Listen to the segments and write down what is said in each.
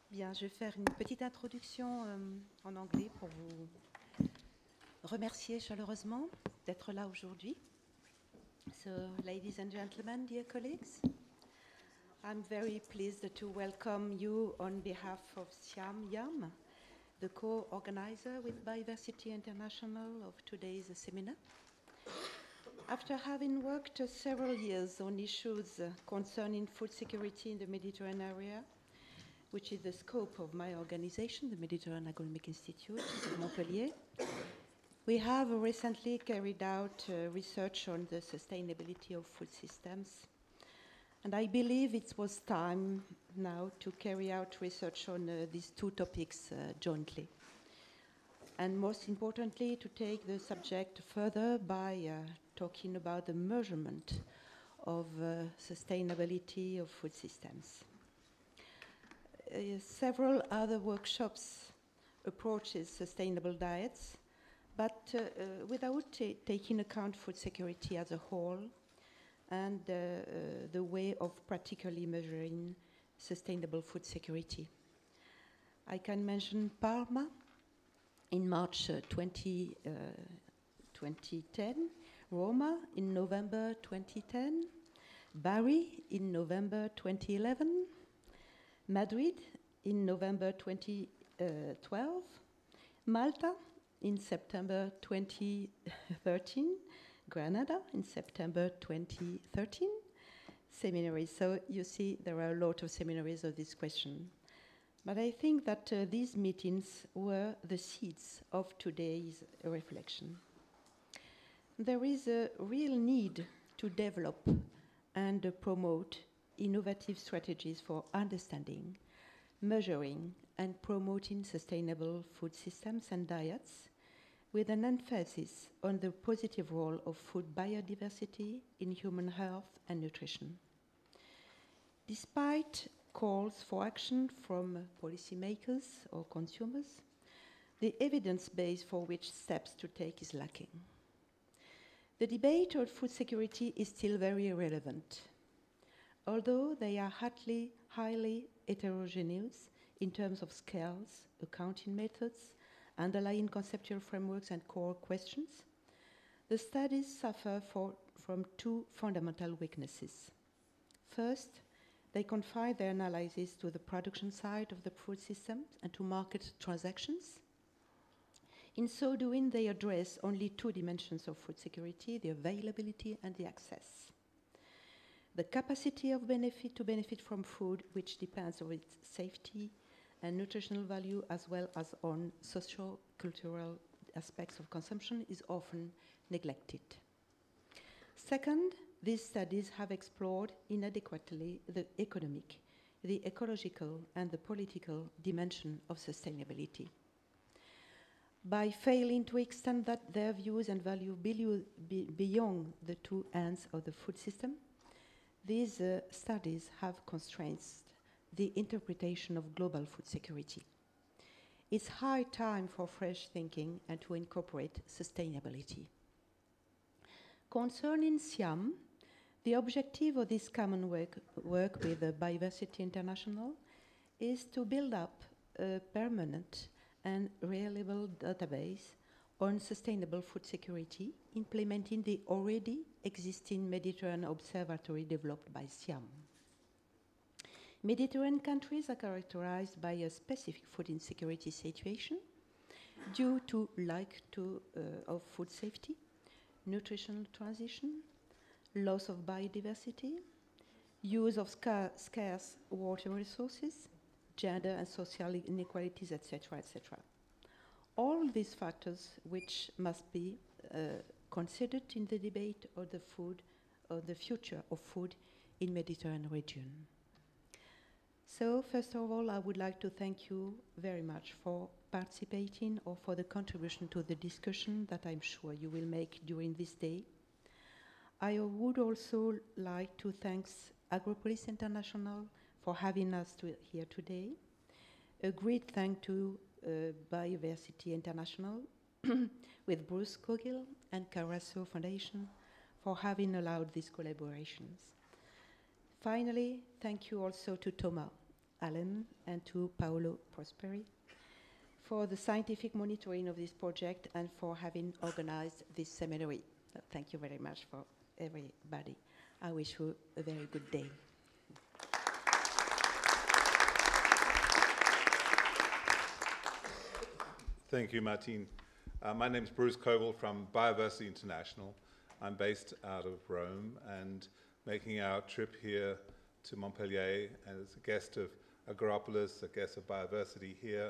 Bien, je vais faire une petite introduction en anglais pour vous remercier chaleureusement d'être là aujourd'hui. So, ladies and gentlemen, dear colleagues, I'm very pleased to welcome you on behalf of Siam Yam, the co-organizer with Biodiversity International of today's seminar. After having worked several years on issues concerning food security in the Mediterranean area, which is the scope of my organization, the Mediterranean Agronomic Institute of Montpellier, we have recently carried out research on the sustainability of food systems. And I believe it was time now to carry out research on these two topics jointly. And most importantly, to take the subject further by talking about the measurement of sustainability of food systems. Several other workshops approaches sustainable diets, but without taking account food security as a whole and the way of practically measuring sustainable food security. I can mention Parma in March 2010, Roma in November 2010, Bari in November 2011, Madrid in November 2012, Malta in September 2013, Granada in September 2013, seminaries. So you see there are a lot of seminaries of this question. But I think that these meetings were the seeds of today's reflection. There is a real need to develop and promote innovative strategies for understanding, measuring, and promoting sustainable food systems and diets, with an emphasis on the positive role of food biodiversity in human health and nutrition. Despite calls for action from policymakers or consumers, the evidence base for which steps to take is lacking. The debate on food security is still very relevant, although they are highly heterogeneous in terms of scales, accounting methods, underlying conceptual frameworks, and core questions. The studies suffer from two fundamental weaknesses. First, they confine their analysis to the production side of the food system and to market transactions. In so doing, they address only two dimensions of food security: the availability and the access. The capacity of to benefit from food, which depends on its safety and nutritional value, as well as on social, cultural aspects of consumption, is often neglected. Second, these studies have explored inadequately the economic, the ecological, and the political dimension of sustainability. By failing to extend their views and value beyond the two ends of the food system, these studies have constrained the interpretation of global food security. It's high time for fresh thinking and to incorporate sustainability. Concerning Siam, the objective of this common work with Biodiversity International is to build up a permanent and reliable database on sustainable food security, implementing the already existing Mediterranean Observatory developed by Siam. Mediterranean countries are characterized by a specific food insecurity situation due to lack of food safety, nutritional transition, loss of biodiversity, use of scarce water resources, gender and social inequalities, etc., etc. All these factors which must be considered in the debate of the food, of the future of food in Mediterranean region. So first of all, I would like to thank you very much for participating or for the contribution to the discussion that I'm sure you will make during this day. I would also like to thank Agropolis International for having us here today. A great thank to Biodiversity International with Bruce Cogill and Carasso Foundation for having allowed these collaborations. Finally, thank you also to Thomas Allen, and to Paolo Prosperi for the scientific monitoring of this project and for having organized this seminary. Thank you very much for everybody. I wish you a very good day. Thank you, Martine. My name is Bruce Kogel from Biodiversity International. I'm based out of Rome and making our trip here to Montpellier as a guest of Agropolis, a guest of Biodiversity here,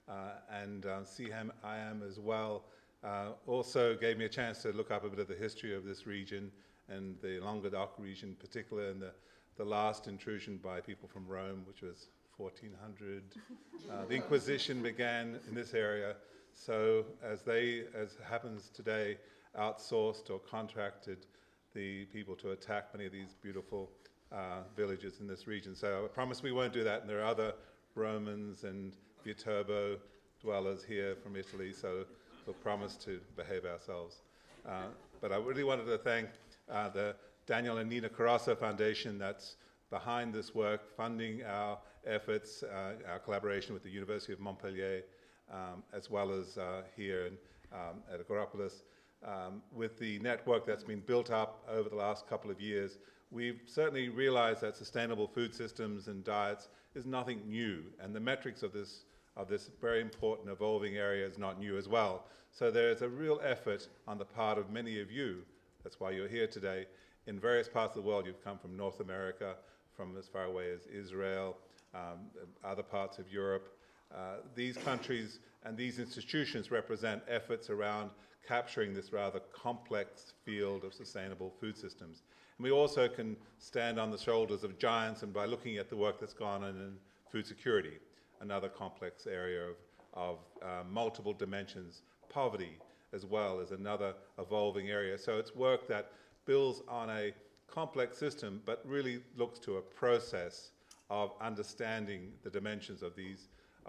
and CIAM as well. Also gave me a chance to look up a bit of the history of this region and the Languedoc region in particular, and the last intrusion by people from Rome, which was 1400. The Inquisition began in this area, so as happens today, outsourced or contracted the people to attack many of these beautiful villages in this region. So I promise we won't do that, and there are other Romans and Viterbo dwellers here from Italy, so we'll promise to behave ourselves. But I really wanted to thank the Daniel and Nina Carasso Foundation that's behind this work, funding our efforts, our collaboration with the University of Montpellier, as well as here at Agropolis. With the network that's been built up over the last couple of years, we've certainly realized that sustainable food systems and diets is nothing new, and the metrics of this very important evolving area is not new as well. So there's a real effort on the part of many of you, that's why you're here today, in various parts of the world. You've come from North America, from as far away as Israel, other parts of Europe. These countries and these institutions represent efforts around capturing this rather complex field of sustainable food systems. And we also can stand on the shoulders of giants, and by looking at the work that's gone on in food security, another complex area of multiple dimensions, poverty as well as another evolving area. So it's work that builds on a complex system, but really looks to a process of understanding the dimensions of these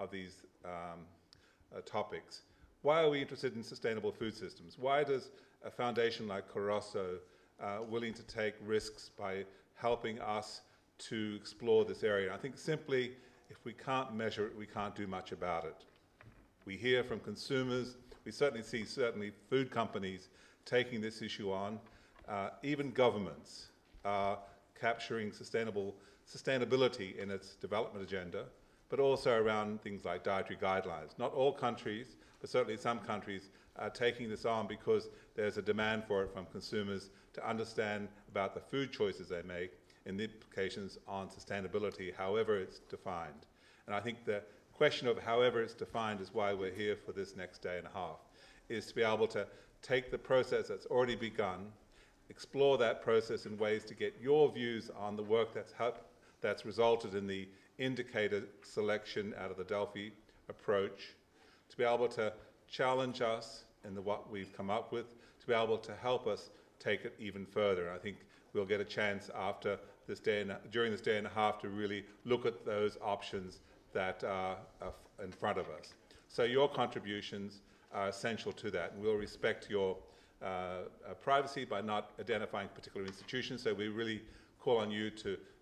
topics. Why are we interested in sustainable food systems? Why does a foundation like Carasso willing to take risks by helping us to explore this area? I think simply, if we can't measure it, we can't do much about it. We hear from consumers, we certainly see food companies taking this issue on. Even governments are capturing sustainability in its development agenda, but also around things like dietary guidelines. Not all countries, but certainly some countries are taking this on because there's a demand for it from consumers to understand about the food choices they make and the implications on sustainability, however it's defined. And I think the question of however it's defined is why we're here for this next day and a half, is to be able to take the process that's already begun, explore that process in ways to get your views on the work that's resulted in the indicator selection out of the Delphi approach, to be able to challenge us in what we've come up with, to be able to help us take it even further. And I think we'll get a chance after this day during this day and a half to really look at those options that are in front of us. So your contributions are essential to that, and we'll respect your privacy by not identifying particular institutions. So we really call on you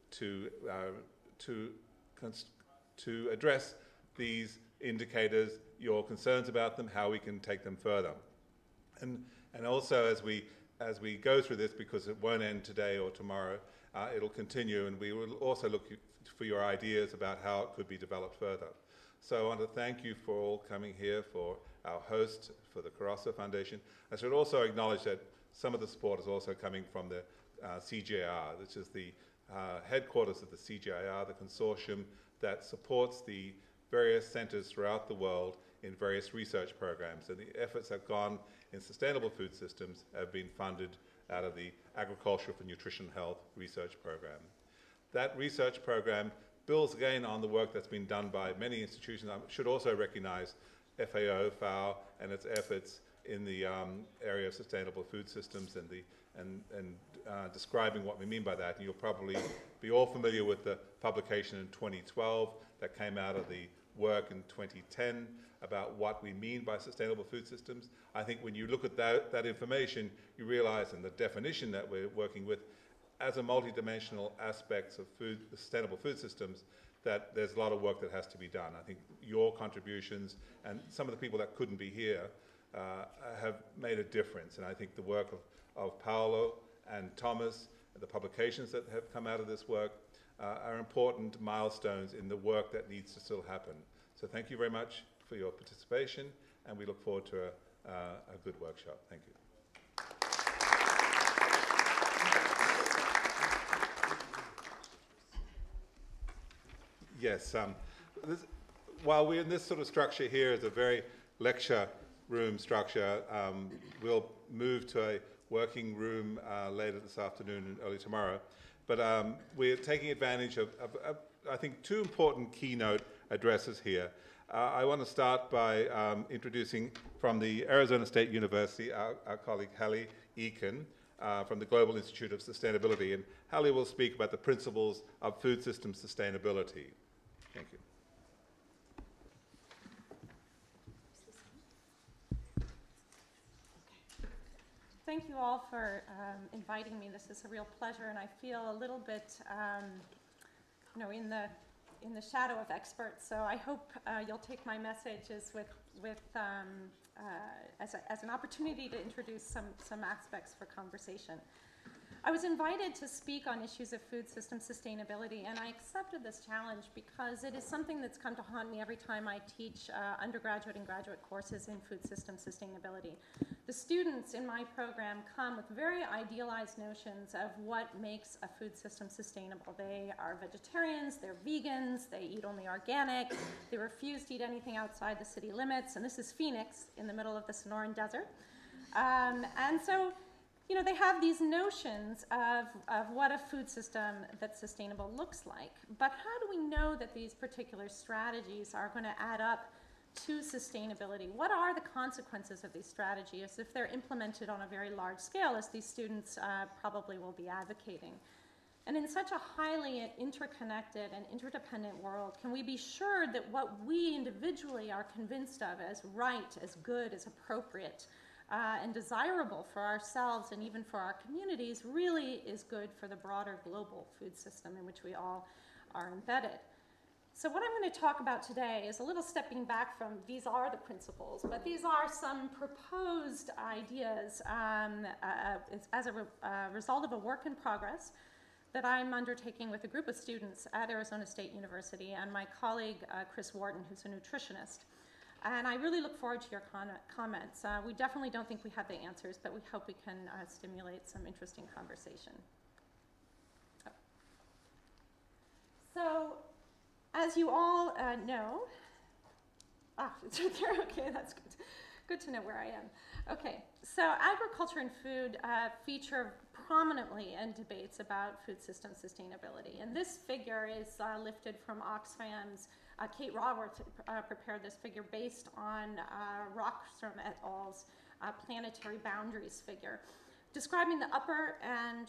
to address these indicators, your concerns about them, how we can take them further, and also as we go through this, because it won't end today or tomorrow, it'll continue, and we will also look for your ideas about how it could be developed further. So I want to thank you for all coming here, for our host, for the Carasso Foundation. I should also acknowledge that some of the support is also coming from the CGIAR, which is the headquarters of the CGIAR, the consortium that supports the various centers throughout the world in various research programs. And the efforts that have gone in sustainable food systems have been funded out of the Agriculture for Nutrition Health research program. That research program builds again on the work that's been done by many institutions. I should also recognize FAO and its efforts in the area of sustainable food systems and describing what we mean by that. And you'll probably be all familiar with the publication in 2012 that came out of the work in 2010 about what we mean by sustainable food systems. I think when you look at that information, you realize, and the definition that we're working with, as a multidimensional aspects of sustainable food systems, that there's a lot of work that has to be done. I think your contributions and some of the people that couldn't be here have made a difference. And I think the work of Paolo and Thomas, the publications that have come out of this work, are important milestones in the work that needs to still happen. So thank you very much for your participation, and we look forward to a good workshop. Thank you. Yes, while we're in this sort of structure here, is a very lecture room structure, we'll move to a working room later this afternoon and early tomorrow. But we're taking advantage of, I think, two important keynote addresses here. I want to start by introducing from the Arizona State University our colleague Hallie Eakin from the Global Institute of Sustainability. And Hallie will speak about the principles of food system sustainability. Thank you. Thank you all for inviting me. This is a real pleasure, and I feel a little bit, in the shadow of experts. So I hope you'll take my messages as an opportunity to introduce some aspects for conversation. I was invited to speak on issues of food system sustainability, and I accepted this challenge because it is something that's come to haunt me every time I teach undergraduate and graduate courses in food system sustainability. The students in my program come with very idealized notions of what makes a food system sustainable. They are vegetarians, they're vegans, they eat only organic, they refuse to eat anything outside the city limits, and this is Phoenix in the middle of the Sonoran Desert. And so, they have these notions of what a food system that's sustainable looks like. But how do we know that these particular strategies are going to add up to sustainability? What are the consequences of these strategies if they're implemented on a very large scale, as these students probably will be advocating? And in such a highly interconnected and interdependent world, can we be sure that what we individually are convinced of as right, as good, as appropriate, and desirable for ourselves and even for our communities really is good for the broader global food system in which we all are embedded? So what I'm going to talk about today is a little stepping back from these are the principles, but these are some proposed ideas as a result of a work in progress that I'm undertaking with a group of students at Arizona State University and my colleague Chris Wharton, who's a nutritionist. And I really look forward to your comments. We definitely don't think we have the answers, but we hope we can stimulate some interesting conversation. So, as you all know, it's right there, okay, that's good. Good to know where I am. Okay, so agriculture and food feature prominently in debates about food system sustainability. And this figure is lifted from Oxfam's Kate Raworth prepared this figure based on Rockstrom et al.'s planetary boundaries figure, describing the upper and,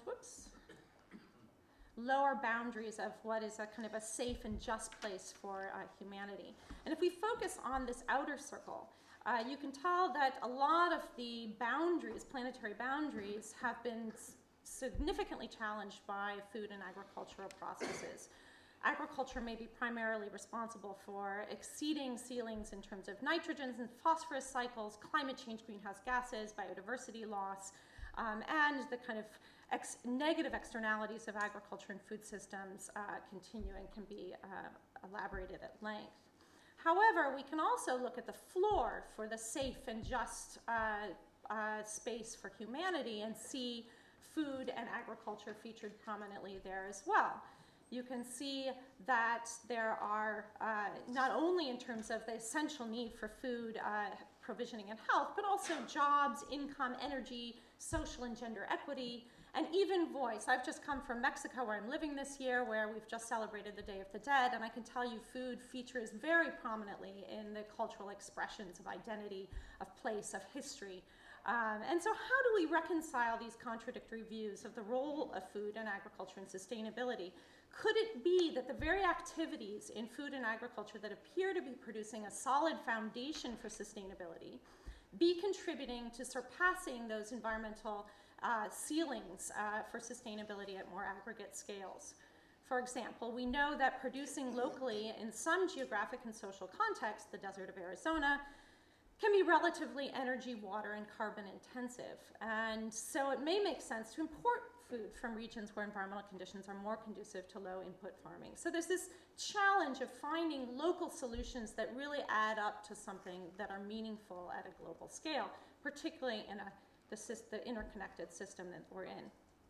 lower boundaries of what is a kind of a safe and just place for humanity. And if we focus on this outer circle, you can tell that a lot of the boundaries, planetary boundaries, have been significantly challenged by food and agricultural processes. Agriculture may be primarily responsible for exceeding ceilings in terms of nitrogens and phosphorus cycles, climate change, greenhouse gases, biodiversity loss, and the kind of negative externalities of agriculture and food systems continue and can be elaborated at length. However, we can also look at the floor for the safe and just space for humanity and see food and agriculture featured prominently there as well. You can see that there are, not only in terms of the essential need for food provisioning and health, but also jobs, income, energy, social and gender equity, and even voice. I've just come from Mexico, where I'm living this year, where we've just celebrated the Day of the Dead, and I can tell you food features very prominently in the cultural expressions of identity, of place, of history. And so how do we reconcile these contradictory views of the role of food and agriculture and sustainability? Could it be that the very activities in food and agriculture that appear to be producing a solid foundation for sustainability be contributing to surpassing those environmental ceilings for sustainability at more aggregate scales? For example, we know that producing locally in some geographic and social contexts, the desert of Arizona, can be relatively energy, water, and carbon intensive. And so it may make sense to import food from regions where environmental conditions are more conducive to low input farming. So there's this challenge of finding local solutions that really add up to something that are meaningful at a global scale, particularly in the interconnected system that we're in.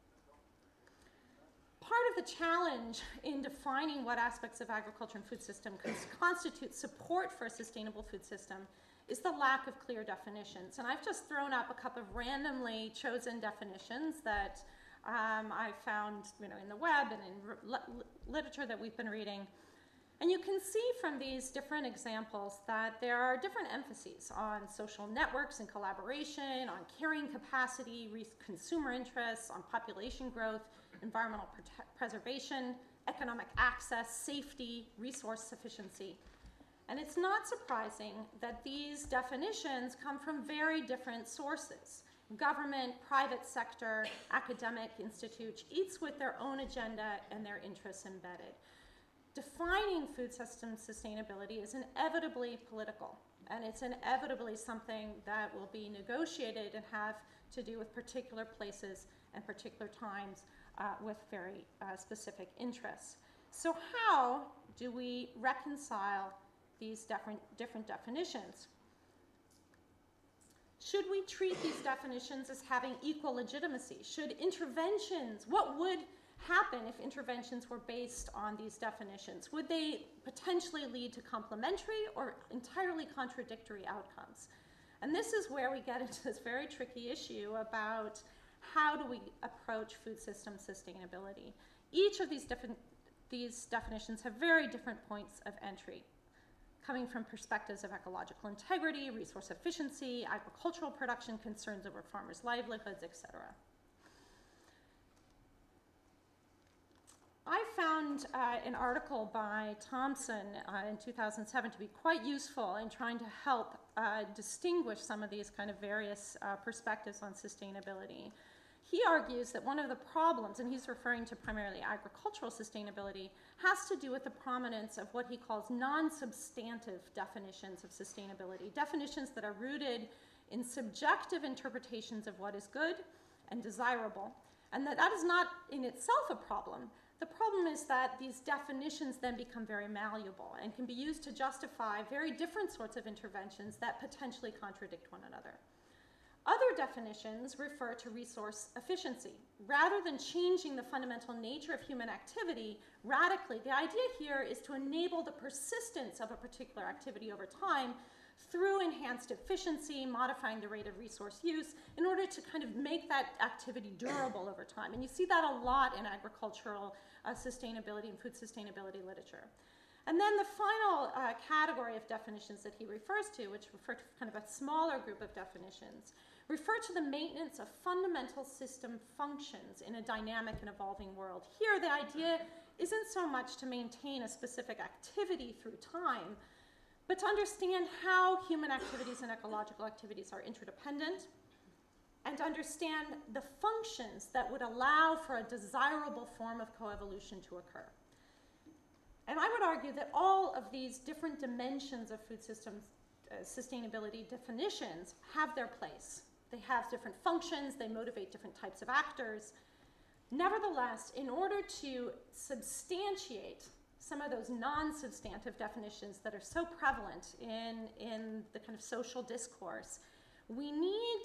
Part of the challenge in defining what aspects of agriculture and food system constitute support for a sustainable food system is the lack of clear definitions. And I've just thrown up a couple of randomly chosen definitions that I found in the web and in literature that we've been reading. And you can see from these different examples that there are different emphases on social networks and collaboration, on carrying capacity, consumer interests, on population growth, environmental preservation, economic access, safety, resource sufficiency. And it's not surprising that these definitions come from very different sources. Government, private sector, academic institutes, each with their own agenda and their interests embedded. Defining food system sustainability is inevitably political, and it's inevitably something that will be negotiated and have to do with particular places and particular times with very specific interests. So how do we reconcile these different definitions? Should we treat these definitions as having equal legitimacy? Should interventions, what would happen if interventions were based on these definitions? Would they potentially lead to complementary or entirely contradictory outcomes? And this is where we get into this very tricky issue about how do we approach food system sustainability. Each of these definitions have very different points of entry, coming from perspectives of ecological integrity, resource efficiency, agricultural production, concerns over farmers' livelihoods, etc. I found an article by Thompson in 2007 to be quite useful in trying to help distinguish some of these kind of various perspectives on sustainability. He argues that one of the problems, and he's referring to primarily agricultural sustainability, has to do with the prominence of what he calls non-substantive definitions of sustainability, definitions that are rooted in subjective interpretations of what is good and desirable, and that is not in itself a problem. The problem is that these definitions then become very malleable and can be used to justify very different sorts of interventions that potentially contradict one another. Other definitions refer to resource efficiency. Rather than changing the fundamental nature of human activity radically, the idea here is to enable the persistence of a particular activity over time through enhanced efficiency, modifying the rate of resource use in order to kind of make that activity durable over time. And you see that a lot in agricultural sustainability and food sustainability literature. And then the final category of definitions that he refers to, which refer to kind of a smaller group of definitions, refer to the maintenance of fundamental system functions in a dynamic and evolving world. Here, the idea isn't so much to maintain a specific activity through time, but to understand how human activities and ecological activities are interdependent, and to understand the functions that would allow for a desirable form of coevolution to occur. And I would argue that all of these different dimensions of food systems sustainability definitions have their place. They have different functions, they motivate different types of actors. Nevertheless, in order to substantiate some of those non-substantive definitions that are so prevalent in the kind of social discourse, we need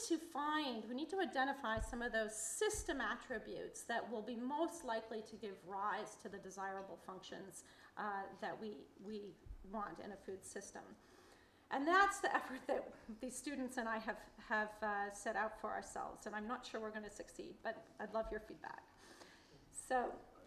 to identify some of those system attributes that will be most likely to give rise to the desirable functions that we want in a food system. And that's the effort that the students and I have set out for ourselves. And I'm not sure we're going to succeed, but I'd love your feedback. So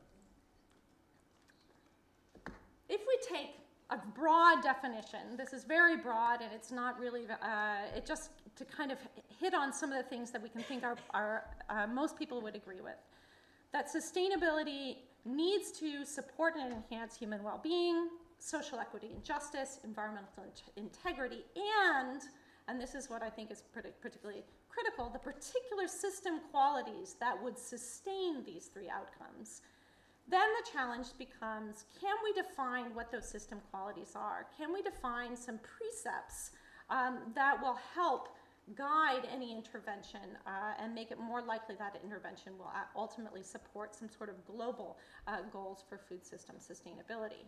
if we take a broad definition, this is very broad and it's not really, it just to kind of hit on some of the things that we can think most people would agree with. That sustainability needs to support and enhance human well-being, social equity and justice, environmental integrity, and this is what I think is particularly critical, the particular system qualities that would sustain these three outcomes. then the challenge becomes, can we define what those system qualities are? Can we define some precepts that will help guide any intervention and make it more likely that intervention will ultimately support some sort of global goals for food system sustainability?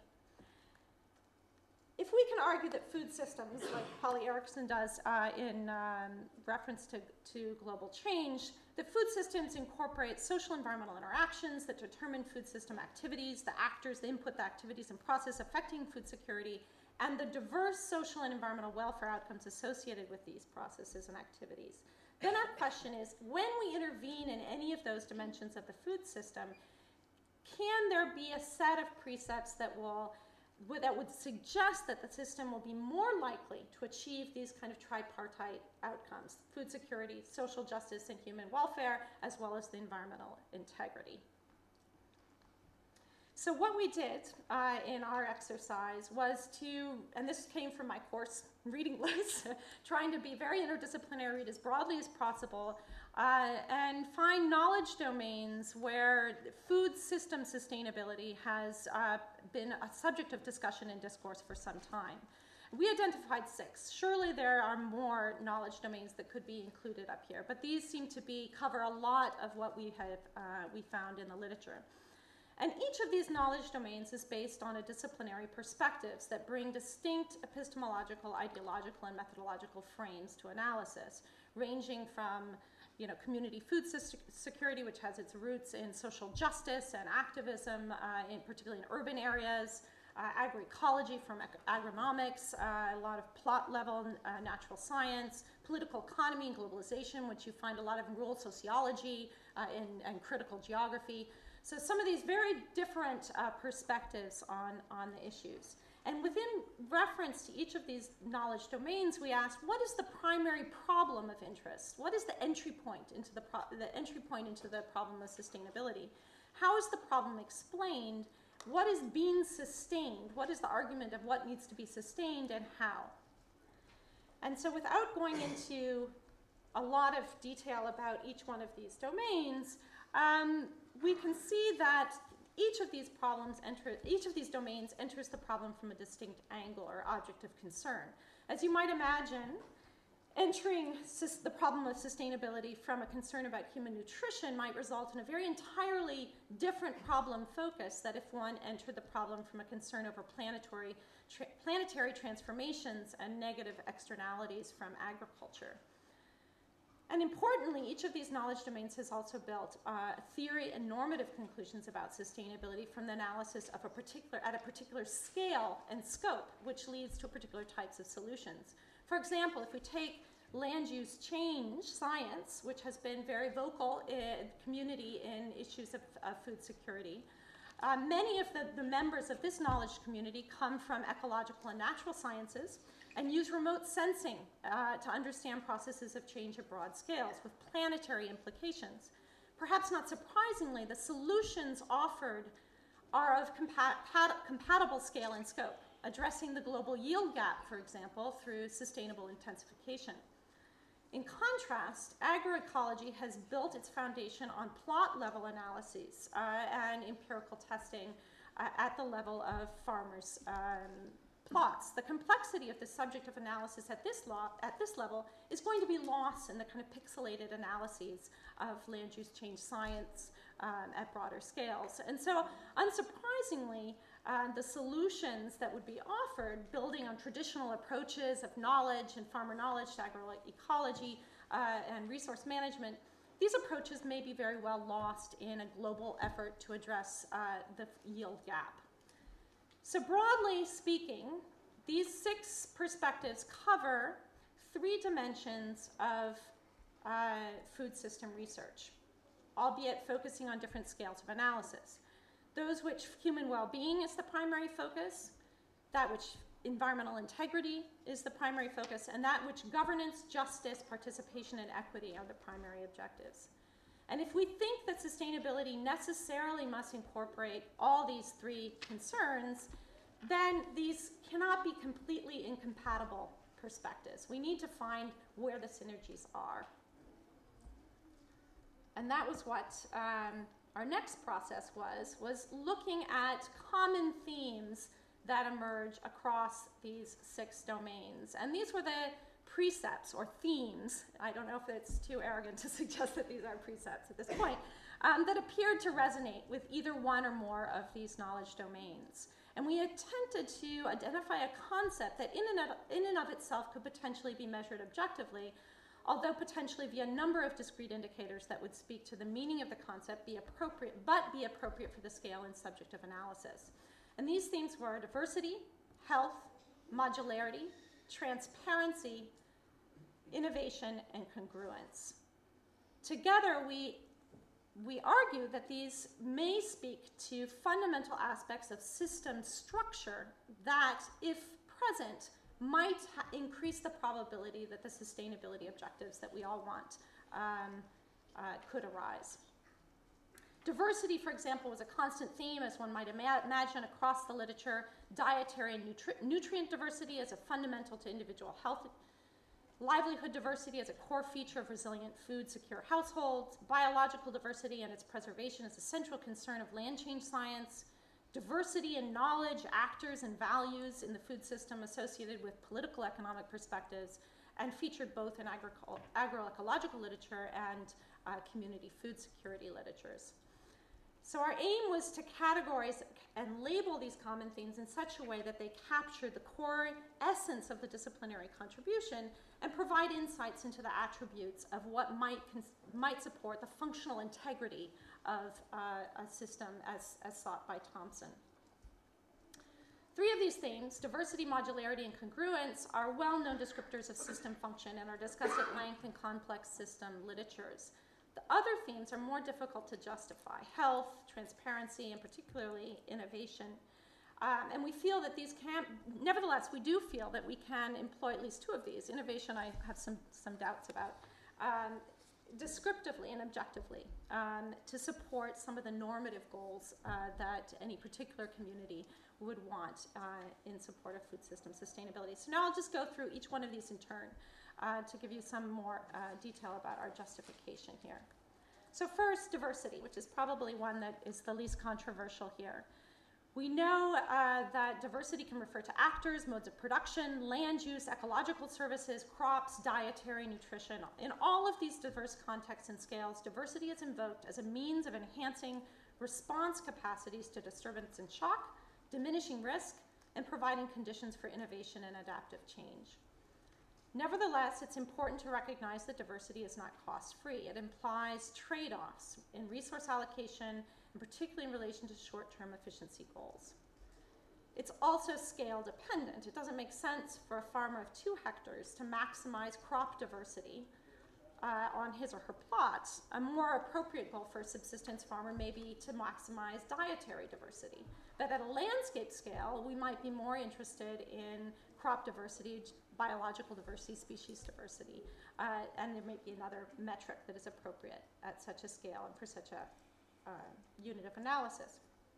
If we can argue that food systems, like Polly Erickson does in reference to global change, that food systems incorporate social environmental interactions that determine food system activities, the actors, the input, the activities and process affecting food security, and the diverse social and environmental welfare outcomes associated with these processes and activities. Then our question is, when we intervene in any of those dimensions of the food system, can there be a set of precepts that would suggest that the system will be more likely to achieve these kind of tripartite outcomes: food security, social justice, and human welfare, as well as the environmental integrity? So what we did in our exercise was to, and this came from my course reading list, trying to be very interdisciplinary, read as broadly as possible, and find knowledge domains where food system sustainability has been a subject of discussion and discourse for some time. We identified 6. Surely there are more knowledge domains that could be included up here, but these seem to cover a lot of what we found in the literature. And each of these knowledge domains is based on a disciplinary perspectives that bring distinct epistemological, ideological, and methodological frames to analysis, ranging from community food security, which has its roots in social justice and activism, particularly in urban areas, agroecology from agronomics, a lot of plot-level natural science, political economy and globalization, which you find a lot of in rural sociology and critical geography. So some of these very different perspectives on the issues. And within reference to each of these knowledge domains, we asked, what is the primary problem of interest? What is the entry point into the problem of sustainability? How is the problem explained? What is being sustained? What is the argument of what needs to be sustained and how? And so without going into a lot of detail about each one of these domains, we can see that each of these domains enters the problem from a distinct angle or object of concern. As you might imagine, entering the problem of sustainability from a concern about human nutrition might result in a very entirely different problem focus than if one entered the problem from a concern over planetary transformations and negative externalities from agriculture. And importantly, each of these knowledge domains has also built theory and normative conclusions about sustainability from the analysis of at a particular scale and scope, which leads to particular types of solutions. For example, if we take land use change science, which has been very vocal in community in issues of food security, many of the members of this knowledge community come from ecological and natural sciences and use remote sensing to understand processes of change at broad scales with planetary implications. Perhaps not surprisingly, the solutions offered are of compatible scale and scope, addressing the global yield gap, for example, through sustainable intensification. In contrast, agroecology has built its foundation on plot-level analyses and empirical testing at the level of farmers' plots. The complexity of the subject of analysis at this level is going to be lost in the kind of pixelated analyses of land use change science at broader scales. And so, unsurprisingly, the solutions that would be offered, building on traditional approaches of knowledge and farmer knowledge to agroecology and resource management, these approaches may be very well lost in a global effort to address the yield gap. So broadly speaking, these 6 perspectives cover 3 dimensions of food system research, albeit focusing on different scales of analysis. Those which human well-being is the primary focus, that which environmental integrity is the primary focus, and that which governance, justice, participation, and equity are the primary objectives. And if we think that sustainability necessarily must incorporate all these 3 concerns, then these cannot be completely incompatible perspectives. We need to find where the synergies are. And that was what our next process was looking at common themes that emerge across these 6 domains. And these were the precepts or themes, I don't know if it's too arrogant to suggest that these are precepts at this point, that appeared to resonate with either one or more of these knowledge domains. And we attempted to identify a concept that in and of itself could potentially be measured objectively, although potentially via a number of discrete indicators that would speak to the meaning of the concept, be appropriate for the scale and subject of analysis. And these themes were diversity, health, modularity, transparency, innovation, and congruence. Together, we argue that these may speak to fundamental aspects of system structure that, if present, might increase the probability that the sustainability objectives that we all want could arise. Diversity, for example, was a constant theme, as one might imagine, across the literature. Dietary and nutrient diversity as a fundamental to individual health. Livelihood diversity as a core feature of resilient food-secure households. Biological diversity and its preservation as a central concern of land change science. Diversity in knowledge, actors, and values in the food system associated with political economic perspectives, and featured both in agroecological literature and community food security literatures. So our aim was to categorize and label these common themes in such a way that they captured the core essence of the disciplinary contribution and provide insights into the attributes of what might support the functional integrity of a system as sought by Thompson. 3 of these themes, diversity, modularity, and congruence, are well-known descriptors of system function and are discussed at length in complex system literatures. The other themes are more difficult to justify: health, transparency, and particularly innovation. And we feel that these can, nevertheless, we do feel that we can employ at least 2 of these. Innovation, I have some doubts about, descriptively and objectively, to support some of the normative goals that any particular community would want in support of food system sustainability. So now I'll just go through each one of these in turn to give you some more detail about our justification here. So first, diversity, which is probably one that is the least controversial here. We know that diversity can refer to actors, modes of production, land use, ecological services, crops, dietary, nutrition. In all of these diverse contexts and scales, diversity is invoked as a means of enhancing response capacities to disturbance and shock, diminishing risk, and providing conditions for innovation and adaptive change. Nevertheless, it's important to recognize that diversity is not cost-free. It implies trade-offs in resource allocation, and particularly in relation to short-term efficiency goals. It's also scale dependent. It doesn't make sense for a farmer of 2 hectares to maximize crop diversity on his or her plots. A more appropriate goal for a subsistence farmer may be to maximize dietary diversity. But at a landscape scale, we might be more interested in crop diversity, biological diversity, species diversity, and there may be another metric that is appropriate at such a scale and for such a unit of analysis.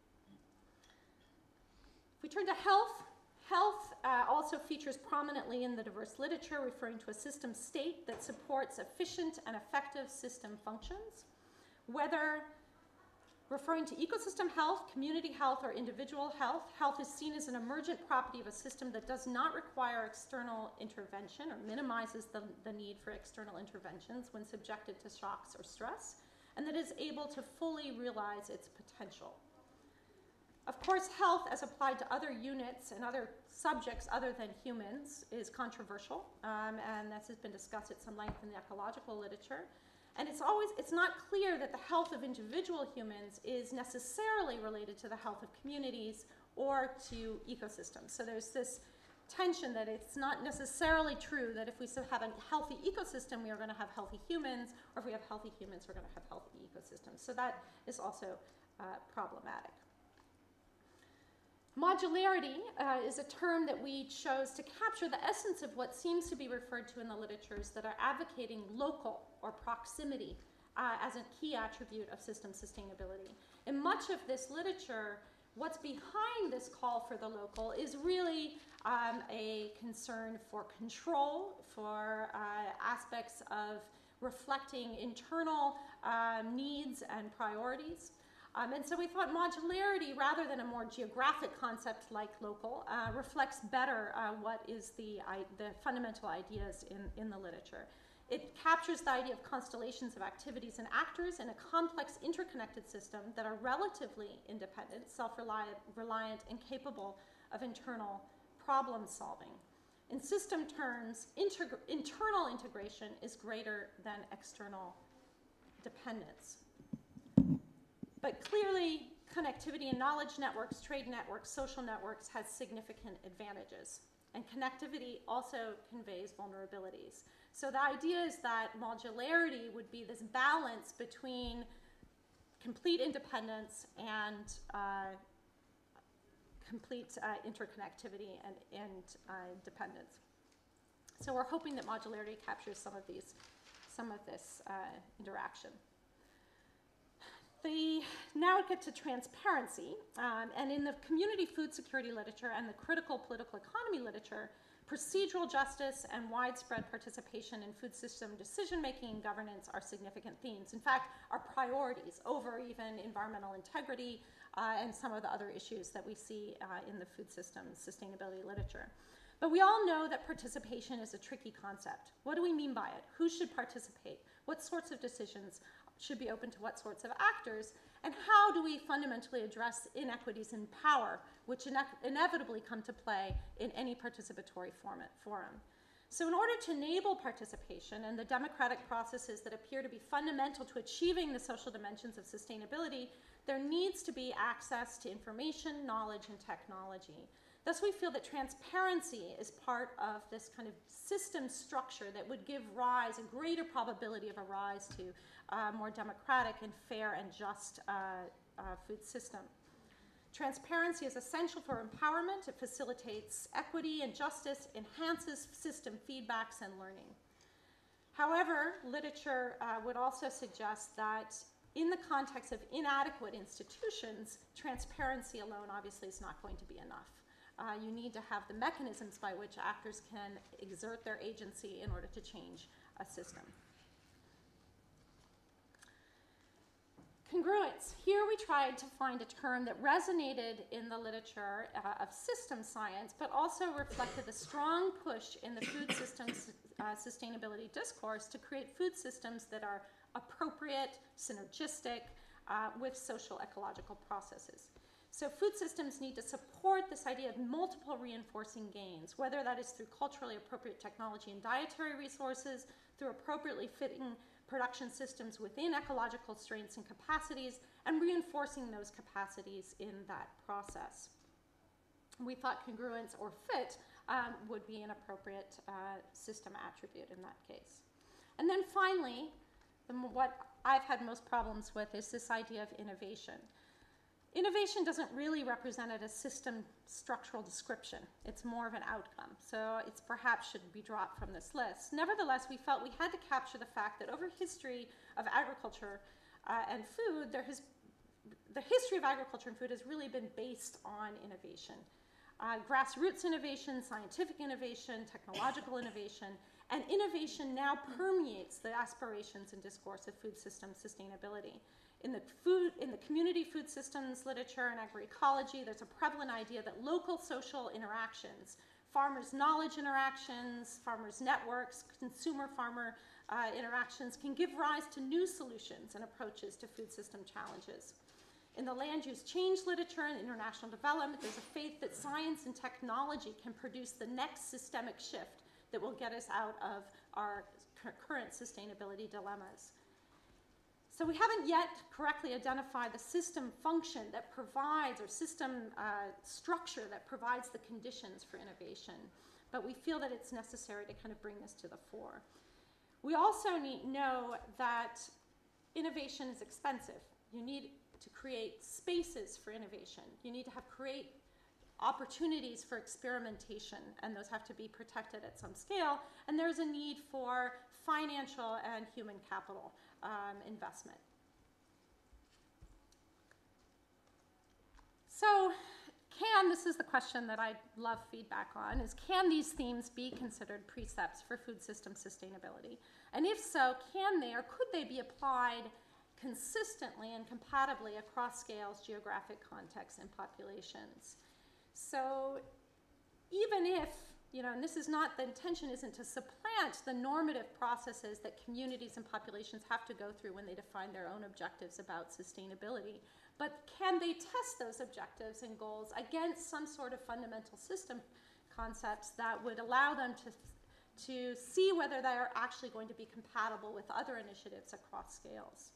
If we turn to health, health also features prominently in the diverse literature, referring to a system state that supports efficient and effective system functions. Whether referring to ecosystem health, community health, or individual health, health is seen as an emergent property of a system that does not require external intervention or minimizes the need for external interventions when subjected to shocks or stress, and that is able to fully realize its potential. Of course, health as applied to other units and other subjects other than humans is controversial, and this has been discussed at some length in the ecological literature. And it's not clear that the health of individual humans is necessarily related to the health of communities or to ecosystems. So there's this tension that it's not necessarily true that if we have a healthy ecosystem, we are going to have healthy humans, or if we have healthy humans, we're going to have healthy ecosystems. So that is also problematic. Modularity is a term that we chose to capture the essence of what seems to be referred to in the literatures that are advocating local or proximity as a key attribute of system sustainability. In much of this literature, what's behind this call for the local is really a concern for control, for aspects of reflecting internal needs and priorities. And so we thought modularity, rather than a more geographic concept like local, reflects better what is the fundamental ideas in the literature. It captures the idea of constellations of activities and actors in a complex interconnected system that are relatively independent, self-reliant, and capable of internal problem solving. In system terms, internal integration is greater than external dependence. But clearly, connectivity in knowledge networks, trade networks, social networks has significant advantages. And connectivity also conveys vulnerabilities. So the idea is that modularity would be this balance between complete independence and complete interconnectivity and dependence. So we're hoping that modularity captures some of this interaction. Now it gets to transparency, and in the community food security literature and the critical political economy literature, procedural justice and widespread participation in food system decision-making and governance are significant themes. In fact, are priorities over even environmental integrity and some of the other issues that we see in the food system sustainability literature. But we all know that participation is a tricky concept. What do we mean by it? Who should participate? What sorts of decisions should be open to what sorts of actors? And how do we fundamentally address inequities in power, which inevitably come to play in any participatory forum? So in order to enable participation and the democratic processes that appear to be fundamental to achieving the social dimensions of sustainability, there needs to be access to information, knowledge, and technology. Thus, we feel that transparency is part of this kind of system structure that would give rise, a greater probability of a rise to a more democratic and fair and just food system. Transparency is essential for empowerment. It facilitates equity and justice, enhances system feedbacks and learning. However, literature would also suggest that in the context of inadequate institutions, transparency alone obviously is not going to be enough. You need to have the mechanisms by which actors can exert their agency in order to change a system. Congruence. Here we tried to find a term that resonated in the literature of system science, but also reflected the strong push in the food systems sustainability discourse to create food systems that are appropriate, synergistic with social ecological processes. So food systems need to support this idea of multiple reinforcing gains, whether that is through culturally appropriate technology and dietary resources, through appropriately fitting production systems within ecological strengths and capacities, and reinforcing those capacities in that process. We thought congruence or fit would be an appropriate system attribute in that case. And then finally, what I've had most problems with is this idea of innovation. Innovation doesn't really represent a system structural description. It's more of an outcome. So it's perhaps should be dropped from this list. Nevertheless, we felt we had to capture the fact that over history of agriculture and food, the history of agriculture and food has really been based on innovation. Grassroots innovation, scientific innovation, technological innovation, and innovation now permeates the aspirations and discourse of food system sustainability. In the community food systems literature and agroecology, there's a prevalent idea that local social interactions, farmers' knowledge interactions, farmers' networks, consumer-farmer interactions can give rise to new solutions and approaches to food system challenges. In the land use change literature and international development, there's a faith that science and technology can produce the next systemic shift that will get us out of our current sustainability dilemmas. So we haven't yet correctly identified the system function that provides, or system structure that provides the conditions for innovation, but we feel that it's necessary to kind of bring this to the fore. We also know that innovation is expensive. You need to create spaces for innovation. You need to create opportunities for experimentation, and those have to be protected at some scale, and there's a need for financial and human capital investment. So this is the question that I'd love feedback on, is can these themes be considered precepts for food system sustainability? And if so, can they or could they be applied consistently and compatibly across scales, geographic contexts, and populations. So even if, and this is not, the intention isn't to supplant the normative processes that communities and populations have to go through when they define their own objectives about sustainability, but can they test those objectives and goals against some sort of fundamental system concepts that would allow them to see whether they are actually going to be compatible with other initiatives across scales.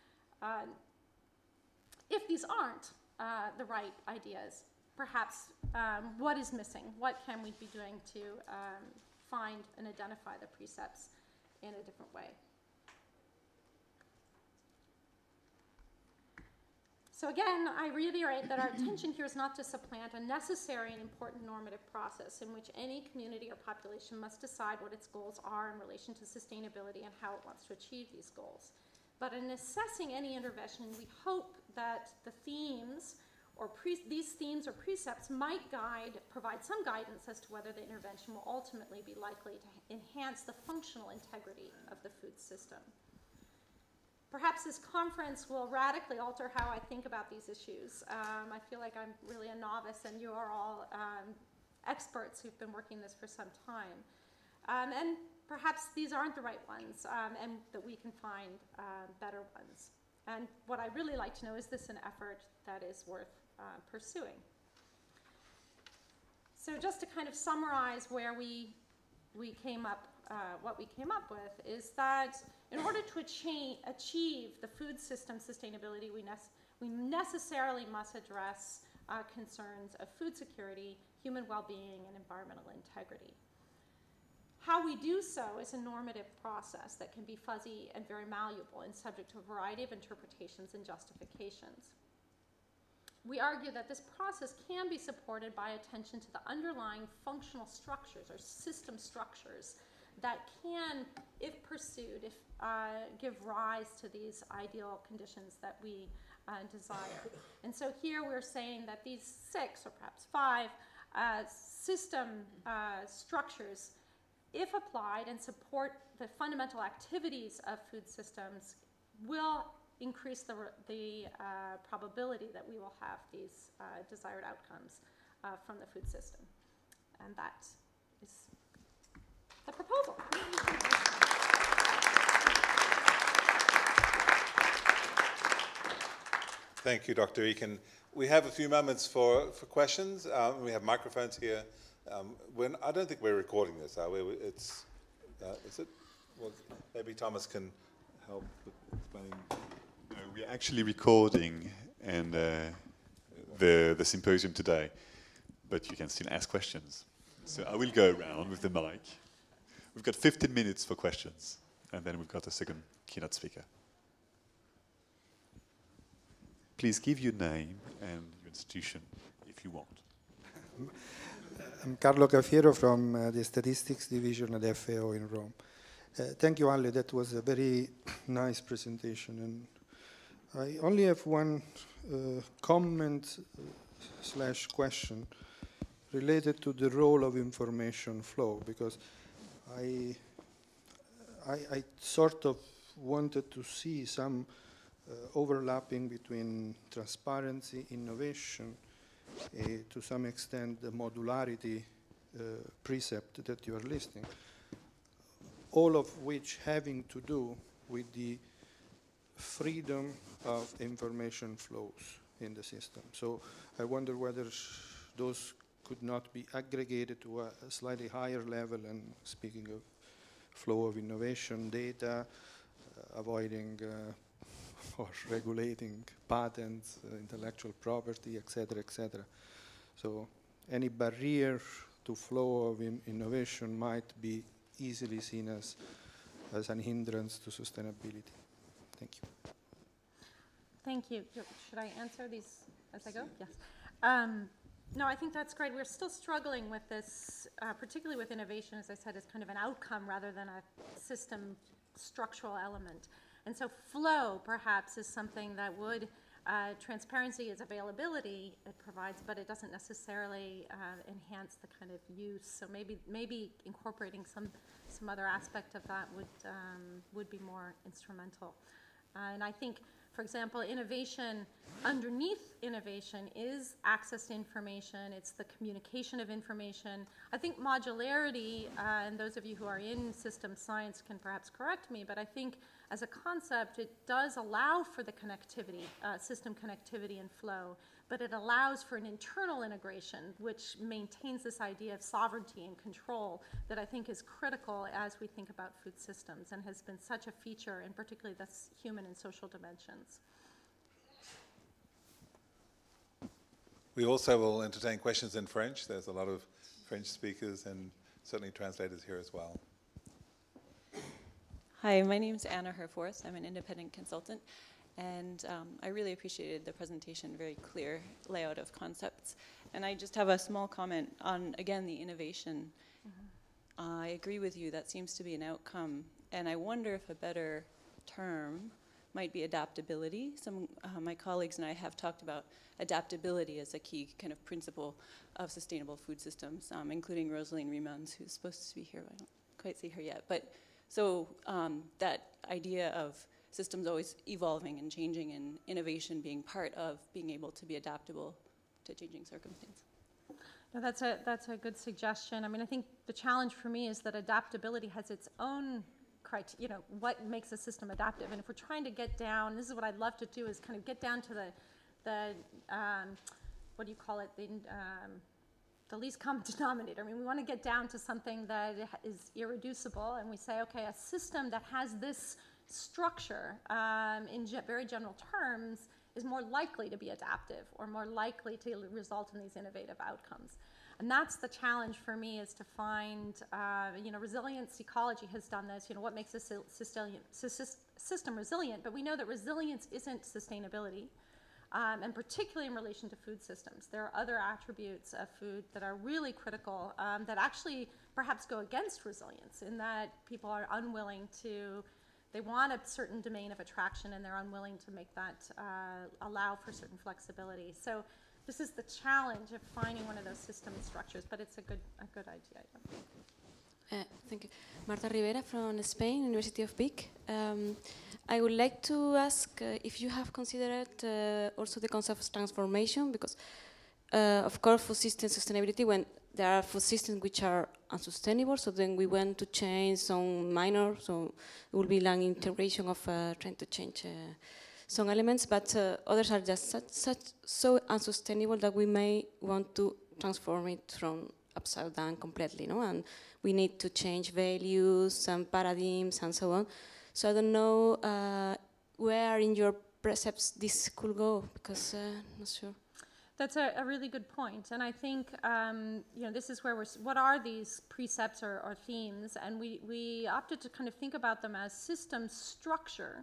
If these aren't the right ideas, perhaps what is missing? What can we be doing to find and identify the precepts in a different way? So again, I reiterate that our intention here is not to supplant a necessary and important normative process in which any community or population must decide what its goals are in relation to sustainability and how it wants to achieve these goals. But in assessing any intervention, we hope that the themes or these themes or precepts might provide some guidance as to whether the intervention will ultimately be likely to enhance the functional integrity of the food system. Perhaps this conference will radically alter how I think about these issues. I feel like I'm really a novice and you are all experts who've been working this for some time. And perhaps these aren't the right ones and that we can find better ones. And what I'd really like to know, is this an effort that is worth pursuing? So just to kind of summarize where we came up, what we came up with is that in order to achieve the food system sustainability, we necessarily must address concerns of food security, human well-being, and environmental integrity. How we do so is a normative process that can be fuzzy and very malleable and subject to a variety of interpretations and justifications. We argue that this process can be supported by attention to the underlying functional structures or system structures that can, if pursued, give rise to these ideal conditions that we desire. And so here we're saying that these 6 or perhaps 5 system structures, if applied and support the fundamental activities of food systems, will increase the probability that we will have these desired outcomes from the food system. And that is the proposal. Thank you, Dr. Eakin. We have a few moments for questions. We have microphones here. I don't think we're recording this, are we? Is it? Well, maybe Thomas can help with explaining. No, we're actually recording and the symposium today, but you can still ask questions. So I will go around with the mic. We've got 15 minutes for questions, and then we've got a second keynote speaker. Please give your name and your institution if you want. I'm Carlo Cafiero from the Statistics Division at FAO in Rome. Thank you, Ale. That was a very nice presentation. And I only have one comment / question related to the role of information flow, because I sort of wanted to see some overlapping between transparency, innovation, to some extent the modularity precept that you are listing, all of which having to do with the freedom of information flows in the system. So I wonder whether those could not be aggregated to a slightly higher level, and speaking of flow of innovation, data, avoiding or regulating patents, intellectual property, et cetera, So any barrier to flow of innovation might be easily seen as an hindrance to sustainability. Thank you. Thank you. Should I answer these as I go? Yes. No, I think that's great. We're still struggling with this, particularly with innovation, as I said, as kind of an outcome rather than a system structural element. And so flow, perhaps, is something that would, transparency is availability it provides, but it doesn't necessarily enhance the kind of use. So maybe incorporating some other aspect of that would be more instrumental. And I think, for example, innovation, underneath innovation is access to information, it's the communication of information. I think modularity, and those of you who are in system science can perhaps correct me, but I think as a concept, it does allow for the connectivity, system connectivity and flow, but it allows for an internal integration, which maintains this idea of sovereignty and control that I think is critical as we think about food systems and has been such a feature in particularly the human and social dimensions. We also will entertain questions in French. There's a lot of French speakers and certainly translators here as well. Hi, my name is Anna Herforth. I'm an independent consultant, and I really appreciated the presentation, very clear layout of concepts. And I just have a small comment on, again, the innovation. I agree with you, that seems to be an outcome, and I wonder if a better term might be adaptability. Some my colleagues and I have talked about adaptability as a key kind of principle of sustainable food systems, including Rosaline Riemanns, who's supposed to be here. I don't quite see her yet. But so that idea of systems always evolving and changing and innovation being part of being able to be adaptable to changing circumstances. No, that's a good suggestion. I mean, I think the challenge for me is that adaptability has its own criteria, what makes a system adaptive. And if we're trying to get down, this is what I'd love to do, is kind of get down to the what do you call it, the least common denominator. I mean, we want to get down to something that is irreducible, and we say, okay, a system that has this structure in very general terms is more likely to be adaptive or more likely to result in these innovative outcomes. And that's the challenge for me, is to find, resilience ecology has done this, what makes a system resilient, but we know that resilience isn't sustainability, and particularly in relation to food systems. There are other attributes of food that are really critical that actually perhaps go against resilience, in that people are unwilling to, they want a certain domain of attraction and they're unwilling to make that allow for certain flexibility. So this is the challenge of finding one of those system structures, but it's a good idea. Thank you. Marta Rivera from Spain, University of Vic. I would like to ask if you have considered also the concept of transformation, because of course food system sustainability, when there are food systems which are unsustainable, so then we want to change some minor, so it will be an integration of trying to change some elements, but others are just so unsustainable that we may want to transform it from upside down completely, and we need to change values and paradigms and so on. So I don't know where in your precepts this could go, because I'm not sure. That's a really good point, and I think this is where what are these precepts or themes, and we opted to kind of think about them as system structure,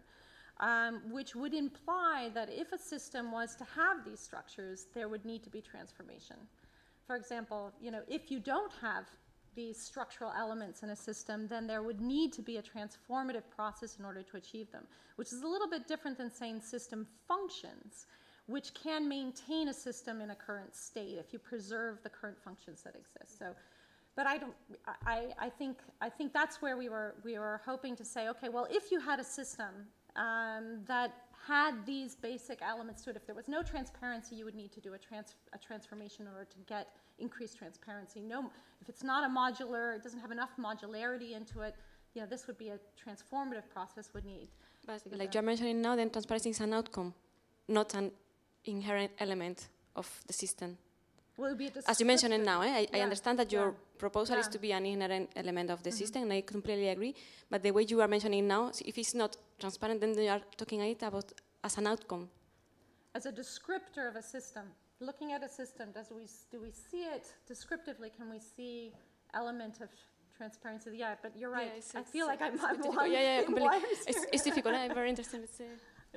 which would imply that if a system was to have these structures, there would need to be transformation. For example, if you don't have these structural elements in a system, then there would need to be a transformative process in order to achieve them, which is a little bit different than saying system functions, which can maintain a system in a current state if you preserve the current functions that exist. So, but I think that's where we were hoping to say, okay, well, if you had a system that had these basic elements to it, if there was no transparency, you would need to do a transformation in order to get increased transparency. No, if it's not a modular, it doesn't have enough modularity into it, this would be a transformative process would need. But like you're mentioning now, then transparency is an outcome, not an inherent element of the system. Well, it would be as you mentioned it now, I understand that your proposal is to be an inherent element of the system, and I completely agree. But the way you are mentioning now, if it's not transparent, then you are talking about as an outcome. As a descriptor of a system. Looking at a system, do we see it descriptively? Can we see element of transparency? Yeah, but you're right. Yeah, I feel like I'm difficult. Yeah, completely. It's difficult. I'm very interested. Yeah.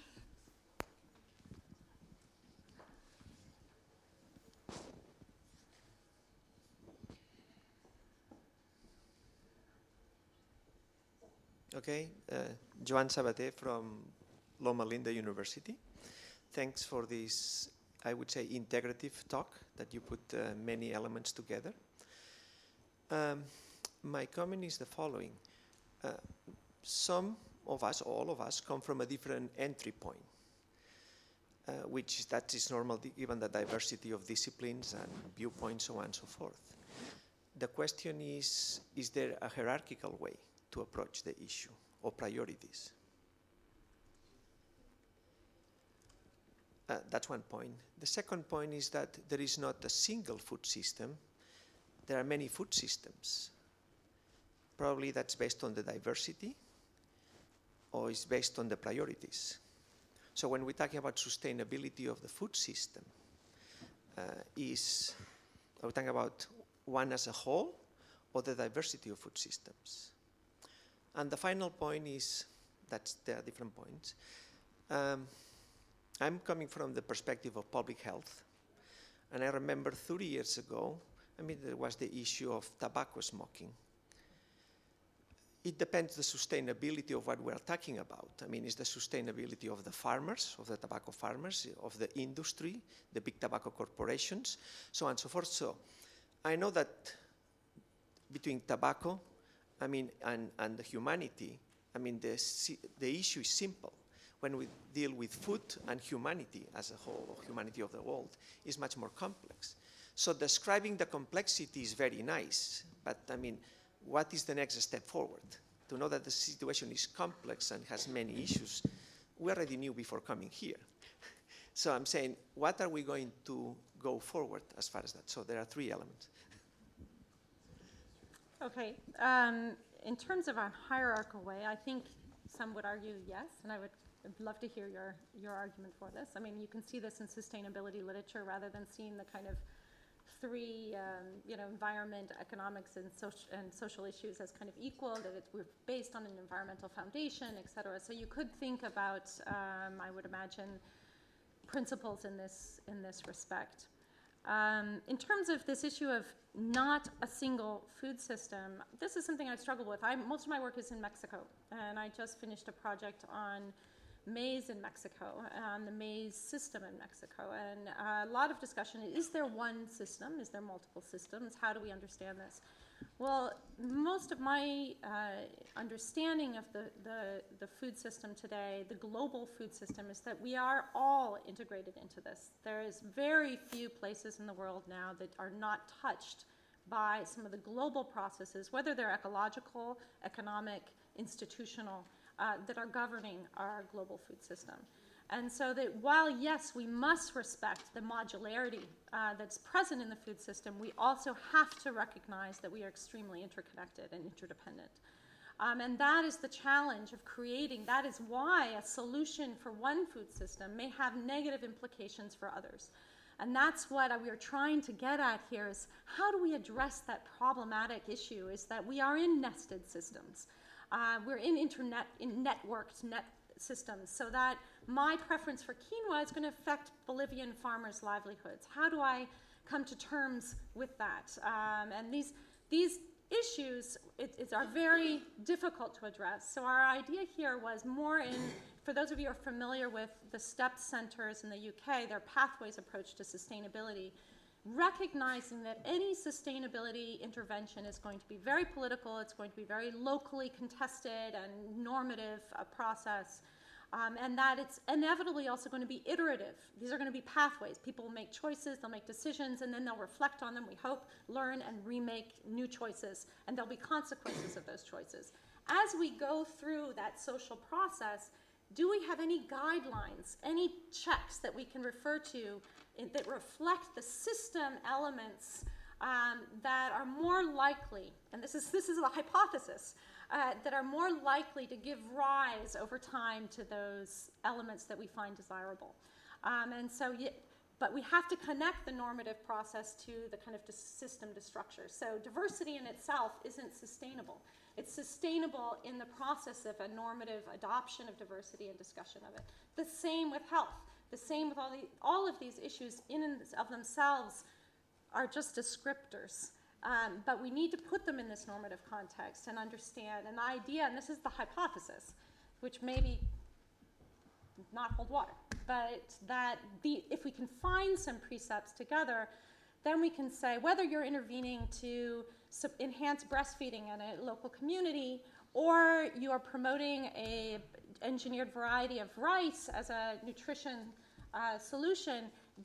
Okay, Joan Sabater from Loma Linda University. Thanks for this, I would say, integrative talk that you put many elements together. My comment is the following. Some of us, all of us, come from a different entry point, that is normal given the diversity of disciplines and viewpoints, so on and so forth. The question is there a hierarchical way to approach the issue or priorities? That's one point. The second point is that there is not a single food system. There are many food systems. Probably that's based on the diversity or is based on the priorities. So when we're talking about sustainability of the food system, are we talking about one as a whole or the diversity of food systems? And the final point is, there are different points. I'm coming from the perspective of public health, and I remember 30 years ago, there was the issue of tobacco smoking. It depends the sustainability of what we're talking about. Is the sustainability of the farmers, of the tobacco farmers, of the industry, the big tobacco corporations, so on and so forth. So I know that between tobacco, and the humanity, the issue is simple. When we deal with food and humanity as a whole, or humanity of the world, is much more complex. So describing the complexity is very nice, but what is the next step forward? To know that the situation is complex and has many issues, we already knew before coming here. So I'm saying, what are we going to go forward as far as that? So there are three elements. Okay, in terms of a hierarchical way, I think some would argue yes, and I'd love to hear your argument for this. You can see this in sustainability literature rather than seeing the kind of three, environment, economics, and social issues as kind of equal, that we're based on an environmental foundation, et cetera. So you could think about, I would imagine, principles in this respect. In terms of this issue of not a single food system, this is something I've struggled with. Most of my work is in Mexico, and I just finished a project on maize in Mexico, on the maize system in Mexico, and a lot of discussion. Is there one system? Is there multiple systems? How do we understand this? Well, most of my understanding of the food system today, the global food system, is that we are all integrated into this. There is very few places in the world now that are not touched by some of the global processes, whether they're ecological, economic, institutional, that are governing our global food system. And so that while, yes, we must respect the modularity that's present in the food system, we also have to recognize that we are extremely interconnected and interdependent. And that is the challenge of creating. That is why a solution for one food system may have negative implications for others. And that's what we are trying to get at here, is how do we address that problematic issue, is that we are in nested systems. We're in networked systems, so that my preference for quinoa is going to affect Bolivian farmers' livelihoods. How do I come to terms with that? And these issues are very difficult to address. So our idea here was more for those of you who are familiar with the STEP centers in the UK, their Pathways approach to sustainability, recognizing that any sustainability intervention is going to be very political, it's going to be very locally contested and normative process, and that it's inevitably also going to be iterative. These are going to be pathways. People will make choices, they'll make decisions, and then they'll reflect on them, we hope, learn, and remake new choices, and there'll be consequences of those choices. As we go through that social process, do we have any guidelines, any checks that we can refer to that reflect the system elements that are more likely, and this is a hypothesis, that are more likely to give rise over time to those elements that we find desirable. But we have to connect the normative process to the kind of system to structure. So diversity in itself isn't sustainable. It's sustainable in the process of a normative adoption of diversity and discussion of it. The same with health. The same with all of these issues in and of themselves are just descriptors. But we need to put them in this normative context and understand an idea, and this is the hypothesis, which maybe not hold water, but that if we can find some precepts together, then we can say whether you're intervening to enhance breastfeeding in a local community, or you are promoting a engineered variety of rice as a nutrition solution,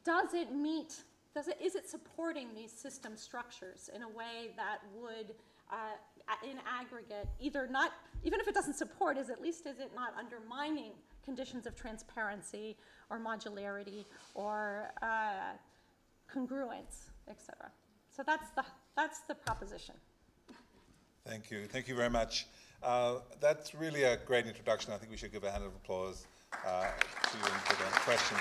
is it supporting these system structures in a way that would, in aggregate, even if it doesn't support, is it not undermining conditions of transparency or modularity or congruence, etc. So that's the proposition. Thank you. Thank you very much. That's really a great introduction. I think we should give a hand of applause to you and for the questions.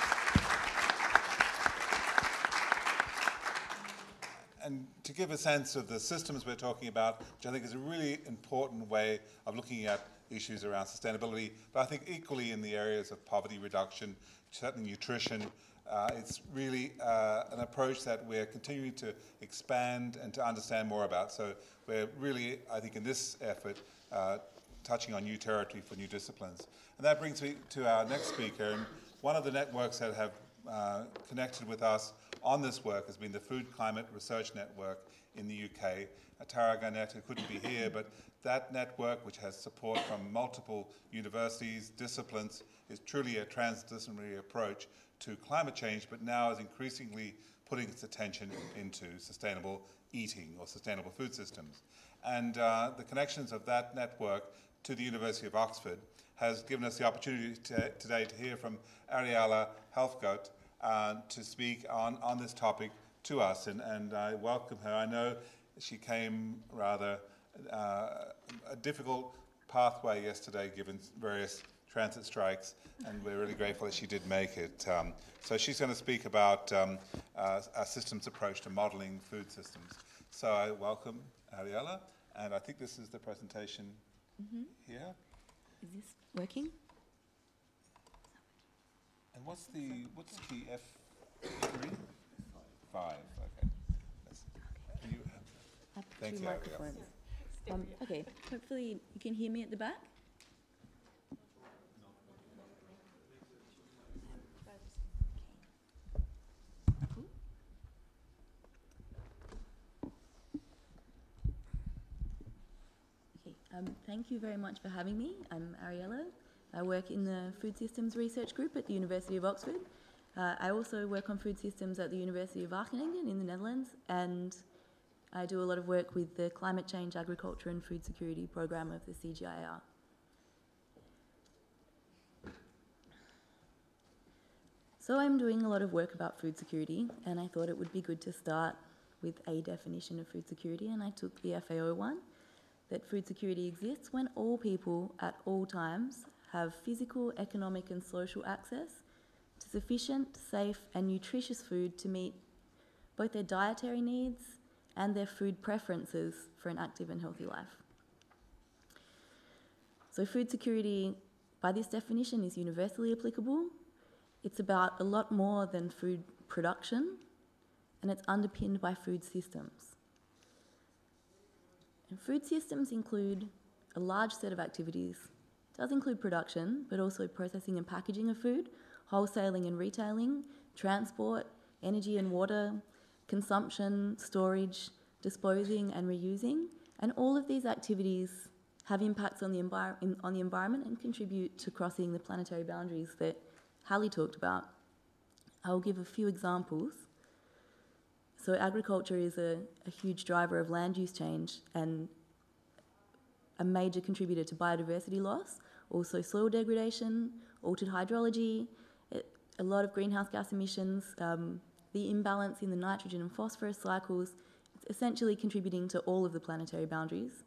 And to give a sense of the systems we're talking about, which I think is a really important way of looking at issues around sustainability, but I think equally in the areas of poverty reduction, certainly nutrition, it's really an approach that we're continuing to expand and to understand more about. So we're really, I think, in this effort, touching on new territory for new disciplines. And that brings me to our next speaker. And one of the networks that have connected with us on this work has been the Food Climate Research Network in the UK. Tara Garnett, who couldn't be here, but that network, which has support from multiple universities, disciplines, is truly a transdisciplinary approach to climate change, but now is increasingly putting its attention into sustainable eating or sustainable food systems. And the connections of that network to the University of Oxford has given us the opportunity today to hear from Ariella Helfgott to speak on this topic to us. And I welcome her. I know she came rather a difficult pathway yesterday given various transit strikes, and we're really grateful that she did make it. So she's going to speak about a systems approach to modeling food systems. So I welcome Ariella, and I think this is the presentation here. Is this working? And what's key F3? 5. Okay. Thank you, Ariella. Okay, hopefully you can hear me at the back. Thank you very much for having me. I'm Ariella. I work in the Food Systems Research Group at the University of Oxford. I also work on food systems at the University of Wageningen in the Netherlands, and I do a lot of work with the Climate Change, Agriculture and Food Security program of the CGIAR. So I'm doing a lot of work about food security, and I thought it would be good to start with a definition of food security, and I took the FAO one, that food security exists when all people at all times have physical, economic and social access to sufficient, safe and nutritious food to meet both their dietary needs and their food preferences for an active and healthy life. So food security, by this definition, is universally applicable. It's about a lot more than food production, and it's underpinned by food systems. And food systems include a large set of activities. It does include production, but also processing and packaging of food, wholesaling and retailing, transport, energy and water, consumption, storage, disposing and reusing. And all of these activities have impacts on the environment and contribute to crossing the planetary boundaries that Hallie talked about. I'll give a few examples. So agriculture is a huge driver of land use change and a major contributor to biodiversity loss, also soil degradation, altered hydrology, a lot of greenhouse gas emissions, the imbalance in the nitrogen and phosphorus cycles. It's essentially contributing to all of the planetary boundaries.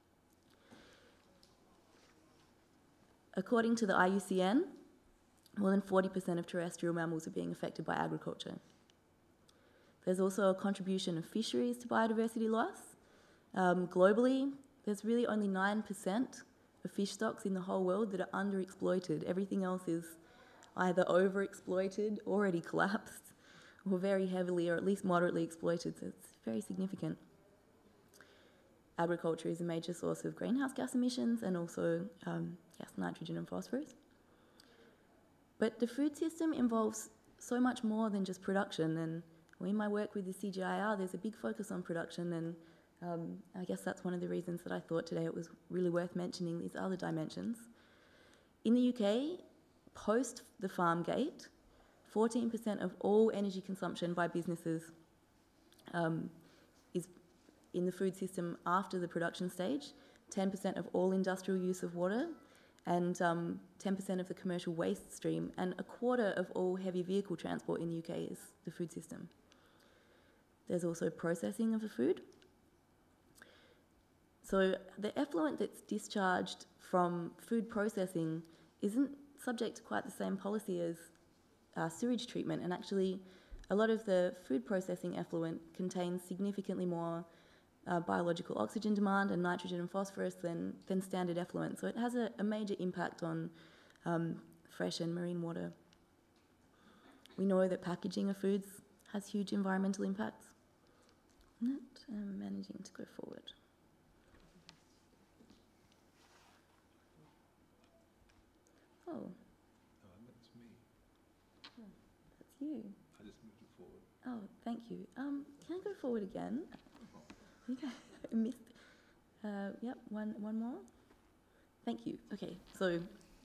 According to the IUCN, more than 40% of terrestrial mammals are being affected by agriculture. There's also a contribution of fisheries to biodiversity loss. Globally, there's really only 9% of fish stocks in the whole world that are underexploited. Everything else is either overexploited, already collapsed, or very heavily or at least moderately exploited, so it's very significant. Agriculture is a major source of greenhouse gas emissions and also nitrogen and phosphorus. But the food system involves so much more than just production, and in my work with the CGIAR, there's a big focus on production, and I guess that's one of the reasons that I thought today it was really worth mentioning these other dimensions. In the UK, post the farm gate, 14% of all energy consumption by businesses is in the food system after the production stage, 10% of all industrial use of water, and 10% of the commercial waste stream, and a quarter of all heavy vehicle transport in the UK is the food system. There's also processing of the food. So the effluent that's discharged from food processing isn't subject to quite the same policy as sewage treatment, and actually a lot of the food processing effluent contains significantly more biological oxygen demand and nitrogen and phosphorus than standard effluent. So it has a major impact on fresh and marine water. We know that packaging of foods has huge environmental impacts. Not managing to go forward. Oh. That's me. That's you. I just moved it forward. Oh, thank you. Can I go forward again? I think I missed. Yep, one more. Thank you. Okay, so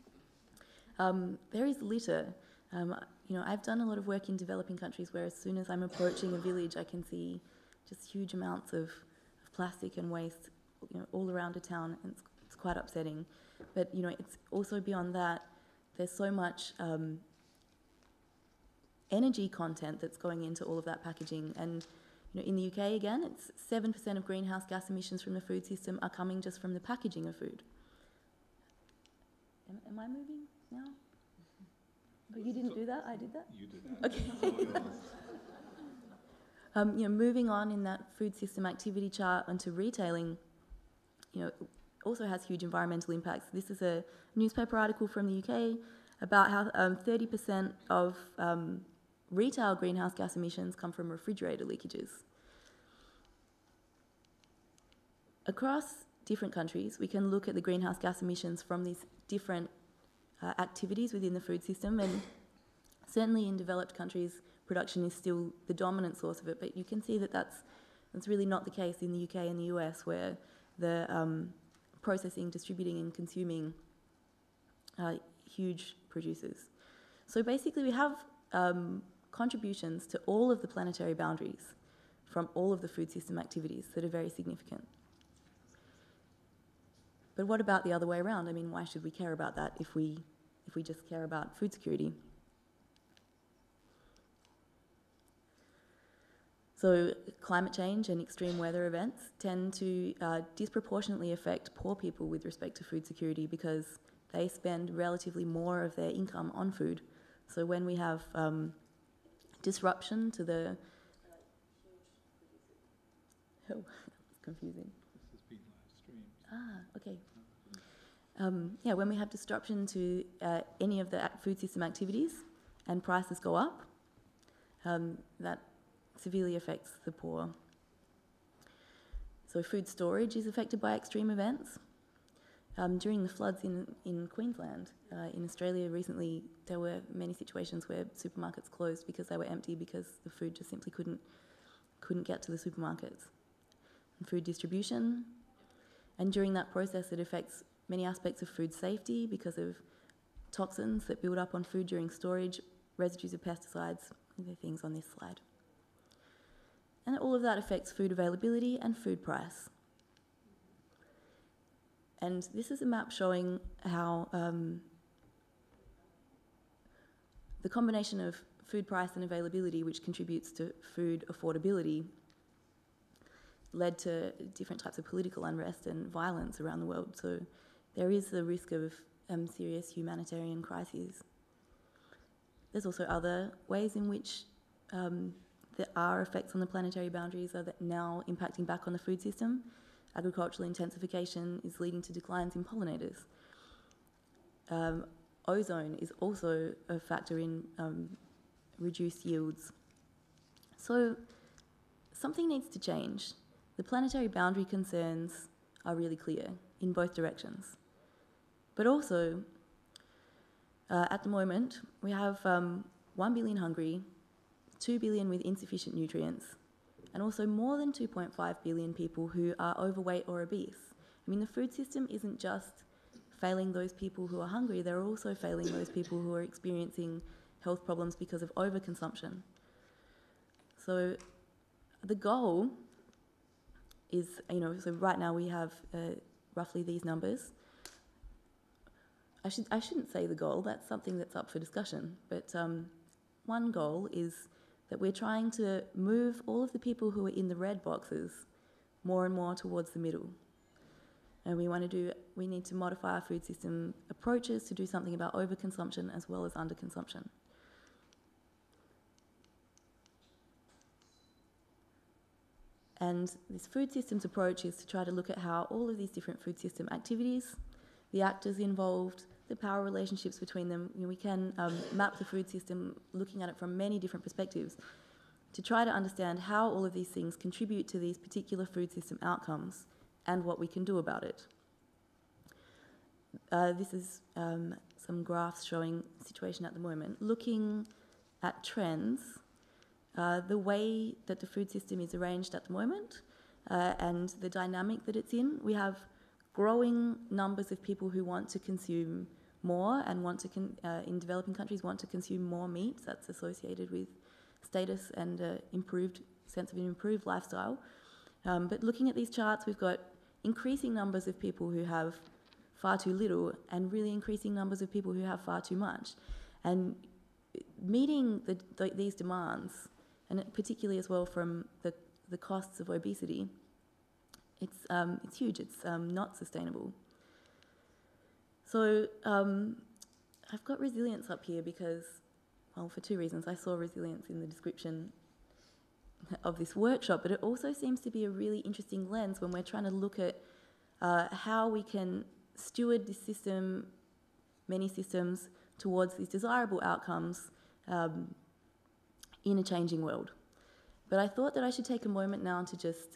there is litter. You know, I've done a lot of work in developing countries where as soon as I'm approaching a village, I can see just huge amounts of plastic and waste, you know, all around a town, and it's quite upsetting. But you know, it's also beyond that. There's so much energy content that's going into all of that packaging, and you know, in the UK again, it's 7% of greenhouse gas emissions from the food system are coming just from the packaging of food. Am I moving now? Oh, you didn't do that? I did that? You did that. Okay. You know, moving on in that food system activity chart onto retailing, you know, also has huge environmental impacts. This is a newspaper article from the UK about how 30% of retail greenhouse gas emissions come from refrigerator leakages. Across different countries, we can look at the greenhouse gas emissions from these different activities within the food system, and certainly in developed countries, production is still the dominant source of it, but you can see that that's really not the case in the UK and the US, where the processing, distributing and consuming huge producers. So basically we have contributions to all of the planetary boundaries from all of the food system activities that are very significant. But what about the other way around? I mean, why should we care about that if we just care about food security? So climate change and extreme weather events tend to disproportionately affect poor people with respect to food security because they spend relatively more of their income on food. So when we have disruption to the... Oh, it's confusing. This has been live streamed. Ah, okay. Yeah, when we have disruption to any of the food system activities and prices go up, that severely affects the poor. So food storage is affected by extreme events. During the floods in Queensland, in Australia recently, there were many situations where supermarkets closed because they were empty because the food just simply couldn't get to the supermarkets. And food distribution, and during that process it affects many aspects of food safety because of toxins that build up on food during storage, residues of pesticides, the things on this slide. And all of that affects food availability and food price. And this is a map showing how the combination of food price and availability, which contributes to food affordability, led to different types of political unrest and violence around the world. So there is the risk of serious humanitarian crises. There's also other ways in which there are effects on the planetary boundaries are that now impacting back on the food system. Agricultural intensification is leading to declines in pollinators. Ozone is also a factor in reduced yields. So something needs to change. The planetary boundary concerns are really clear in both directions. But also, at the moment, we have 1 billion hungry, 2 billion with insufficient nutrients, and also more than 2.5 billion people who are overweight or obese. I mean, the food system isn't just failing those people who are hungry, they're also failing those people who are experiencing health problems because of overconsumption. So the goal is, so right now we have roughly these numbers. I shouldn't say the goal, that's something that's up for discussion, but one goal is that we're trying to move all of the people who are in the red boxes more and more towards the middle. And we need to modify our food system approaches to do something about overconsumption as well as underconsumption. And this food systems approach is to try to look at how all of these different food system activities, the actors involved, the power relationships between them, we can map the food system looking at it from many different perspectives to try to understand how all of these things contribute to these particular food system outcomes and what we can do about it. This is some graphs showing the situation at the moment. Looking at trends, the way that the food system is arranged at the moment and the dynamic that it's in, we have growing numbers of people who want to consume more and want to, in developing countries, want to consume more meat. That's associated with status and sense of an improved lifestyle. But looking at these charts, we've got increasing numbers of people who have far too little and really increasing numbers of people who have far too much. And meeting these demands, and particularly as well from the costs of obesity, it's huge, it's not sustainable. So I've got resilience up here because, well, for two reasons. I saw resilience in the description of this workshop, but it also seems to be a really interesting lens when we're trying to look at how we can steward this system, many systems, towards these desirable outcomes in a changing world. But I thought that I should take a moment now to just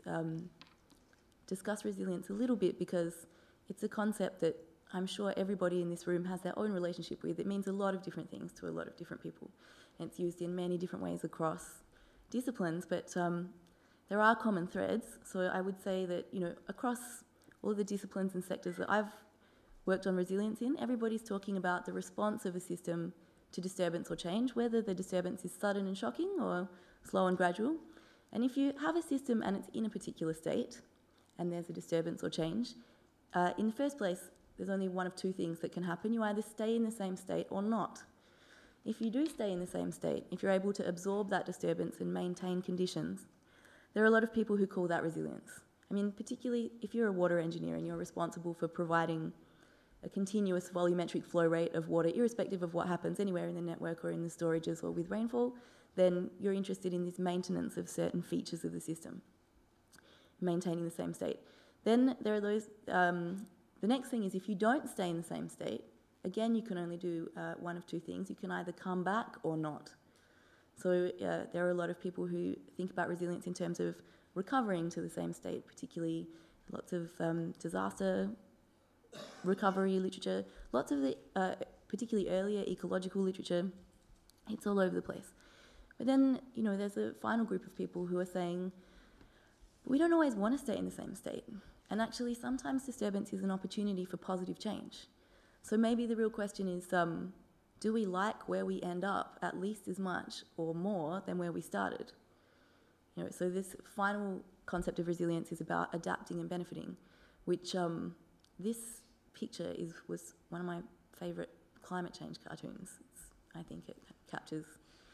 discuss resilience a little bit, because it's a concept that I'm sure everybody in this room has their own relationship with. It means a lot of different things to a lot of different people. And it's used in many different ways across disciplines, but there are common threads. So I would say that, across all of the disciplines and sectors that I've worked on resilience in, everybody's talking about the response of a system to disturbance or change, whether the disturbance is sudden and shocking or slow and gradual. And if you have a system and it's in a particular state, and there's a disturbance or change, in the first place, there's only one of two things that can happen. You either stay in the same state or not. If you do stay in the same state, if you're able to absorb that disturbance and maintain conditions, there are a lot of people who call that resilience. I mean, particularly if you're a water engineer and you're responsible for providing a continuous volumetric flow rate of water, irrespective of what happens anywhere in the network or in the storages or with rainfall, then you're interested in this maintenance of certain features of the system, maintaining the same state. Then there are those, the next thing is if you don't stay in the same state, again, you can only do one of two things. You can either come back or not. So there are a lot of people who think about resilience in terms of recovering to the same state, particularly lots of disaster recovery literature, lots of the particularly earlier ecological literature. It's all over the place. But then, there's a final group of people who are saying, we don't always want to stay in the same state. And actually, sometimes disturbance is an opportunity for positive change. So maybe the real question is, do we like where we end up at least as much or more than where we started? So this final concept of resilience is about adapting and benefiting, which this picture was one of my favourite climate change cartoons. I think it captures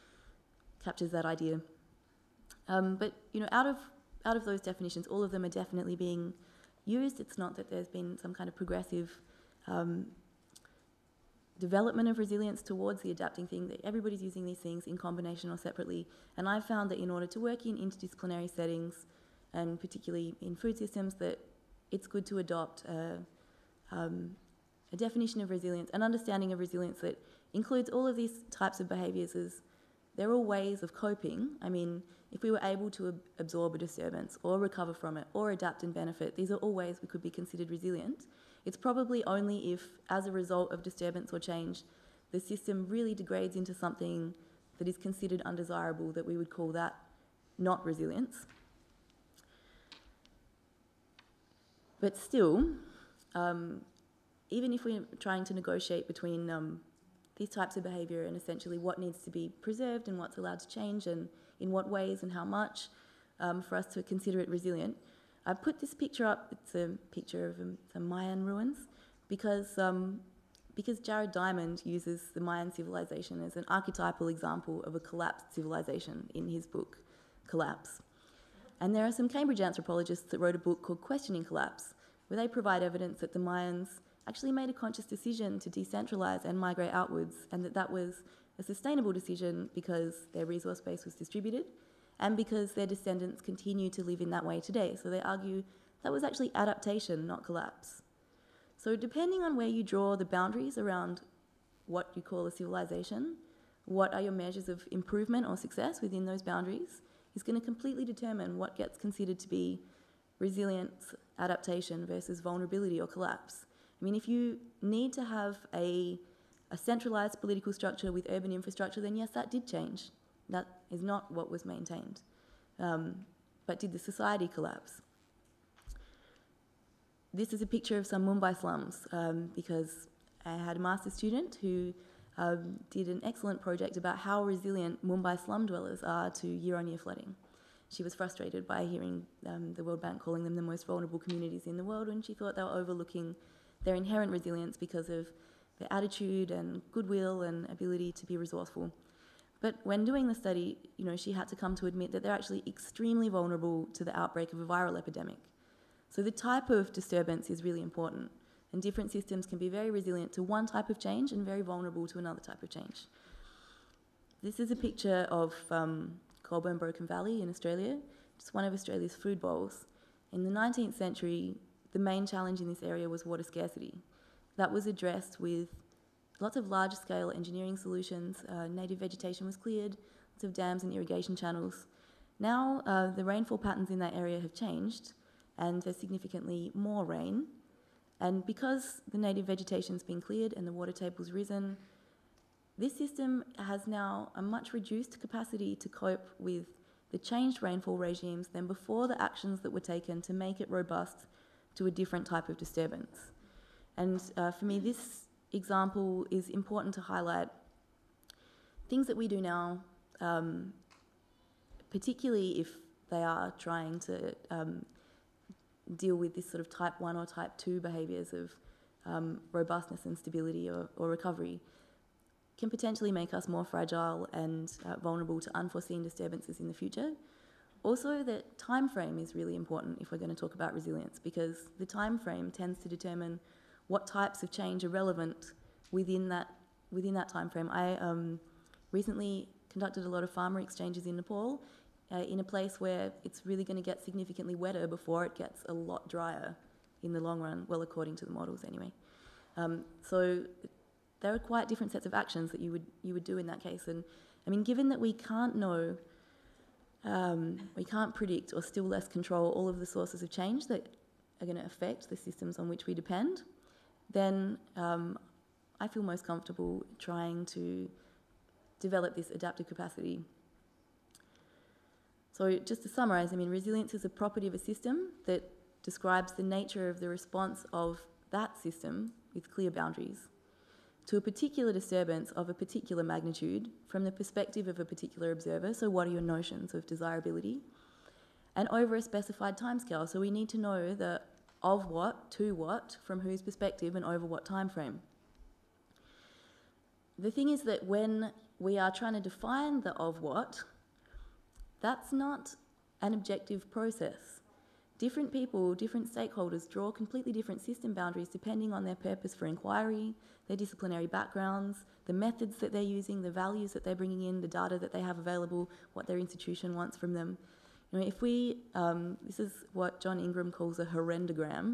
that idea. But out of those definitions, all of them are definitely being used. It's not that there's been some kind of progressive development of resilience towards the adapting thing, that everybody's using these things in combination or separately. And I've found that in order to work in interdisciplinary settings, and particularly in food systems, that it's good to adopt a definition of resilience, an understanding of resilience that includes all of these types of behaviours as they're all ways of coping. I mean, if we were able to absorb a disturbance or recover from it or adapt and benefit, these are all ways we could be considered resilient. It's probably only if, as a result of disturbance or change, the system really degrades into something that is considered undesirable that we would call that not resilience. But still, even if we're trying to negotiate between these types of behaviour and essentially what needs to be preserved and what's allowed to change and in what ways and how much for us to consider it resilient, I put this picture up. It's a picture of some Mayan ruins because Jared Diamond uses the Mayan civilization as an archetypal example of a collapsed civilization in his book, Collapse. And there are some Cambridge anthropologists that wrote a book called Questioning Collapse, where they provide evidence that the Mayans actually made a conscious decision to decentralise and migrate outwards, and that was a sustainable decision because their resource base was distributed and because their descendants continue to live in that way today. So they argue that was actually adaptation, not collapse. So depending on where you draw the boundaries around what you call a civilization, what are your measures of improvement or success within those boundaries, is going to completely determine what gets considered to be resilience, adaptation versus vulnerability or collapse. I mean, if you need to have a centralised political structure with urban infrastructure, then yes, that did change. That is not what was maintained. But did the society collapse? This is a picture of some Mumbai slums because I had a master's student who did an excellent project about how resilient Mumbai slum dwellers are to year-on-year flooding. She was frustrated by hearing the World Bank calling them the most vulnerable communities in the world, and she thought they were overlooking their inherent resilience because of their attitude and goodwill and ability to be resourceful. But when doing the study, she had to come to admit that they're actually extremely vulnerable to the outbreak of a viral epidemic. So the type of disturbance is really important, and different systems can be very resilient to one type of change and very vulnerable to another type of change. This is a picture of Colborne Broken Valley in Australia. It's one of Australia's food bowls. In the 19th century, the main challenge in this area was water scarcity. That was addressed with lots of large-scale engineering solutions. Native vegetation was cleared, lots of dams and irrigation channels. Now the rainfall patterns in that area have changed, and there's significantly more rain. And because the native vegetation's been cleared and the water table's risen, this system has now a much reduced capacity to cope with the changed rainfall regimes than before the actions that were taken to make it robust to a different type of disturbance. And for me, this example is important to highlight things that we do now, particularly if they are trying to deal with this sort of type 1 or type 2 behaviours of robustness and stability or recovery, can potentially make us more fragile and vulnerable to unforeseen disturbances in the future. Also, the time frame is really important if we're going to talk about resilience, because the time frame tends to determine what types of change are relevant within that time frame. I recently conducted a lot of farmer exchanges in Nepal, in a place where it's really going to get significantly wetter before it gets a lot drier in the long run, well, according to the models anyway. So there are quite different sets of actions that you would do in that case. And I mean, given that we can't know, we can't predict or still less control all of the sources of change that are going to affect the systems on which we depend, then I feel most comfortable trying to develop this adaptive capacity. So just to summarise, I mean, resilience is a property of a system that describes the nature of the response of that system with clear boundaries to a particular disturbance of a particular magnitude from the perspective of a particular observer. So what are your notions of desirability? And over a specified timescale. So we need to know the of what, to what, from whose perspective, and over what time frame. The thing is that when we are trying to define the of what, that's not an objective process. Different people, different stakeholders draw completely different system boundaries depending on their purpose for inquiry, their disciplinary backgrounds, the methods that they're using, the values that they're bringing in, the data that they have available, what their institution wants from them. You know, if we, this is what John Ingram calls a horrendogram,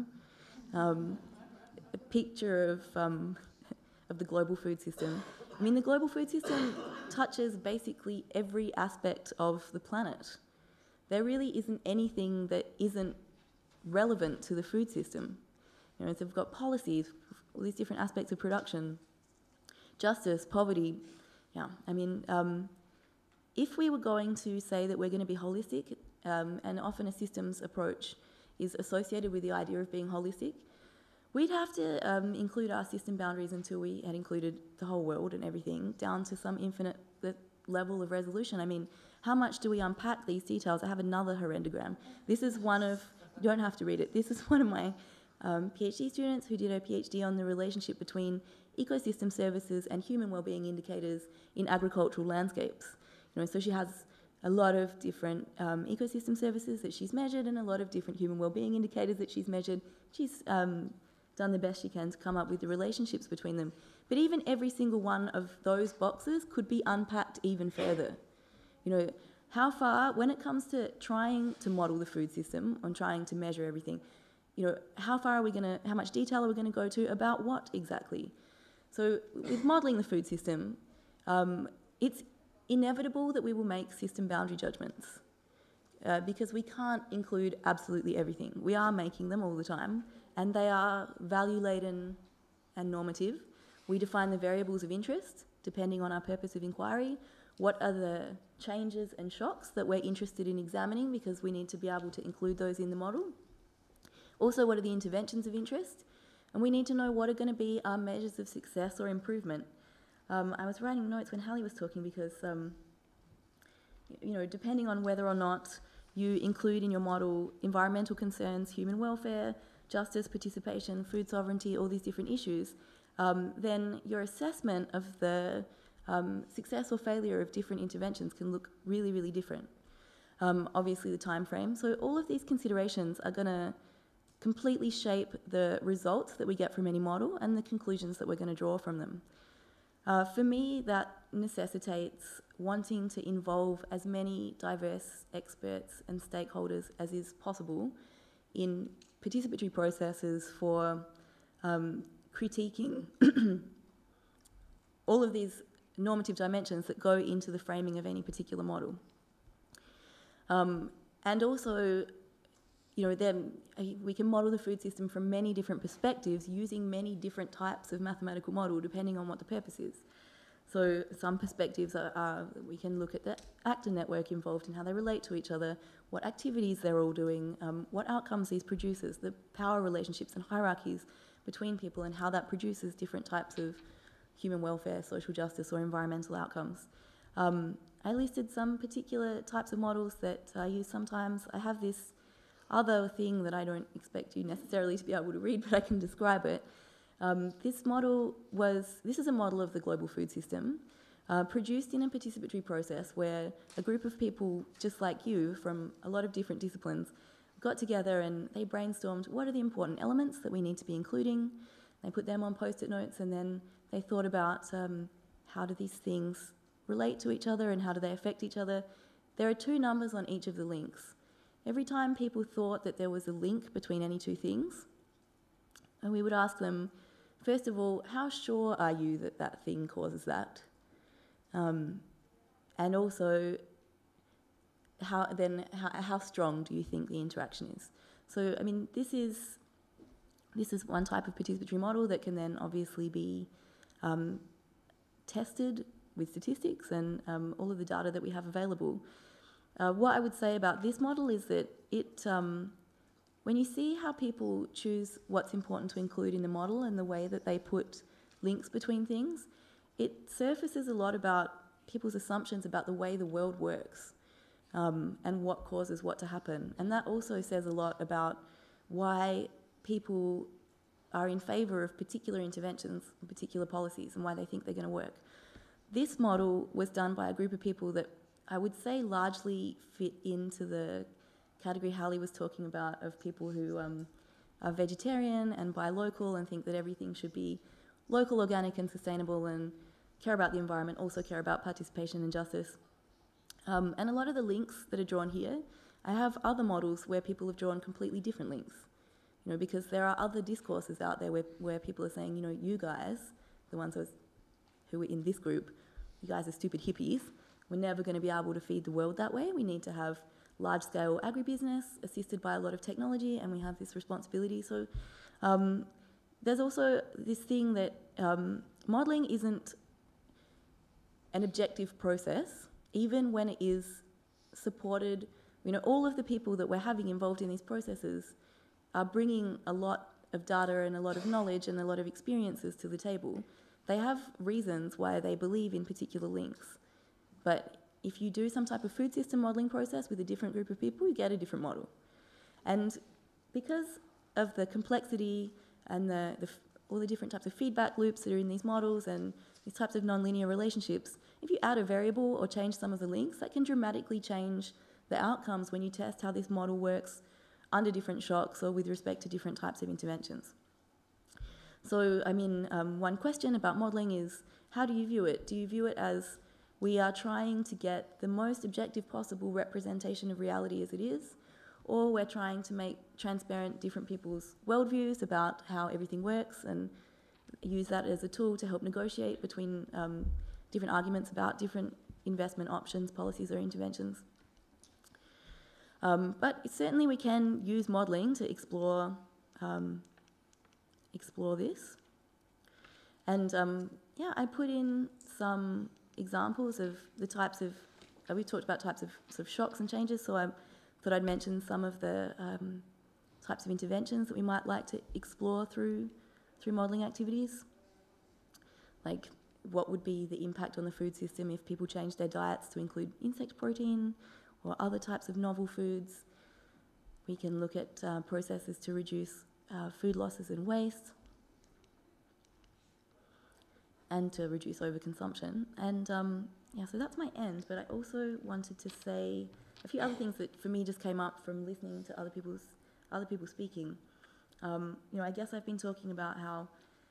a picture of the global food system. I mean, the global food system touches basically every aspect of the planet. There really isn't anything that isn't relevant to the food system. You know, so we've got policies, all these different aspects of production, justice, poverty. Yeah, I mean, if we were going to say that we're going to be holistic, and often a systems approach is associated with the idea of being holistic, we'd have to include our system boundaries until we had included the whole world and everything down to some infinite level of resolution. I mean, how much do we unpack these details? I have another horrendogram. This is one of, you don't have to read it, this is one of my PhD students who did her PhD on the relationship between ecosystem services and human wellbeing indicators in agricultural landscapes. You know, so she has a lot of different ecosystem services that she's measured and a lot of different human wellbeing indicators that she's measured. She's done the best she can to come up with the relationships between them. But even every single one of those boxes could be unpacked even further. You know, how far, when it comes to trying to model the food system and trying to measure everything, you know, how much detail are we going to go to about what exactly? So with modelling the food system, it's inevitable that we will make system boundary judgments because we can't include absolutely everything. We are making them all the time, and they are value-laden and normative. We define the variables of interest depending on our purpose of inquiry. What are the changes and shocks that we're interested in examining because we need to be able to include those in the model? Also, what are the interventions of interest? And we need to know what are going to be our measures of success or improvement. I was writing notes when Hallie was talking because, you know, depending on whether or not you include in your model environmental concerns, human welfare, justice, participation, food sovereignty, all these different issues, then your assessment of the success or failure of different interventions can look really, really different. Obviously, the time frame. So all of these considerations are going to completely shape the results that we get from any model and the conclusions that we're going to draw from them. For me, that necessitates wanting to involve as many diverse experts and stakeholders as is possible in participatory processes for critiquing all of these normative dimensions that go into the framing of any particular model. And also, you know, then we can model the food system from many different perspectives using many different types of mathematical model depending on what the purpose is. So some perspectives are we can look at the actor network involved and how they relate to each other, what activities they're all doing, what outcomes these produces, the power relationships and hierarchies between people and how that produces different types of human welfare, social justice or environmental outcomes. I listed some particular types of models that I use sometimes. I have this other thing that I don't expect you necessarily to be able to read, but I can describe it. This is a model of the global food system, produced in a participatory process where a group of people just like you from a lot of different disciplines got together and they brainstormed what are the important elements that we need to be including. They put them on post-it notes and then they thought about how do these things relate to each other and how do they affect each other. There are 2 numbers on each of the links. Every time people thought that there was a link between any 2 things, and we would ask them, first of all, how sure are you that that thing causes that? And also, how strong do you think the interaction is? So, I mean, this is one type of participatory model that can then obviously be tested with statistics and all of the data that we have available. What I would say about this model is that when you see how people choose what's important to include in the model and the way that they put links between things, it surfaces a lot about people's assumptions about the way the world works and what causes what to happen. And that also says a lot about why people are in favour of particular interventions and particular policies and why they think they're going to work. This model was done by a group of people that I would say largely fit into the category Hallie was talking about of people who are vegetarian and buy local and think that everything should be local, organic and sustainable and care about the environment, also care about participation and justice. And a lot of the links that are drawn here, I have other models where people have drawn completely different links. You know, because there are other discourses out there where people are saying, you know, you guys, the ones who were in this group, you guys are stupid hippies. We're never going to be able to feed the world that way. We need to have large-scale agribusiness assisted by a lot of technology, and we have this responsibility. So there's also this thing that modelling isn't an objective process, even when it is supported You know, all of the people that we're having involved in these processes are bringing a lot of data and a lot of knowledge and a lot of experiences to the table. They have reasons why they believe in particular links. But if you do some type of food system modelling process with a different group of people, you get a different model. And because of the complexity and all the different types of feedback loops that are in these models and these types of nonlinear relationships, if you add a variable or change some of the links, that can dramatically change the outcomes when you test how this model works under different shocks or with respect to different types of interventions. So, I mean, one question about modelling is, how do you view it? Do you view it as we are trying to get the most objective possible representation of reality as it is, or we're trying to make transparent different people's worldviews about how everything works and use that as a tool to help negotiate between different arguments about different investment options, policies or interventions? But certainly we can use modelling to explore this. And yeah, I put in some examples of the types of, we talked about types of sort of shocks and changes, so I thought I'd mention some of the types of interventions that we might like to explore through modelling activities. Like, what would be the impact on the food system if people changed their diets to include insect protein or other types of novel foods? We can look at processes to reduce food losses and waste, and to reduce overconsumption. And yeah, so that's my end, but I also wanted to say a few other things that for me just came up from listening to other people speaking. You know, I guess I've been talking about how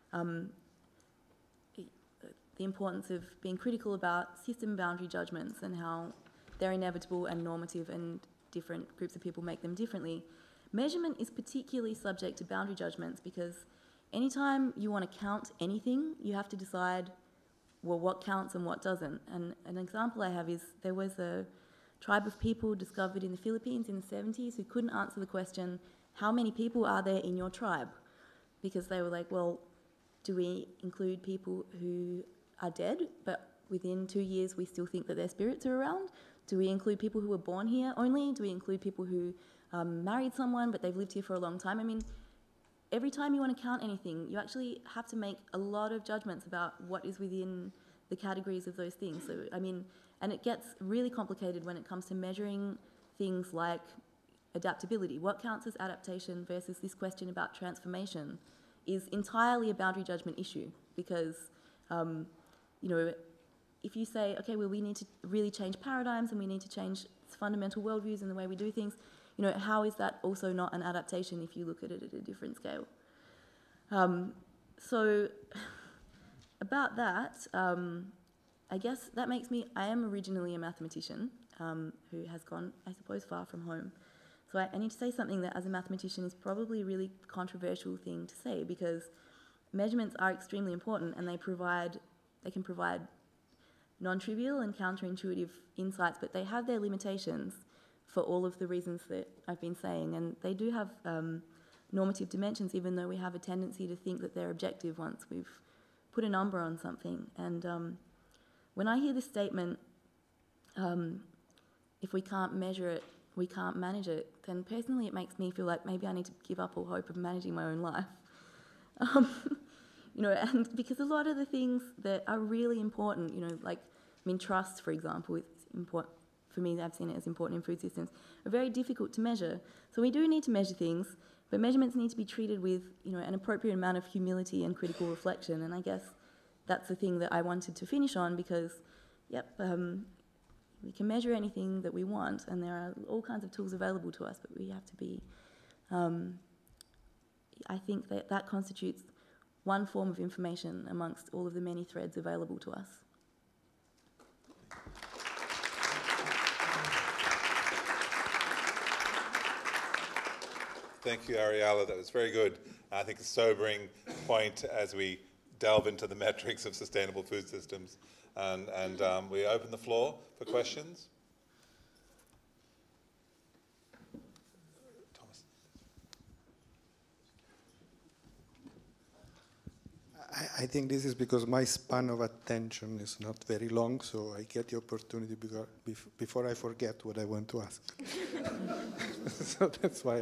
the importance of being critical about system boundary judgments and how they're inevitable and normative and different groups of people make them differently. Measurement is particularly subject to boundary judgments because anytime you want to count anything, you have to decide, well, what counts and what doesn't. And an example I have is there was a tribe of people discovered in the Philippines in the 70s who couldn't answer the question, how many people are there in your tribe? Because they were like, well, do we include people who are dead, but within 2 years we still think that their spirits are around? Do we include people who were born here only? Do we include people who married someone but they've lived here for a long time? I mean, every time you want to count anything, you actually have to make a lot of judgments about what is within the categories of those things. So, I mean, and it gets really complicated when it comes to measuring things like adaptability. What counts as adaptation versus this question about transformation is entirely a boundary judgment issue because, you know, if you say, okay, well, we need to really change paradigms and we need to change fundamental worldviews and the way we do things, you know, how is that also not an adaptation if you look at it at a different scale? So about that, I guess that makes me, I am originally a mathematician who has gone, I suppose, far from home. So I need to say something that as a mathematician is probably a really controversial thing to say because measurements are extremely important and they can provide non-trivial and counterintuitive insights, but they have their limitations for all of the reasons that I've been saying, and they do have normative dimensions, even though we have a tendency to think that they're objective once we've put a number on something. And when I hear this statement, if we can't measure it, we can't manage it, then personally it makes me feel like maybe I need to give up all hope of managing my own life. You know, and because a lot of the things that are really important, you know, like, I mean, trust, for example, is important. For me, I've seen it as important in food systems, are very difficult to measure. So we do need to measure things, but measurements need to be treated with, you know, an appropriate amount of humility and critical reflection. And I guess that's the thing that I wanted to finish on because, yep, we can measure anything that we want, and there are all kinds of tools available to us, but we have to be, I think that constitutes one form of information amongst all of the many threads available to us. Thank you, Ariella. That was very good. I think a sobering point as we delve into the metrics of sustainable food systems. And we open the floor for questions. I think this is because my span of attention is not very long, so I get the opportunity before I forget what I want to ask. So that's why.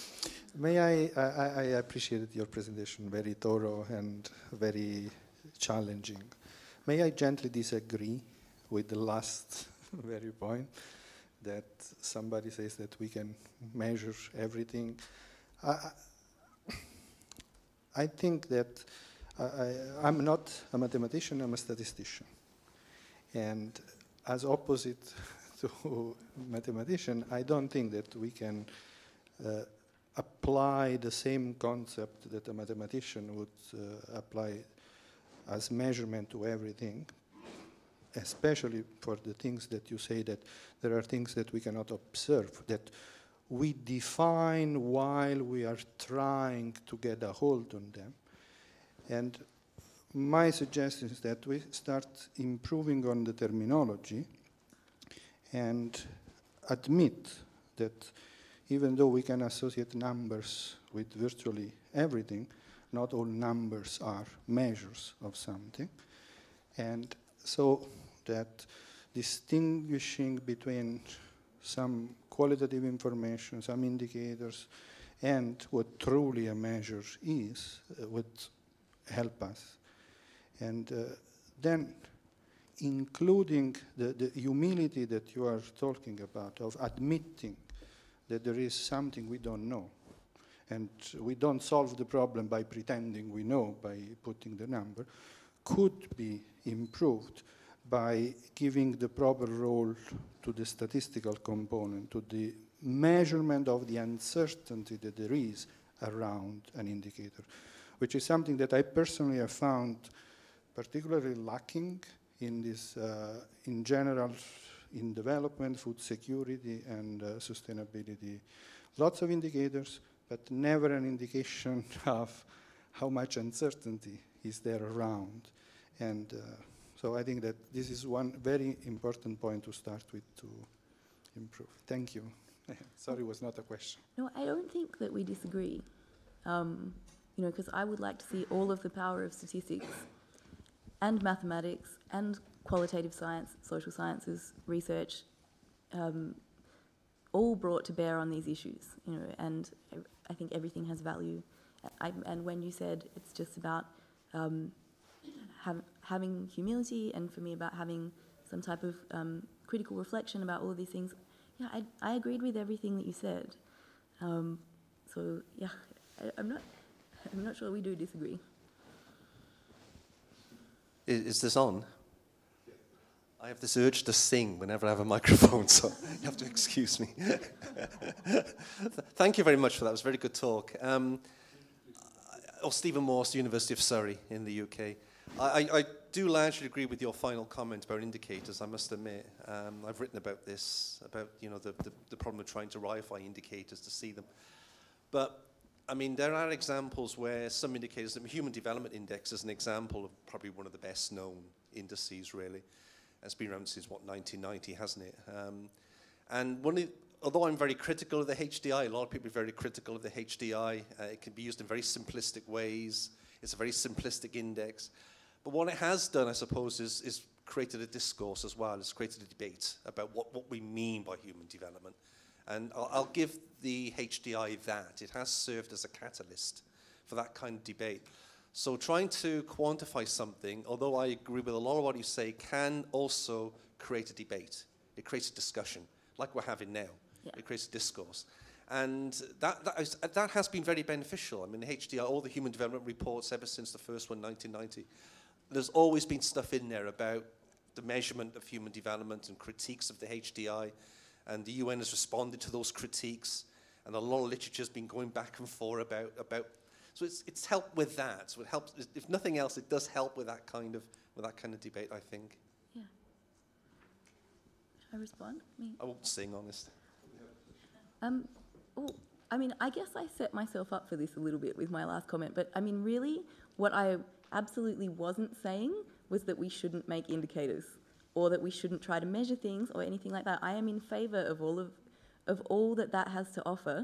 I appreciated your presentation, very thorough and very challenging. May I gently disagree with the last very point, that somebody says that we can measure everything. I think that I'm not a mathematician, I'm a statistician. And as opposite to mathematician, I don't think that we can apply the same concept that a mathematician would apply as measurement to everything, especially for the things that you say that there are things that we cannot observe, that we define while we are trying to get a hold on them. And my suggestion is that we start improving on the terminology and admit that even though we can associate numbers with virtually everything, not all numbers are measures of something. And so that distinguishing between some qualitative information, some indicators, and what truly a measure is would help us. And then including the humility that you are talking about, of admitting that there is something we don't know. And we don't solve the problem by pretending we know, by putting the number, could be improved by giving the proper role to the statistical component, to the measurement of the uncertainty that there is around an indicator, which is something that I personally have found particularly lacking in this, in general, in development, food security, and sustainability. Lots of indicators, but never an indication of how much uncertainty is there around. And so I think that this is one very important point to start with to improve. Thank you. Sorry, it was not a question. No, I don't think that we disagree. You know, because I would like to see all of the power of statistics and mathematics and qualitative science, social sciences, research, all brought to bear on these issues, you know, and I think everything has value. And when you said it's just about having humility, and for me about having some type of critical reflection about all of these things, yeah, I agreed with everything that you said. So yeah, I'm not sure we do disagree. Is this on? I have this urge to sing whenever I have a microphone, so you have to excuse me. Thank you very much for that. It was a very good talk. Stephen Morse, University of Surrey in the UK. I do largely agree with your final comment about indicators, I must admit. I've written about this, about the problem of trying to RIFI indicators to see them. But I mean, there are examples where some indicators, the Human Development Index is an example of probably one of the best known indices, really. It's been around since, 1990, hasn't it? And although I'm very critical of the HDI, a lot of people are very critical of the HDI. It can be used in very simplistic ways. It's a very simplistic index. But what it has done, I suppose, is created a discourse as well. It's created a debate about what we mean by human development. And I'll give the HDI that. It has served as a catalyst for that kind of debate. So trying to quantify something, although I agree with a lot of what you say, can also create a debate. It creates a discussion, like we're having now. Yeah. It creates a discourse. And that has been very beneficial. I mean, the HDI, all the human development reports ever since the first one, 1990, there's always been stuff in there about the measurement of human development and critiques of the HDI. And the UN has responded to those critiques. And a lot of literature has been going back and forth about so it's helped with that. So it helps, if nothing else, it does help with that kind of debate, I think. Yeah. Should I respond? I won't sing, honest. Well, I mean, I guess I set myself up for this a little bit with my last comment, but I mean, really, what I absolutely wasn't saying was that we shouldn't make indicators or that we shouldn't try to measure things or anything like that. I am in favour of all that has to offer,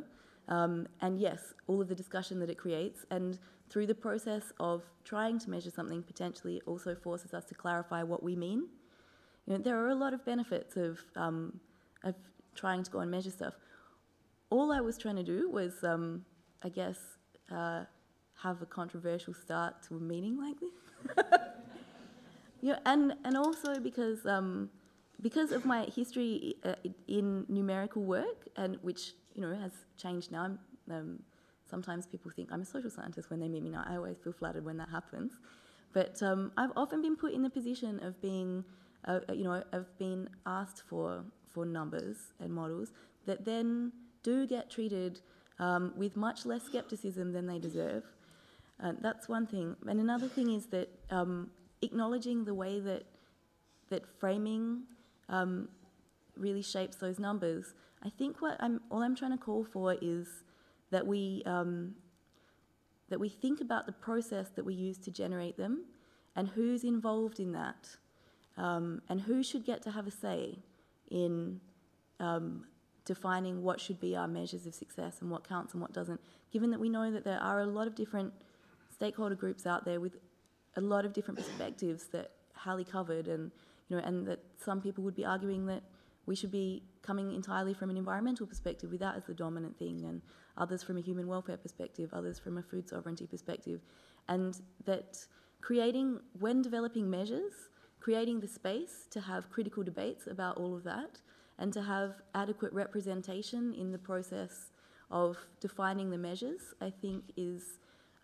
And yes, all of the discussion that it creates, and through the process of trying to measure something, potentially it also forces us to clarify what we mean. You know, there are a lot of benefits of trying to go and measure stuff. All I was trying to do was, I guess, have a controversial start to a meeting like this. Yeah, and also because of my history in numerical work, and which has changed now. Sometimes people think I'm a social scientist when they meet me now. I always feel flattered when that happens. But I've often been put in the position of being, of being asked for numbers and models that then do get treated with much less skepticism than they deserve. That's one thing. And another thing is that acknowledging the way that framing really shapes those numbers. I think all I'm trying to call for is that we think about the process that we use to generate them, and who's involved in that, and who should get to have a say in defining what should be our measures of success and what counts and what doesn't, given that we know that there are a lot of different stakeholder groups out there with a lot of different perspectives that Hallie covered, and and that some people would be arguing that we should be coming entirely from an environmental perspective with that as the dominant thing, and others from a human welfare perspective, others from a food sovereignty perspective, and that when developing measures, creating the space to have critical debates about all of that, and to have adequate representation in the process of defining the measures, I think is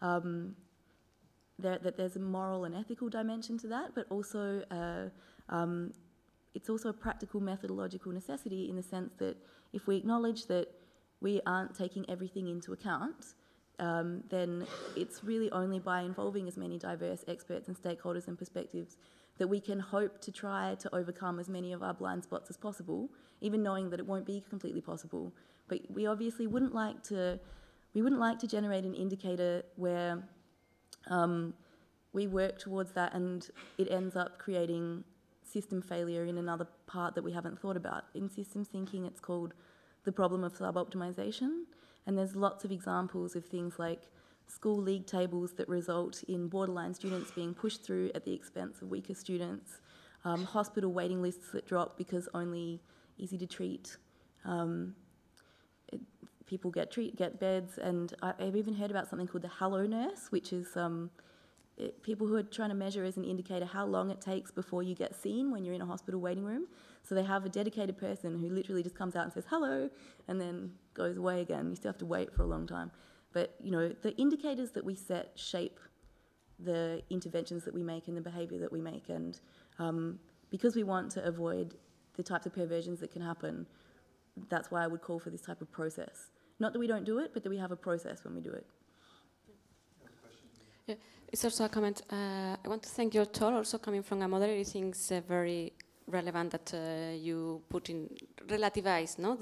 that there's a moral and ethical dimension to that, but also it's also a practical methodological necessity in the sense that if we acknowledge that we aren't taking everything into account, then it's really only by involving as many diverse experts and stakeholders and perspectives that we can hope to try to overcome as many of our blind spots as possible, even knowing that it won't be completely possible. But we obviously wouldn't like to generate an indicator where we work towards that and it ends up creating system failure in another part that we haven't thought about. In systems thinking, it's called the problem of sub-optimization, and there's lots of examples of things like school league tables that result in borderline students being pushed through at the expense of weaker students, hospital waiting lists that drop because only easy-to-treat people get beds, and I've even heard about something called the Hello Nurse, which is people who are trying to measure as an indicator how long it takes before you get seen when you're in a hospital waiting room. So they have a dedicated person who literally just comes out and says hello and then goes away again. You still have to wait for a long time. But the indicators that we set shape the interventions that we make and the behaviour that we make, and because we want to avoid the types of perversions that can happen, that's why I would call for this type of process. Not that we don't do it, but that we have a process when we do it. Yeah, it's also a comment. I want to thank your talk, also coming from a model. I think it's very relevant that you put in relativize, no,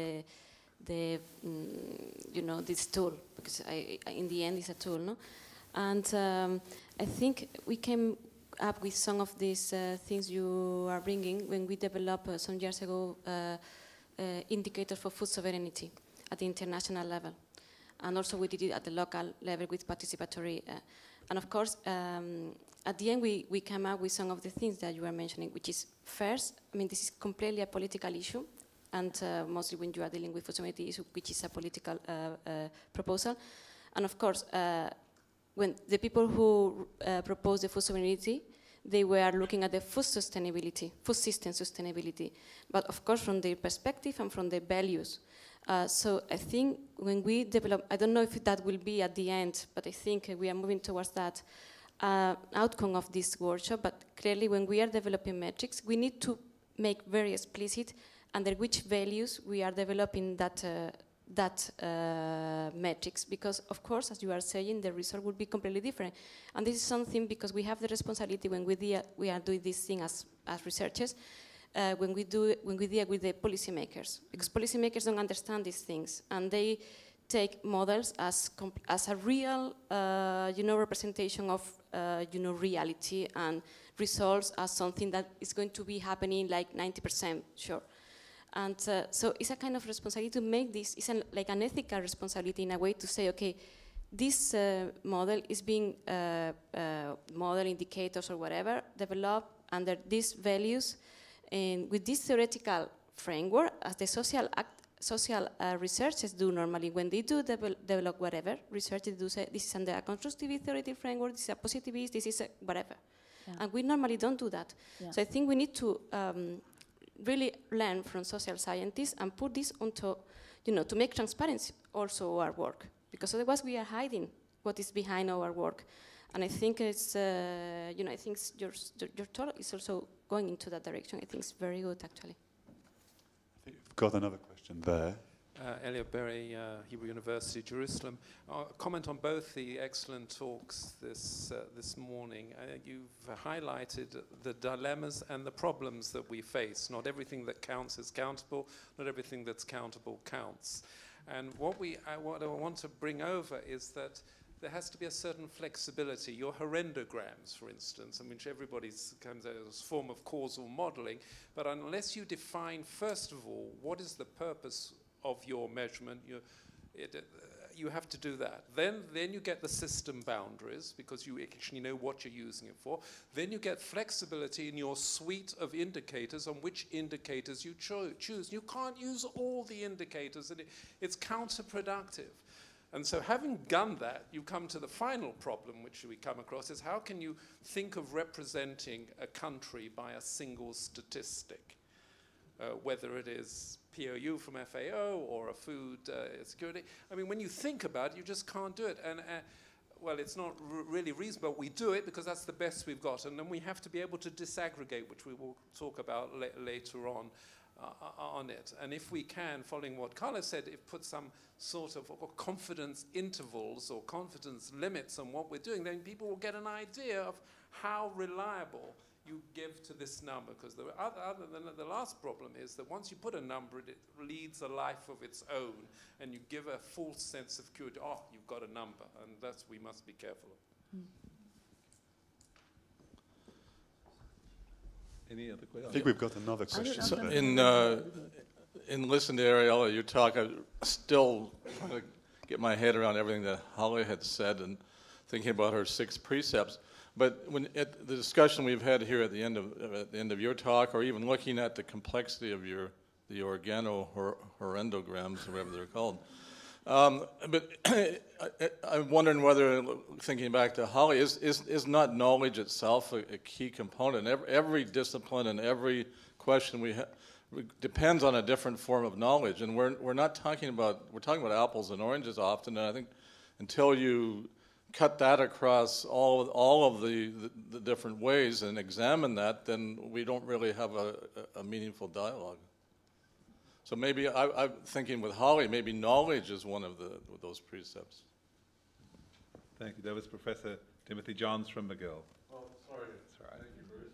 this tool, because in the end it's a tool, no, and I think we came up with some of these things you are bringing when we developed some years ago indicators for food sovereignty at the international level. And also we did it at the local level with participatory. And of course, at the end we came up with some of the things that you were mentioning, which is first, I mean, this is completely a political issue, and mostly when you are dealing with food sovereignty issue, which is a political proposal. And of course, when the people who proposed the food sovereignty, they were looking at the food sustainability, food system sustainability, but of course from their perspective and from their values. So I think when we develop, I don't know if that will be at the end, but I think we are moving towards that outcome of this workshop. But clearly when we are developing metrics, we need to make very explicit under which values we are developing that metrics, because of course, as you are saying, the result would be completely different. And this is something because we have the responsibility when we are doing this thing as researchers, when we deal with the policymakers, because policymakers don't understand these things, and they take models as a real, representation of, reality, and results as something that is going to be happening like 90% sure. And so it's a kind of responsibility to make this, it's like an ethical responsibility in a way to say, okay, this model is being model indicators or whatever developed under these values and with this theoretical framework as the social researchers do normally when they do develop whatever research. They do say this is under a constructivist theoretical framework, this is a positivist, this is a whatever. Yeah. And we normally don't do that. Yeah. So I think we need to really learn from social scientists and put this onto, to make transparency also our work. Because otherwise we are hiding what is behind our work. And I think it's, I think your talk is also going into that direction. I think it's very good, actually. I think we've got another question there. Elliot Berry, Hebrew University, Jerusalem. Comment on both the excellent talks this morning. You've highlighted the dilemmas and the problems that we face. Not everything that counts is countable. Not everything that's countable counts. And what I want to bring over is that there has to be a certain flexibility. Your horrendograms, for instance, in which everybody comes as a form of causal modeling, but unless you define, first of all, what is the purpose of your measurement, you have to do that. Then you get the system boundaries, because you actually know what you're using it for. Then you get flexibility in your suite of indicators on which indicators you choose. You can't use all the indicators, and it's counterproductive. And so having done that, you come to the final problem which we come across, is how can you think of representing a country by a single statistic? Whether it is POU from FAO or a food security. I mean, when you think about it, you just can't do it. And well, it's not really reasonable. We do it because that's the best we've got. And then we have to be able to disaggregate, which we will talk about later on it. And if we can, following what Carlos said, put some sort of confidence intervals or confidence limits on what we're doing, then people will get an idea of how reliable you give to this number, because other than the last problem is that once you put a number, it leads a life of its own, and you give a false sense of security. Oh, you've got a number, and that's we must be careful of. Any other questions? I think we've got another question. So in listening to Ariella, your talk, I'm still trying to get my head around everything that Holly had said and thinking about her 6 precepts. But when at the discussion we've had here at the end of your talk, or even looking at the complexity of the organo-horrendograms, or whatever they're called, but I'm wondering whether, thinking back to Holly, is not knowledge itself a key component? Every discipline and every question we have depends on a different form of knowledge, and we're talking about apples and oranges often, and I think until you cut that across all of the different ways and examine that, then we don't really have a meaningful dialogue. So maybe I'm thinking with Holly, maybe knowledge is one of those precepts. Thank you. That was Professor Timothy Johns from McGill. Oh, sorry. That's all right. Thank you, Bruce.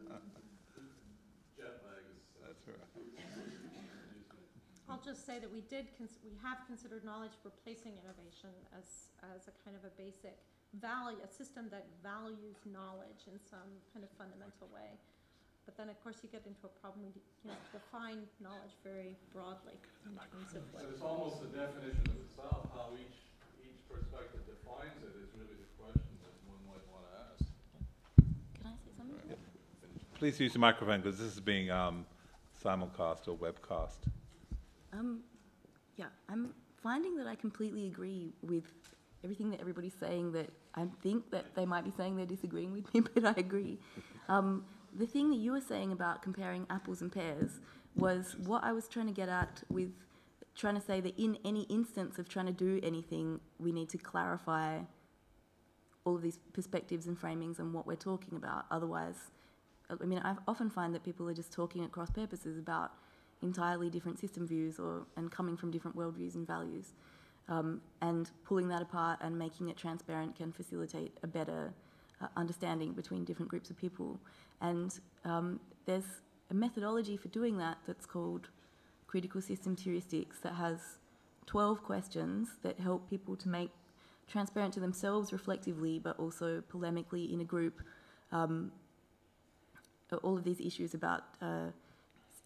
Jet lag is... That's all right. I'll just say that we have considered knowledge replacing innovation as a kind of a basic value, a system that values knowledge in some kind of fundamental way. But then, of course, you get into a problem when you define knowledge very broadly in terms of what. So it's almost the definition of itself. How each perspective defines it is really the question that one might want to ask. Can I say something? Yep. Please use the microphone, because this is being simulcast or webcast. Yeah, I'm finding that I completely agree with everything that everybody's saying, that I think that they might be saying they're disagreeing with me, but I agree. The thing that you were saying about comparing apples and pears was what I was trying to get at with trying to say that in any instance of trying to do anything, we need to clarify all of these perspectives and framings and what we're talking about. Otherwise, I mean, I often find that people are just talking at cross purposes about entirely different system views and coming from different worldviews and values. And pulling that apart and making it transparent can facilitate a better understanding between different groups of people. And there's a methodology for doing that that's called critical systems heuristics that has 12 questions that help people to make transparent to themselves reflectively, but also polemically in a group, all of these issues about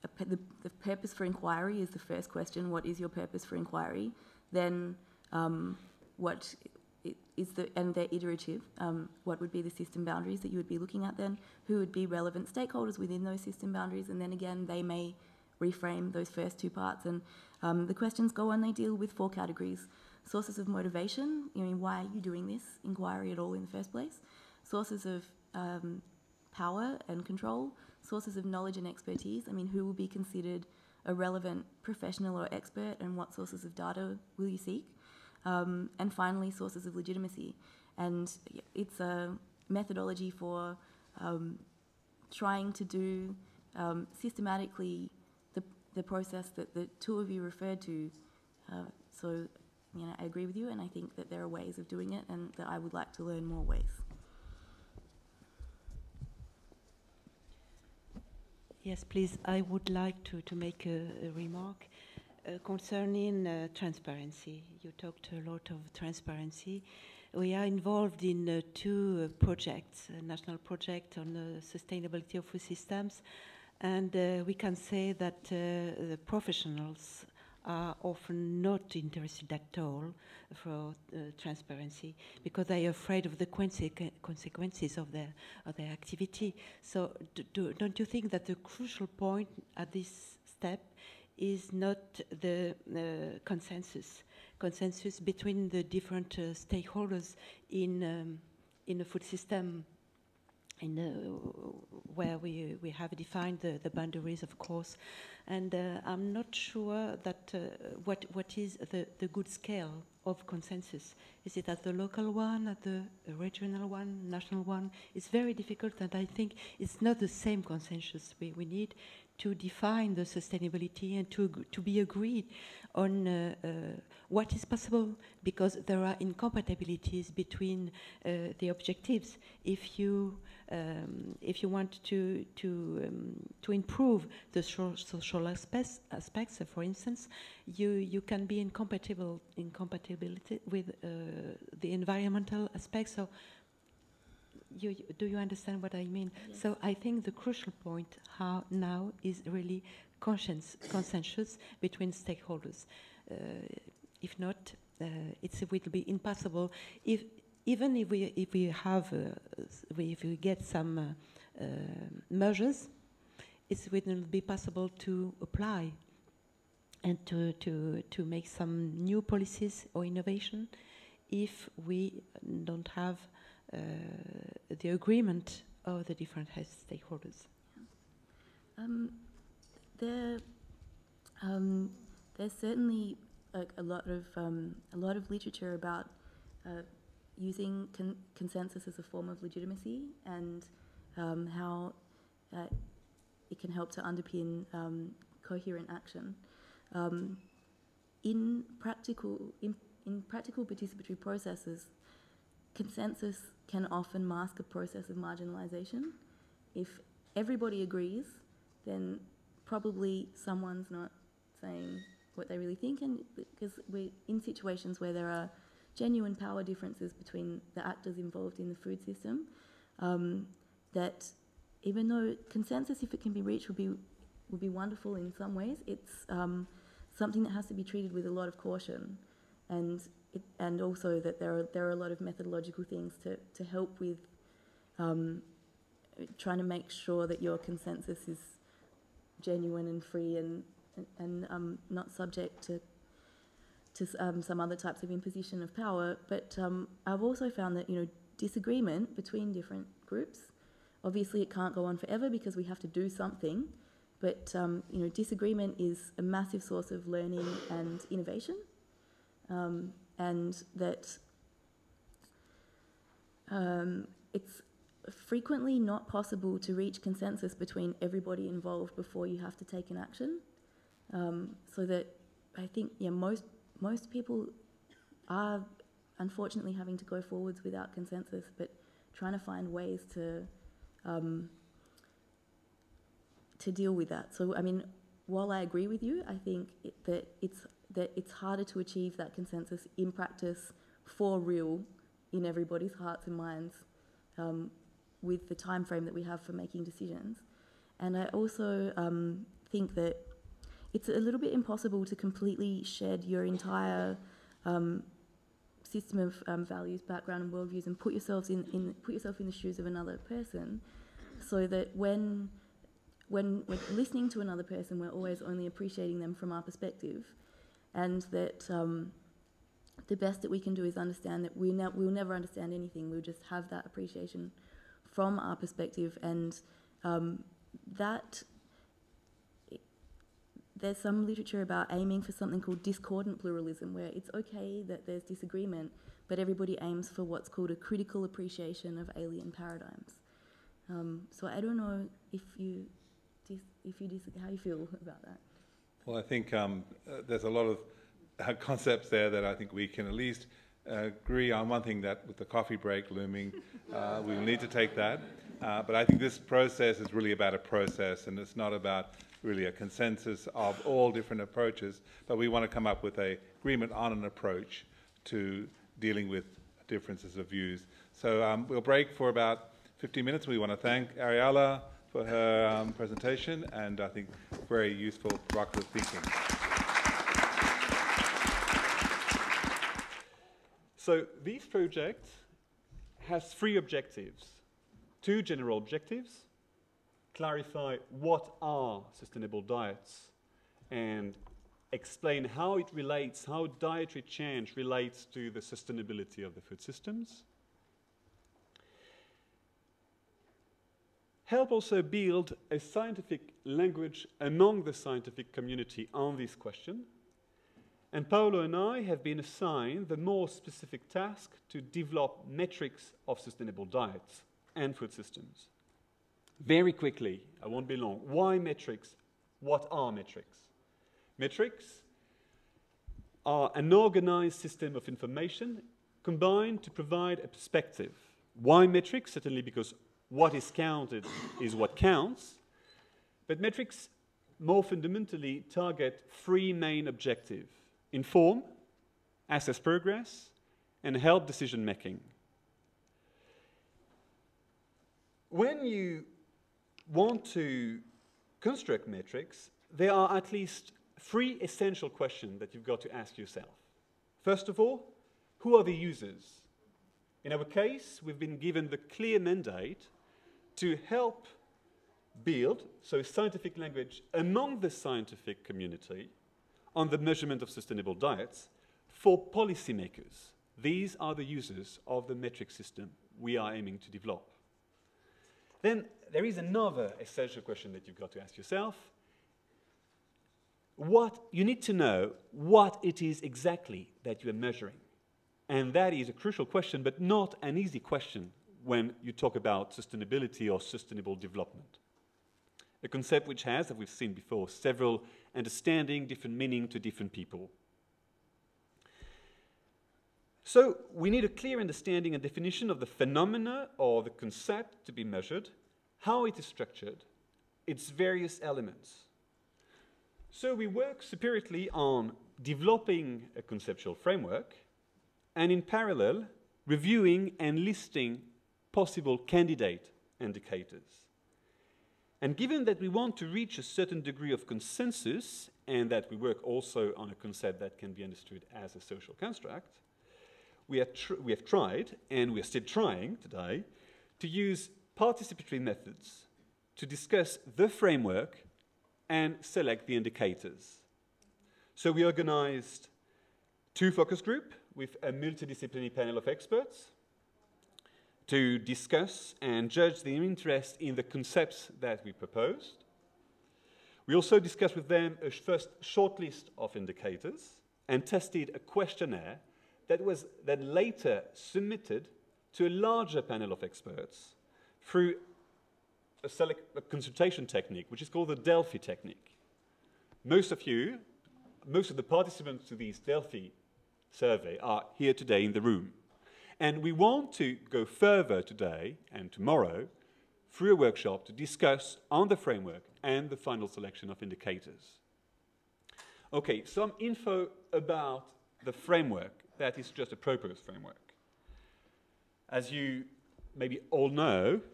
the purpose for inquiry is the first question. What is your purpose for inquiry? Then what is and they're iterative. What would be the system boundaries that you would be looking at then? Who would be relevant stakeholders within those system boundaries? And then again, they may reframe those first two parts. And the questions go on, they deal with 4 categories. Sources of motivation, why are you doing this inquiry at all in the first place? Sources of power and control, sources of knowledge and expertise. Who will be considered a relevant professional or expert, and what sources of data will you seek? And finally, sources of legitimacy. And it's a methodology for trying to do systematically the process that the 2 of you referred to. So, I agree with you, and I think that there are ways of doing it, and that I would like to learn more ways. Yes, please. I would like to make a remark concerning transparency. You talked a lot of transparency. We are involved in 2 projects, a national project on the sustainability of food systems, and we can say that the professionals are often not interested at all for transparency, because they are afraid of the consequences of their activity. So don't you think that the crucial point at this step is not the consensus between the different stakeholders in the food system, where we have defined the boundaries, of course, and I'm not sure that what is the good scale of consensus. Is it at the local one, at the regional one, national one? It's very difficult, and I think it's not the same consensus we need to define the sustainability and to be agreed on what is possible, because there are incompatibilities between the objectives. If you want to improve the social aspects, for instance, you can be incompatibility with the environmental aspects. So do you understand what I mean? Yes. So I think the crucial point now is really consensus between stakeholders. If not, it will be impossible. Even if we get some measures, it will be possible to apply and to make some new policies or innovation if we don't have the agreement of the different stakeholders. There's certainly a lot of literature about using consensus as a form of legitimacy, and how it can help to underpin coherent action. In practical participatory processes, consensus can often mask a process of marginalisation. If everybody agrees, then probably someone's not saying what they really think, and because we're in situations where there are genuine power differences between the actors involved in the food system, that even though consensus, if it can be reached, would be wonderful in some ways, it's something that has to be treated with a lot of caution, and also that there are a lot of methodological things to help with trying to make sure that your consensus is genuine and free and not subject to some other types of imposition of power. But I've also found that disagreement between different groups, obviously it can't go on forever because we have to do something, but disagreement is a massive source of learning and innovation, and that it's frequently not possible to reach consensus between everybody involved before you have to take an action. So that I think most people are unfortunately having to go forwards without consensus, but trying to find ways to deal with that. So I mean, while I agree with you, I think that it's harder to achieve that consensus in practice for real in everybody's hearts and minds with the time frame that we have for making decisions. And I also think that it's a little bit impossible to completely shed your entire system of values, background, and worldviews, and put yourself in the shoes of another person, so that when we're listening to another person, we're always only appreciating them from our perspective, and that the best that we can do is understand that we'll never understand anything. We'll just have that appreciation from our perspective, and that. There's some literature about aiming for something called discordant pluralism, where it's okay that there's disagreement, but everybody aims for what's called a critical appreciation of alien paradigms. So I don't know if you how you feel about that. Well, I think there's a lot of concepts there that I think we can at least agree on. One thing, that with the coffee break looming, we will need to take that. But I think this process is really about a process, and it's not about really a consensus of all different approaches, but we want to come up with an agreement on an approach to dealing with differences of views. So we'll break for about 15 minutes. We want to thank Ariella for her presentation, and I think very useful, provocative thinking. So this project has 3 objectives. 2 general objectives: clarify what are sustainable diets and explain how it relates, how dietary change relates to the sustainability of the food systems. Help also build a scientific language among the scientific community on this question. And Paolo and I have been assigned the more specific task to develop metrics of sustainable diets and food systems. Very quickly, I won't be long. Why metrics? What are metrics? Metrics are an organized system of information combined to provide a perspective. Why metrics? Certainly because what is counted is what counts. But metrics more fundamentally target 3 main objectives: inform, assess progress, and help decision making. When you want to construct metrics, there are at least 3 essential questions that you've got to ask yourself. First of all, who are the users? In our case, we've been given the clear mandate to help build, so scientific language among the scientific community on the measurement of sustainable diets for policymakers. These are the users of the metric system we are aiming to develop. Then there is another essential question that you've got to ask yourself. You need to know what it is exactly that you are measuring. And that is a crucial question, but not an easy question when you talk about sustainability or sustainable development. A concept which has, as we've seen before, several understanding, different meaning to different people. So we need a clear understanding and definition of the phenomena or the concept to be measured, how it is structured, its various elements. So we work separately on developing a conceptual framework and in parallel reviewing and listing possible candidate indicators. And given that we want to reach a certain degree of consensus and that we work also on a concept that can be understood as a social construct, we have tried, and we are still trying today, to use participatory methods to discuss the framework and select the indicators. So we organized 2 focus groups with a multidisciplinary panel of experts to discuss and judge the interest in the concepts that we proposed. We also discussed with them a first shortlist of indicators and tested a questionnaire that was then later submitted to a larger panel of experts through a consultation technique, which is called the Delphi technique. Most of the participants to this Delphi survey are here today in the room. And we want to go further today and tomorrow through a workshop to discuss on the framework and the final selection of indicators. Okay, some info about the framework. That is just a proposed framework. As you maybe all know,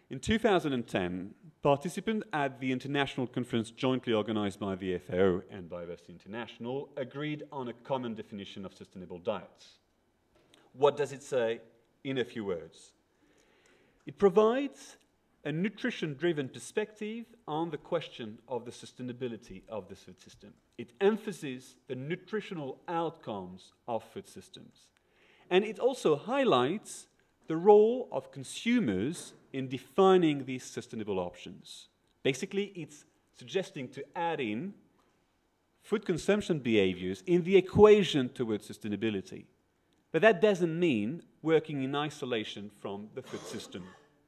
In 2010, participants at the international conference jointly organized by the FAO and Biodiversity International agreed on a common definition of sustainable diets. What does it say in a few words? It provides a nutrition-driven perspective on the question of the sustainability of the food system. It emphasizes the nutritional outcomes of food systems. And it also highlights the role of consumers in defining these sustainable options. Basically, it's suggesting to add in food consumption behaviors in the equation towards sustainability. But that doesn't mean working in isolation from the food system.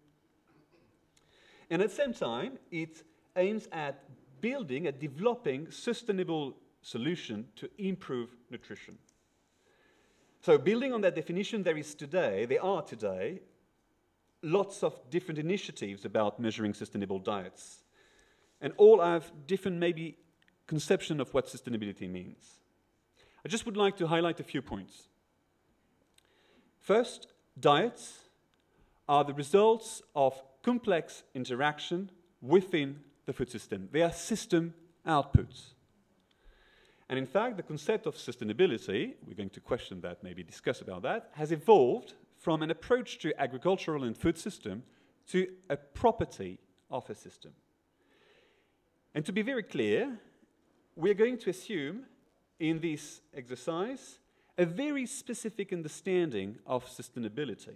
And at the same time, it aims at building, at developing sustainable solutions to improve nutrition. So building on that definition, there are today lots of different initiatives about measuring sustainable diets. And all have different, maybe, conception of what sustainability means. I just would like to highlight a few points. First, diets are the results of complex interaction within the food system. They are system outputs. And in fact, the concept of sustainability, we're going to question that, maybe discuss about that, has evolved from an approach to agricultural and food system to a property of a system. And to be very clear, we're going to assume in this exercise a very specific understanding of sustainability,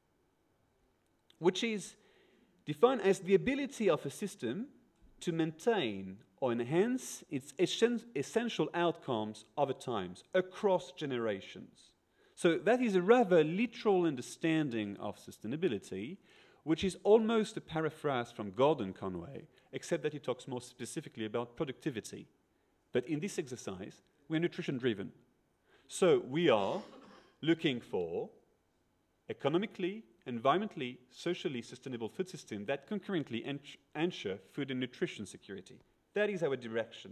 which is defined as the ability of a system to maintain or enhance its essential outcomes over time, across generations. So that is a rather literal understanding of sustainability, which is almost a paraphrase from Gordon Conway, except that he talks more specifically about productivity. But in this exercise, we're nutrition-driven. So we are looking for economically, environmentally, socially sustainable food system that concurrently ensure food and nutrition security. That is our direction.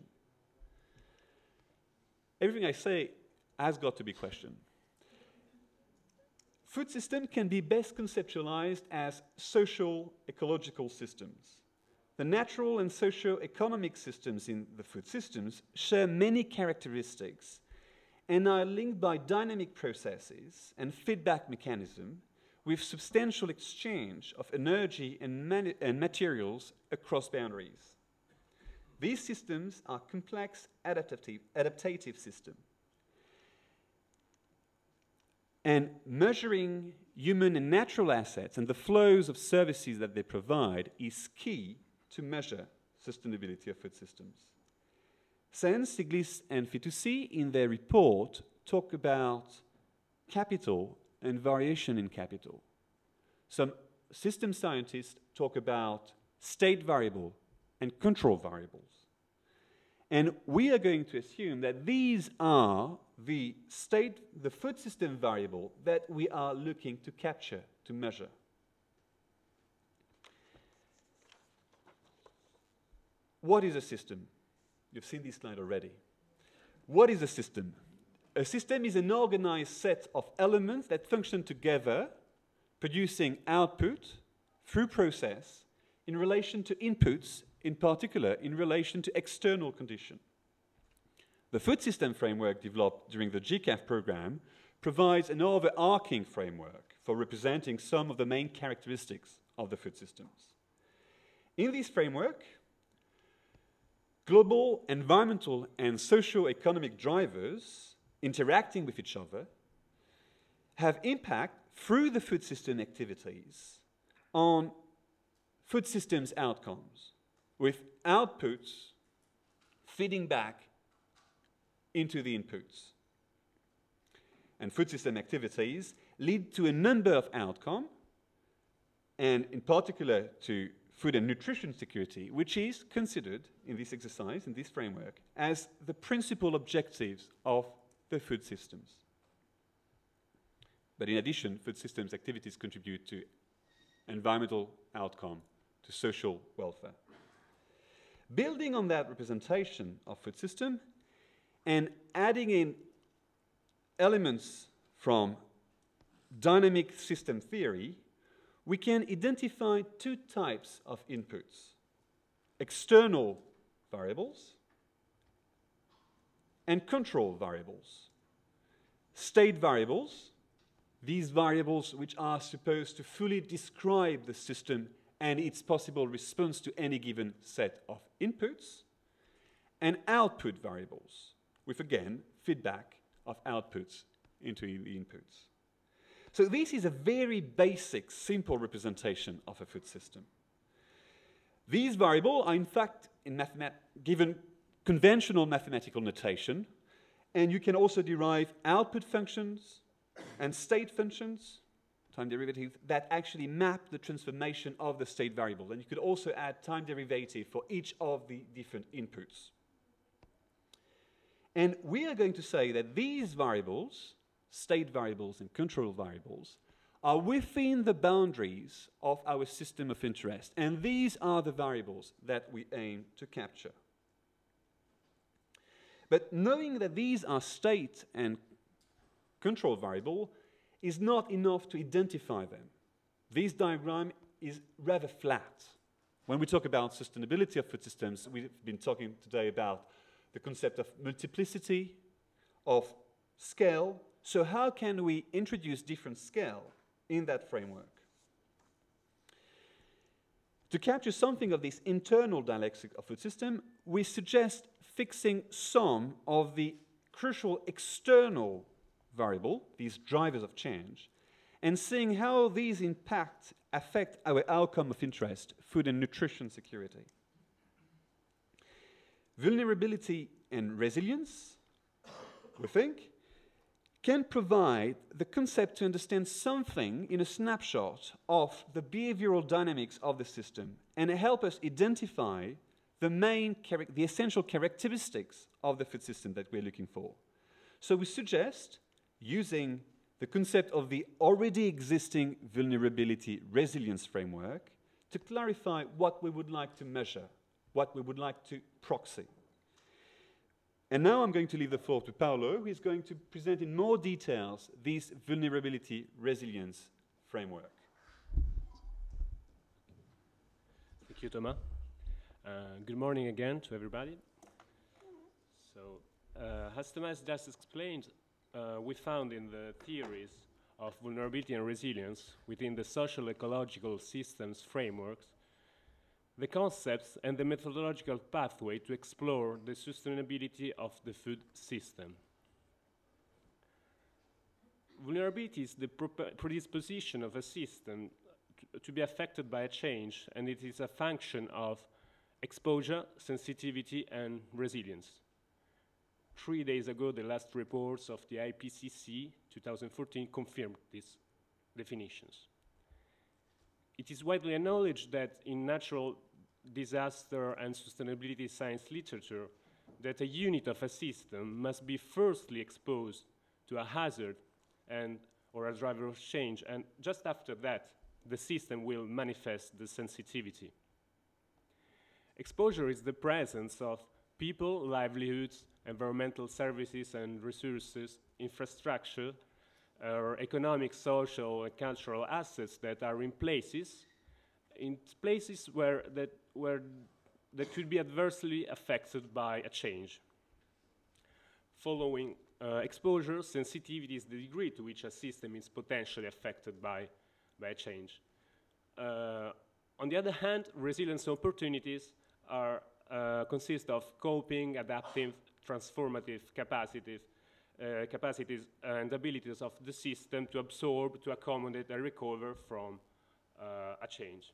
Everything I say has got to be questioned. Food system can be best conceptualized as social ecological systems. The natural and socio-economic systems in the food systems share many characteristics and are linked by dynamic processes and feedback mechanisms with substantial exchange of energy and materials across boundaries. These systems are complex adaptative systems. And measuring human and natural assets and the flows of services that they provide is key to measure sustainability of food systems. Sen, Stiglitz, and Fitoussi, in their report, talk about capital and variation in capital. Some system scientists talk about state variable and control variables. And we are going to assume that these are the food system variable that we are looking to capture, to measure. What is a system? You've seen this slide already. What is a system? A system is an organized set of elements that function together, producing output through process in relation to inputs, in particular in relation to external conditions. The food system framework developed during the GCAF program provides an overarching framework for representing some of the main characteristics of the food systems. In this framework, global environmental and socio-economic drivers interacting with each other have impact through the food system activities on food systems outcomes, with outputs feeding back into the inputs. And food system activities lead to a number of outcomes, and in particular to food and nutrition security, which is considered in this exercise, in this framework, as the principal objectives of the food systems. But in addition, food systems activities contribute to environmental outcome, to social welfare. Building on that representation of food system and adding in elements from dynamic system theory, we can identify two types of inputs: external variables and control variables. State variables, these variables which are supposed to fully describe the system and its possible response to any given set of inputs, and output variables, with again feedback of outputs into the inputs. So this is a very basic, simple representation of a food system. These variables are in fact given conventional mathematical notation, and you can also derive output functions and state functions, time derivatives, that actually map the transformation of the state variable. And you could also add time derivative for each of the different inputs. And we are going to say that these variables, state variables and control variables, are within the boundaries of our system of interest. And these are the variables that we aim to capture. But knowing that these are state and control variable is not enough to identify them. This diagram is rather flat. When we talk about sustainability of food systems, we've been talking today about the concept of multiplicity, of scale. So how can we introduce different scale in that framework? To capture something of this internal dialectic of food system, we suggest fixing some of the crucial external variable, these drivers of change, and seeing how these affect our outcome of interest, food and nutrition security. Vulnerability and resilience, we think, can provide the concept to understand something in a snapshot of the behavioral dynamics of the system and help us identify the essential characteristics of the food system that we're looking for. So we suggest using the concept of the already existing vulnerability resilience framework to clarify what we would like to measure, what we would like to proxy. And now I'm going to leave the floor to Paolo, who is going to present in more details this vulnerability resilience framework. Thank you, Thomas. Good morning again to everybody. So, as Thomas just explained, we found in the theories of vulnerability and resilience within the social ecological systems frameworks the concepts and the methodological pathway to explore the sustainability of the food system. Vulnerability is the predisposition of a system to be affected by a change, and it is a function of exposure, sensitivity, and resilience. 3 days ago, the last reports of the IPCC 2014 confirmed these definitions. It is widely acknowledged that in natural disaster and sustainability science literature, that a unit of a system must be firstly exposed to a hazard or a driver of change, and just after that, the system will manifest the sensitivity. Exposure is the presence of people, livelihoods, environmental services and resources, infrastructure, or economic, social, and cultural assets that are in places where that could be adversely affected by a change. Following exposure, sensitivity is the degree to which a system is potentially affected by a change. On the other hand, resilience opportunities consist of coping, adaptive, transformative capacities and abilities of the system to absorb, to accommodate, and recover from a change.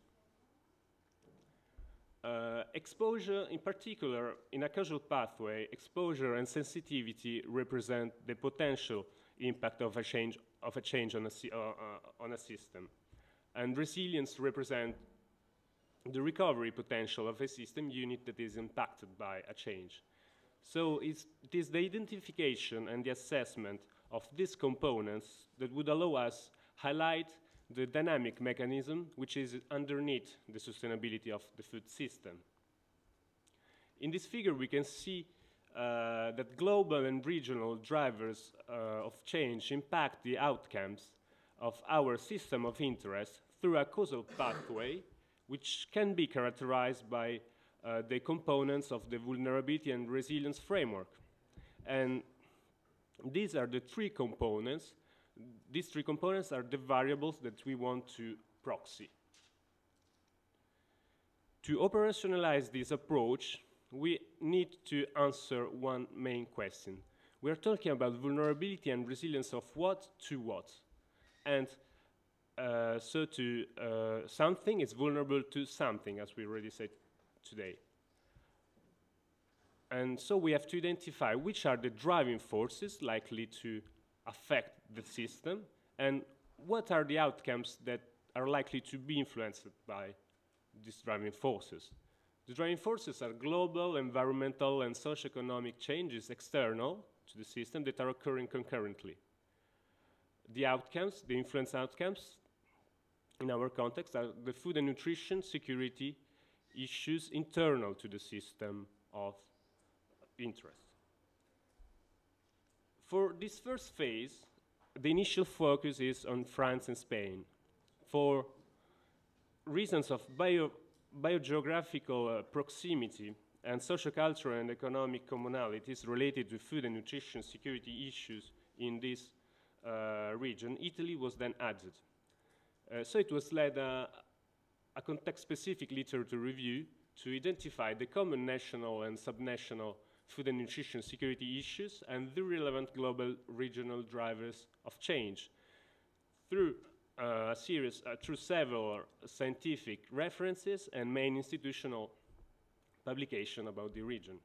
Exposure, in particular, in a causal pathway, exposure and sensitivity represent the potential impact of a change on a system, and resilience represent the recovery potential of a system unit that is impacted by a change. So it is the identification and the assessment of these components that would allow us highlight the dynamic mechanism which is underneath the sustainability of the food system. In this figure, we can see that global and regional drivers of change impact the outcomes of our system of interest through a causal pathway which can be characterized by the components of the vulnerability and resilience framework. And these are the three components. These three components are the variables that we want to proxy. To operationalize this approach, we need to answer one main question. We are talking about vulnerability and resilience of what to what. And something is vulnerable to something, as we already said today. And so we have to identify which are the driving forces likely to affect the system, and what are the outcomes that are likely to be influenced by these driving forces. The driving forces are global, environmental, and socioeconomic changes external to the system that are occurring concurrently. The outcomes, the influence outcomes, in our context, are the food and nutrition security issues internal to the system of interest. For this first phase, the initial focus is on France and Spain. For reasons of biogeographical proximity and sociocultural and economic commonalities related to food and nutrition security issues in this region, Italy was then added. So it was led a context-specific literature review to identify the common national and subnational food and nutrition security issues and the relevant global regional drivers of change through through several scientific references and main institutional publication about the region.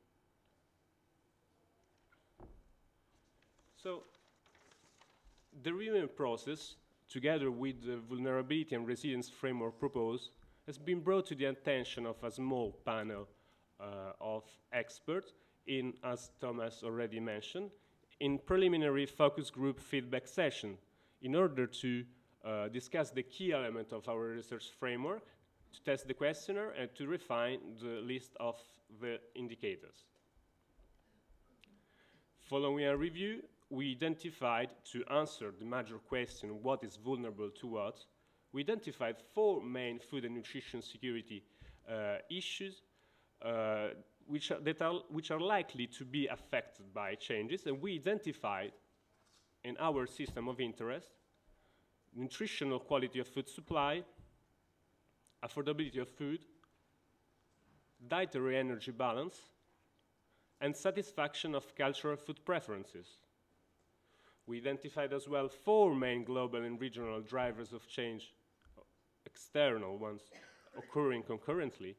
So the reviewing process, together with the vulnerability and resilience framework proposed, has been brought to the attention of a small panel of experts in, as Thomas already mentioned, in preliminary focus group feedback session in order to discuss the key element of our research framework, to test the questionnaire, and to refine the list of the indicators. Following a review, we identified, to answer the major question, what is vulnerable to what, we identified 4 main food and nutrition security issues which are likely to be affected by changes, and we identified in our system of interest nutritional quality of food supply, affordability of food, dietary energy balance, and satisfaction of cultural food preferences. We identified as well 4 main global and regional drivers of change, external ones occurring concurrently,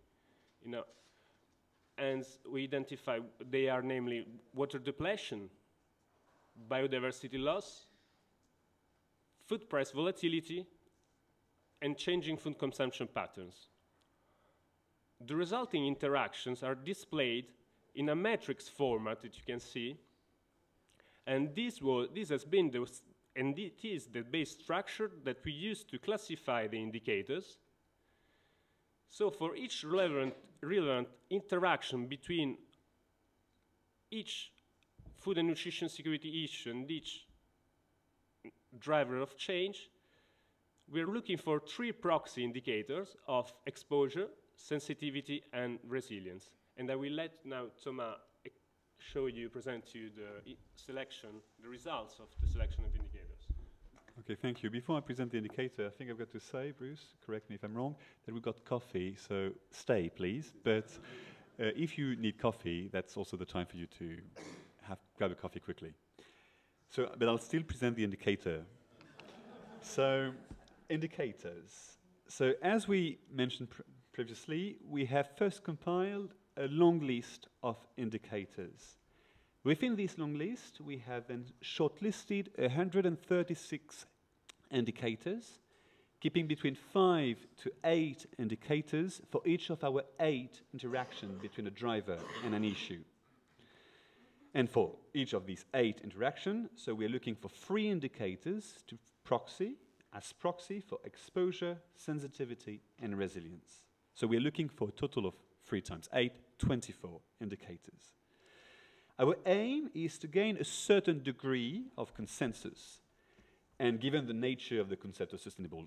and we identify they are namely water depletion, biodiversity loss, food price volatility, and changing food consumption patterns. The resulting interactions are displayed in a matrix format that you can see, and this has been and it is the base structure that we use to classify the indicators. So for each relevant interaction between each food and nutrition security issue and each driver of change, we're looking for 3 proxy indicators of exposure, sensitivity, and resilience. And I will let now Thomas present you the results of the selection of indicators. Okay, thank you. Before I present the indicator, I think I've got to say, Bruce, correct me if I'm wrong, that we've got coffee, so stay, please. But if you need coffee, that's also the time for you to grab a coffee quickly. So, but I'll still present the indicator. So, indicators. So, as we mentioned previously, we have first compiled a long list of indicators. Within this long list, we have then shortlisted 136 indicators, keeping between 5 to 8 indicators for each of our 8 interactions between a driver and an issue. And for each of these 8 interactions, so we're looking for 3 indicators to proxy, as proxy for exposure, sensitivity, and resilience. So we're looking for a total of 3 times 8, 24 indicators. Our aim is to gain a certain degree of consensus, and given the nature of the concept of sustainable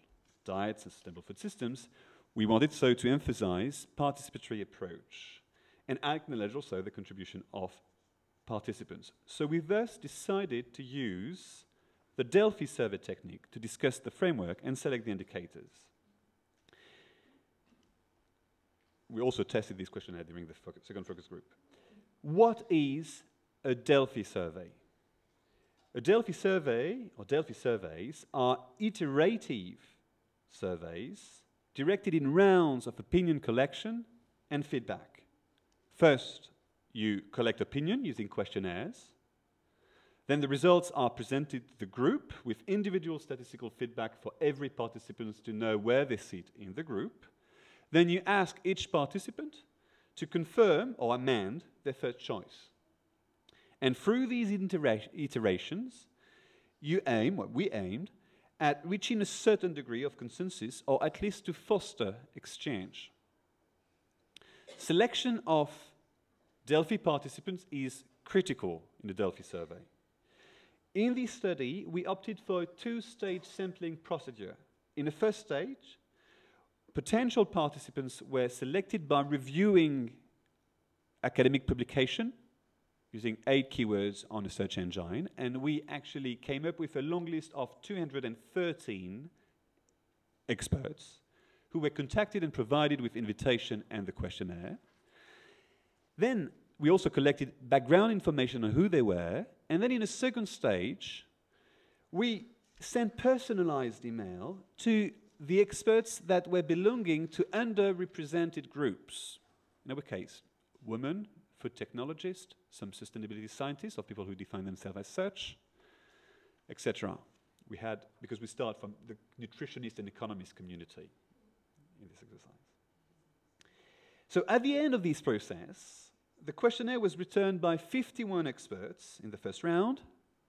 diets and sustainable food systems, we wanted so to emphasize participatory approach and acknowledge also the contribution of participants. So we thus decided to use the Delphi survey technique to discuss the framework and select the indicators. We also tested this questionnaire during the second focus group. What is a Delphi survey? A Delphi survey, or Delphi surveys, are iterative surveys directed in rounds of opinion collection and feedback. First, you collect opinion using questionnaires. Then the results are presented to the group with individual statistical feedback for every participant to know where they sit in the group. Then you ask each participant to confirm or amend their first choice. And through these iterations, we aimed at reaching a certain degree of consensus, or at least to foster exchange. Selection of Delphi participants is critical in the Delphi survey. In this study, we opted for a two-stage sampling procedure. In the first stage, potential participants were selected by reviewing academic publication using 8 keywords on a search engine, and we actually came up with a long list of 213 experts who were contacted and provided with invitation and the questionnaire. Then we also collected background information on who they were, and then in a second stage, we sent personalized email to the experts that were belonging to underrepresented groups. In our case, women, food technologists, some sustainability scientists, or people who define themselves as such, etc. We had, because we start from the nutritionist and economist community in this exercise. So at the end of this process, the questionnaire was returned by 51 experts in the first round,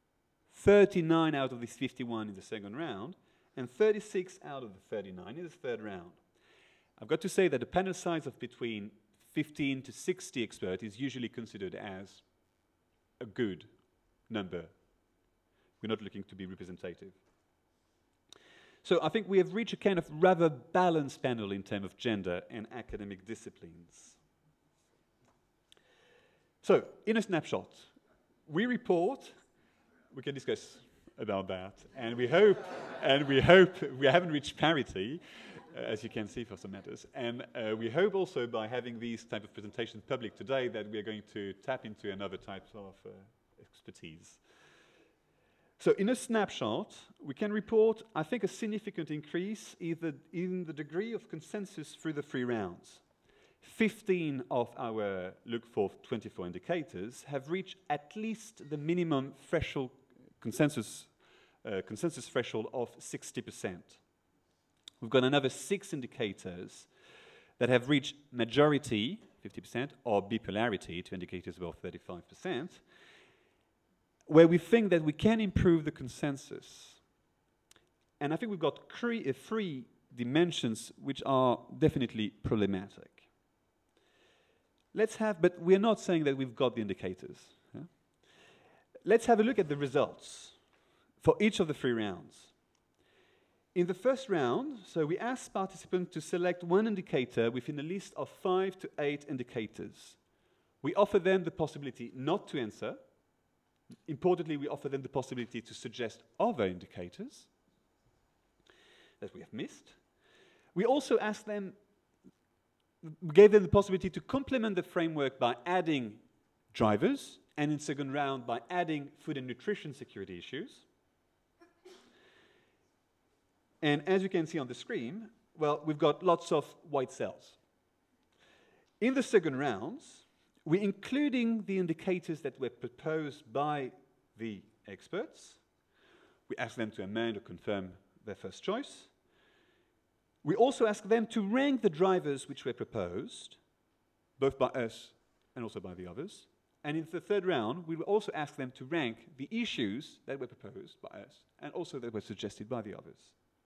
39 out of these 51 in the second round, and 36 out of the 39 in the third round. I've got to say that a panel size of between 15 to 60 experts is usually considered as a good number. We're not looking to be representative. So I think we have reached a kind of rather balanced panel in terms of gender and academic disciplines. So, in a snapshot, we report, we can discuss about that, and we hope we haven't reached parity, as you can see for some matters, and we hope also by having these type of presentations public today that we are going to tap into another type of expertise. So in a snapshot, we can report, I think, a significant increase in the degree of consensus through the 3 rounds. 15 of our look for 24 indicators have reached at least the minimum threshold consensus threshold of 60%. We've got another 6 indicators that have reached majority, 50%, or bipolarity, 2 indicators above 35%, where we think that we can improve the consensus. And I think we've got 3 dimensions which are definitely problematic. But we're not saying that we've got the indicators. Yeah? Let's have a look at the results for each of the 3 rounds. In the first round, so we asked participants to select one indicator within a list of 5 to 8 indicators. We offer them the possibility not to answer. Importantly, we offer them the possibility to suggest other indicators that we have missed. We also asked them, gave them the possibility to complement the framework by adding drivers, and in second round by adding food and nutrition security issues. And as you can see on the screen, well, we've got lots of white cells. In the second rounds, we're including the indicators that were proposed by the experts. We ask them to amend or confirm their first choice. We also ask them to rank the drivers which were proposed, both by us and also by the others. And in the third round, we will also ask them to rank the issues that were proposed by us and also that were suggested by the others.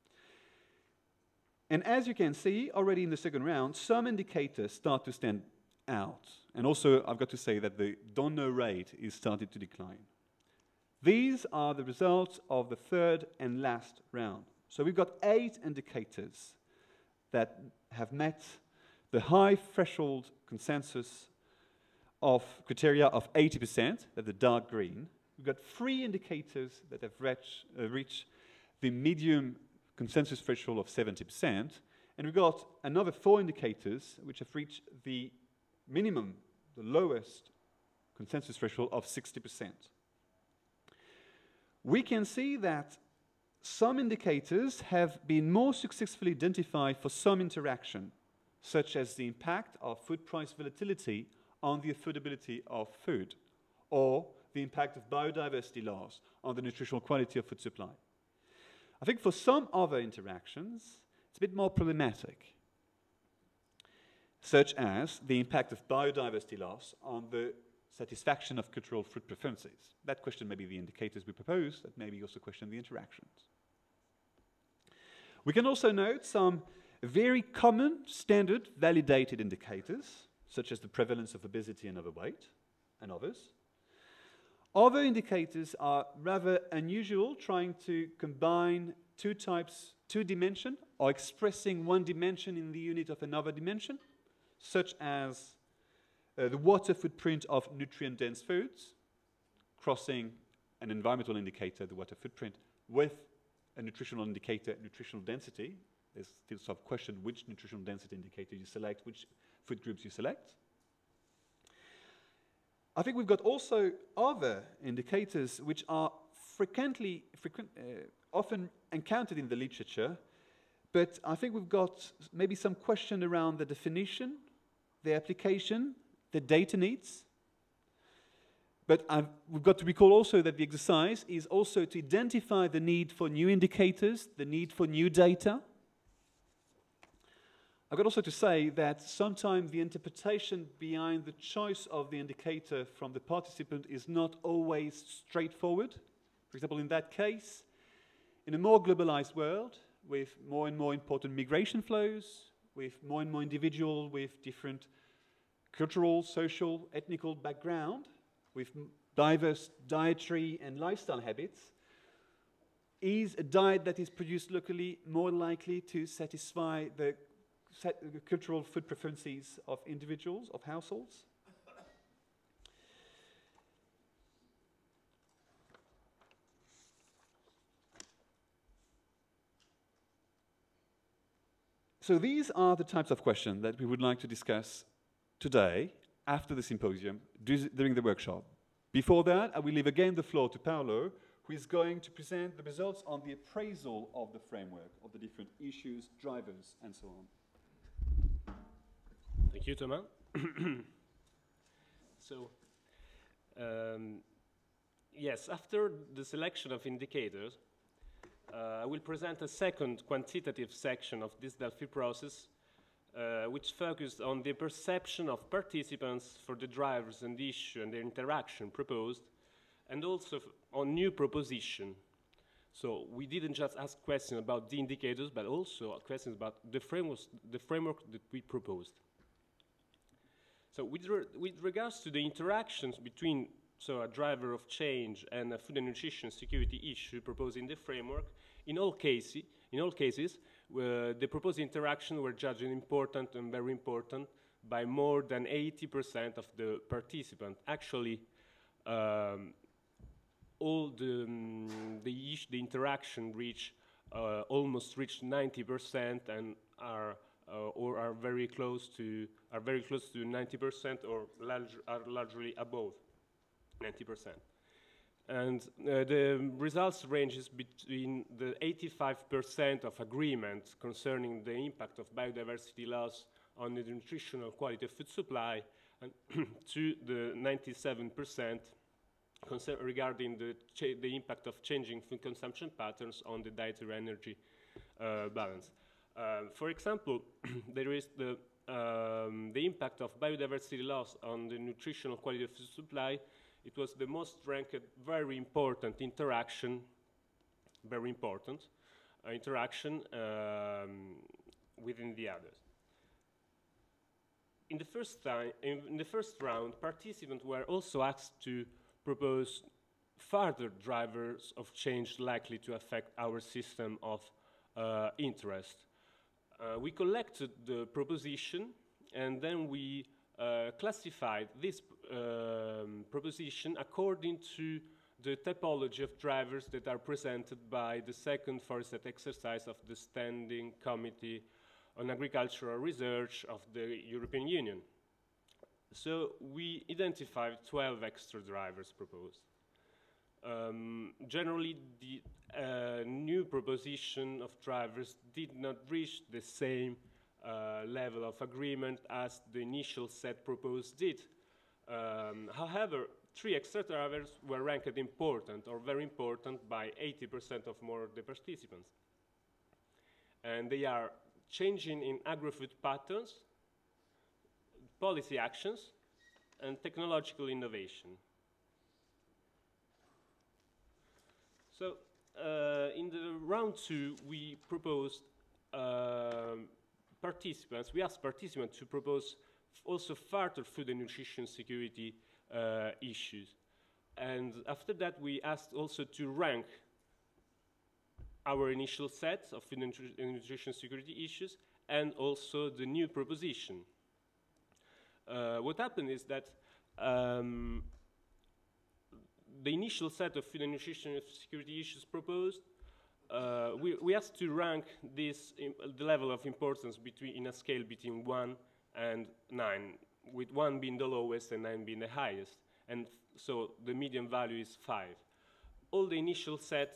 And as you can see, already in the second round, some indicators start to stand out. And also, I've got to say that the don't know rate is starting to decline. These are the results of the third and last round. So we've got 8 indicators that have met the high threshold consensus of criteria of 80%, that's the dark green. We've got 3 indicators that have reached the medium consensus threshold of 70%, and we've got another 4 indicators which have reached the minimum, the lowest consensus threshold of 60%. We can see that some indicators have been more successfully identified for some interaction, such as the impact of food price volatility on the affordability of food, or the impact of biodiversity loss on the nutritional quality of food supply. I think for some other interactions, it's a bit more problematic, such as the impact of biodiversity loss on the satisfaction of cultural food preferences. That question may be the indicators we propose, that may be also question the interactions. We can also note some very common, standard, validated indicators, such as the prevalence of obesity and overweight, and others. Other indicators are rather unusual, trying to combine 2 types, 2 dimensions, or expressing 1 dimension in the unit of another dimension, such as the water footprint of nutrient-dense foods, crossing an environmental indicator, the water footprint, with a nutritional indicator, nutritional density. There's still some question which nutritional density indicator you select, which food groups you select. I think we've got also other indicators which are often encountered in the literature, but I think we've got maybe some question around the definition, the application, the data needs. But we've got to recall also that the exercise is also to identify the need for new indicators, the need for new data. I've got also to say that sometimes the interpretation behind the choice of the indicator from the participant is not always straightforward. For example, in that case, in a more globalized world, with more and more important migration flows, with more and more individuals with different cultural, social, ethnical background, with diverse dietary and lifestyle habits, is a diet that is produced locally more likely to satisfy the cultural food preferences of individuals, of households? So these are the types of questions that we would like to discuss today, after the symposium, during the workshop. Before that, I will leave again the floor to Paolo, who is going to present the results on the appraisal of the framework, of the different issues, drivers, and so on. Thank you, Thomas. Yes, after the selection of indicators, I will present a second quantitative section of this Delphi process, which focused on the perception of participants for the drivers and the issue and the interaction proposed, and also on new proposition. So we didn't just ask questions about the indicators, but also questions about the framework that we proposed. So with regards to the interactions between a driver of change and a food and nutrition security issue proposed in the framework, in all cases, the proposed interactions were judged important and very important by more than 80% of the participants. Actually, all the interaction almost reached 90% and are very close to 90% or are largely above 90%. And the results ranges between the 85% of agreement concerning the impact of biodiversity loss on the nutritional quality of food supply, and to the 97% regarding the impact of changing food consumption patterns on the dietary energy balance. For example, there is the impact of biodiversity loss on the nutritional quality of food supply. It was the most ranked, very important interaction within the others. In the first round, participants were also asked to propose further drivers of change likely to affect our system of interest. We collected the proposition, and then we classified this proposition according to the typology of drivers that are presented by the second foresight exercise of the Standing Committee on Agricultural Research of the European Union. So we identified 12 extra drivers proposed. Generally, the new proposition of drivers did not reach the same level of agreement as the initial set proposed did. However, 3 extra drivers were ranked important or very important by 80% of more of the participants. And they are changing in agri-food patterns, policy actions, and technological innovation. So in the round 2, we proposed participants, we asked participants to propose also further food and nutrition security issues. And after that, we asked also to rank our initial set of food and nutrition security issues and also the new proposition. What happened is that the initial set of food and nutrition security issues proposed, we asked to rank this the level of importance in a scale between 1 and 9, with 1 being the lowest and 9 being the highest. And so the median value is 5. All the initial set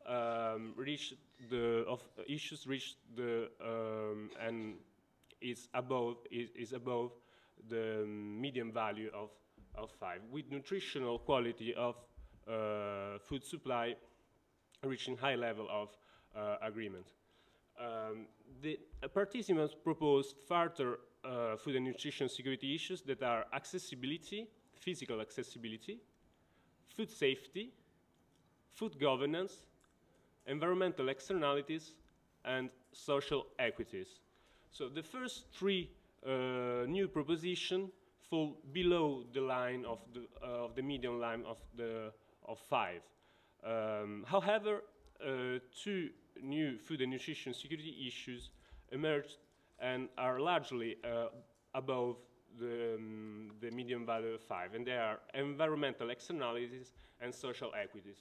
issues reached the and is above the median value of 5, with nutritional quality of food supply reaching high level of agreement. The participants proposed further food and nutrition security issues that are accessibility, physical accessibility, food safety, food governance, environmental externalities, and social equities. So the first 3 new propositions fall below the line of the median line of 5. However, 2 new food and nutrition security issues emerged and are largely above the median value of 5, and they are environmental externalities and social equities.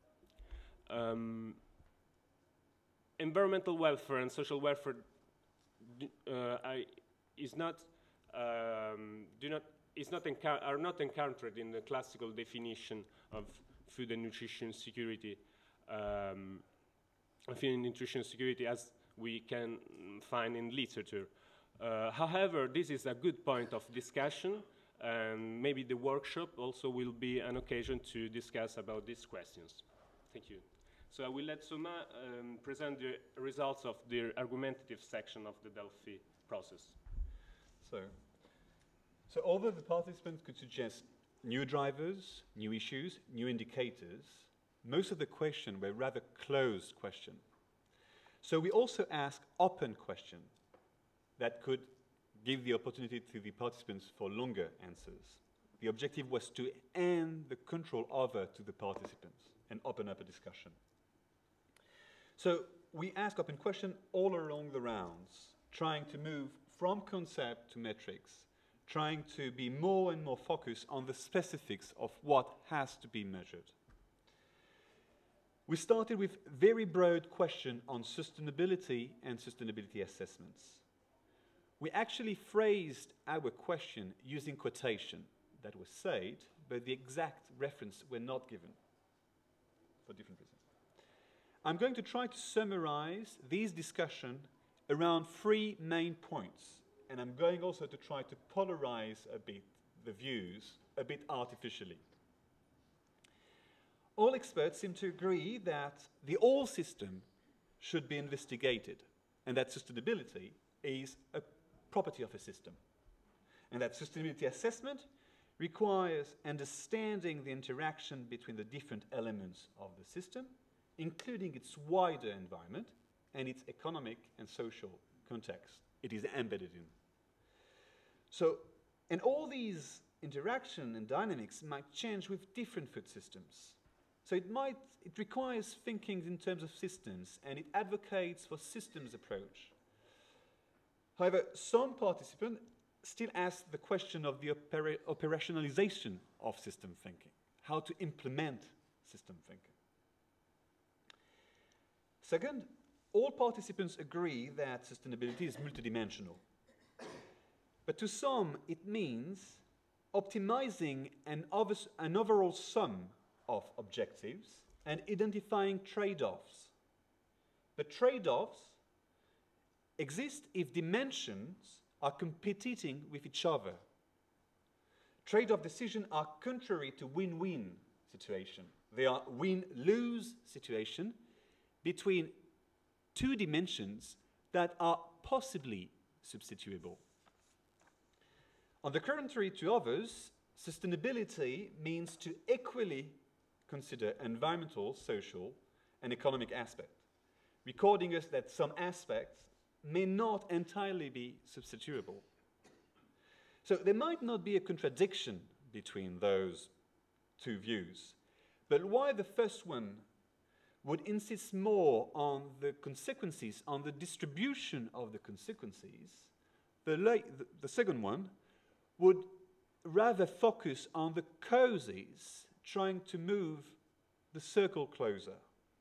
Environmental welfare and social welfare are not encountered in the classical definition of food and nutrition security. Food and nutrition security as we can find in literature. However, this is a good point of discussion, and maybe the workshop also will be an occasion to discuss about these questions. Thank you. So I will let Soma present the results of the argumentative section of the Delphi process. So although the participants could suggest new drivers, new issues, new indicators, most of the questions were rather closed questions. So we also asked open questions that could give the opportunity to the participants for longer answers. The objective was to hand the control over to the participants and open up a discussion. So we asked open questions all along the rounds, trying to move from concept to metrics, trying to be more and more focused on the specifics of what has to be measured. We started with very broad questions on sustainability and sustainability assessments. We actually phrased our question using quotation that was said, but the exact reference were not given for different reasons. I'm going to try to summarize these discussions around 3 main points, and I'm going also to try to polarize a bit the views, a bit artificially. All experts seem to agree that the whole system should be investigated, and that sustainability is a property of a system, and that sustainability assessment requires understanding the interaction between the different elements of the system, including its wider environment and its economic and social context it is embedded in. So, and all these interaction and dynamics might change with different food systems. So it requires thinking in terms of systems, and it advocates for systems approach. However, some participants still ask the question of the operationalization of system thinking, how to implement system thinking. Second, all participants agree that sustainability is multidimensional. But to some, it means optimizing an overall sum of objectives and identifying trade-offs. The trade-offs exist if dimensions are competing with each other. Trade-off decisions are contrary to win-win situation. They are win-lose situation between two dimensions that are possibly substitutable. On the contrary to others, sustainability means to equally consider environmental, social, and economic aspects, recording us that some aspects may not entirely be substitutable. So there might not be a contradiction between those two views, but while the first one would insist more on the consequences, on the distribution of the consequences, the second one would rather focus on the causes, trying to move the circle closer.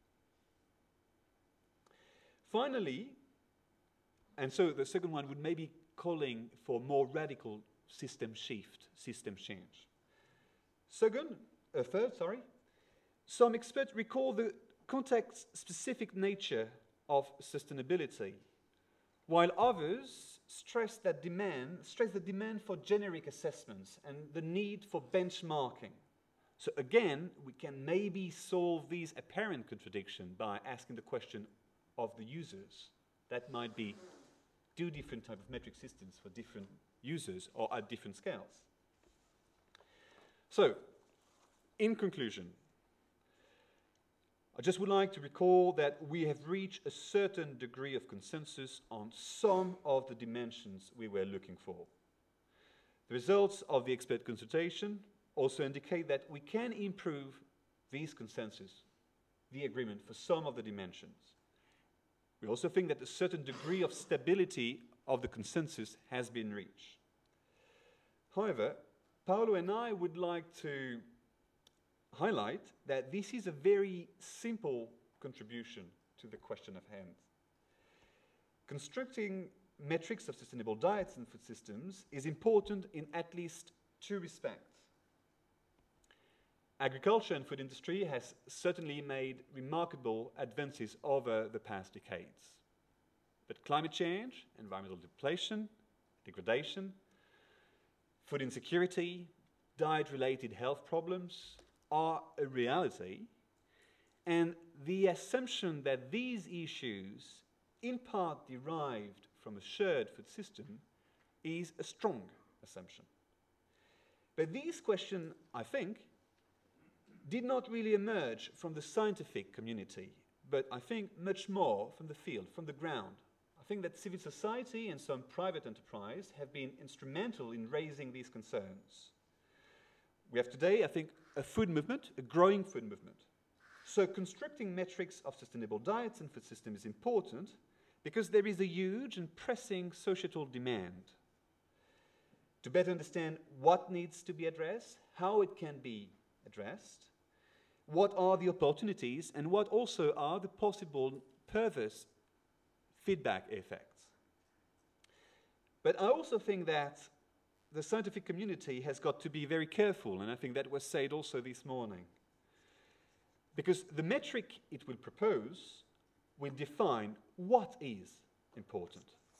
Finally, and so the second one would maybe calling for more radical system shift, system change. Third, some experts recall the context-specific nature of sustainability, while others stress the demand for generic assessments and the need for benchmarking. So again, we can maybe solve these apparent contradictions by asking the question of the users. That might be two different types of metric systems for different users or at different scales. So, in conclusion, I just would like to recall that we have reached a certain degree of consensus on some of the dimensions we were looking for. The results of the expert consultation also indicate that we can improve these consensus, the agreement for some of the dimensions. We also think that a certain degree of stability of the consensus has been reached. However, Paolo and I would like to highlight that this is a very simple contribution to the question at hand. Constructing metrics of sustainable diets and food systems is important in at least two respects. Agriculture and food industry has certainly made remarkable advances over the past decades. But climate change, environmental degradation, food insecurity, diet-related health problems are a reality, and the assumption that these issues in part derived from a shared food system is a strong assumption. But these questions, I think, did not really emerge from the scientific community, but I think much more from the field, from the ground. I think that civil society and some private enterprise have been instrumental in raising these concerns. We have today, I think, a food movement, a growing food movement. So constructing metrics of sustainable diets and food systems is important because there is a huge and pressing societal demand to better understand what needs to be addressed, how it can be addressed, what are the opportunities, and what also are the possible perverse feedback effects. But I also think that the scientific community has got to be very careful, and I think that was said also this morning, because the metric it will propose will define what is important.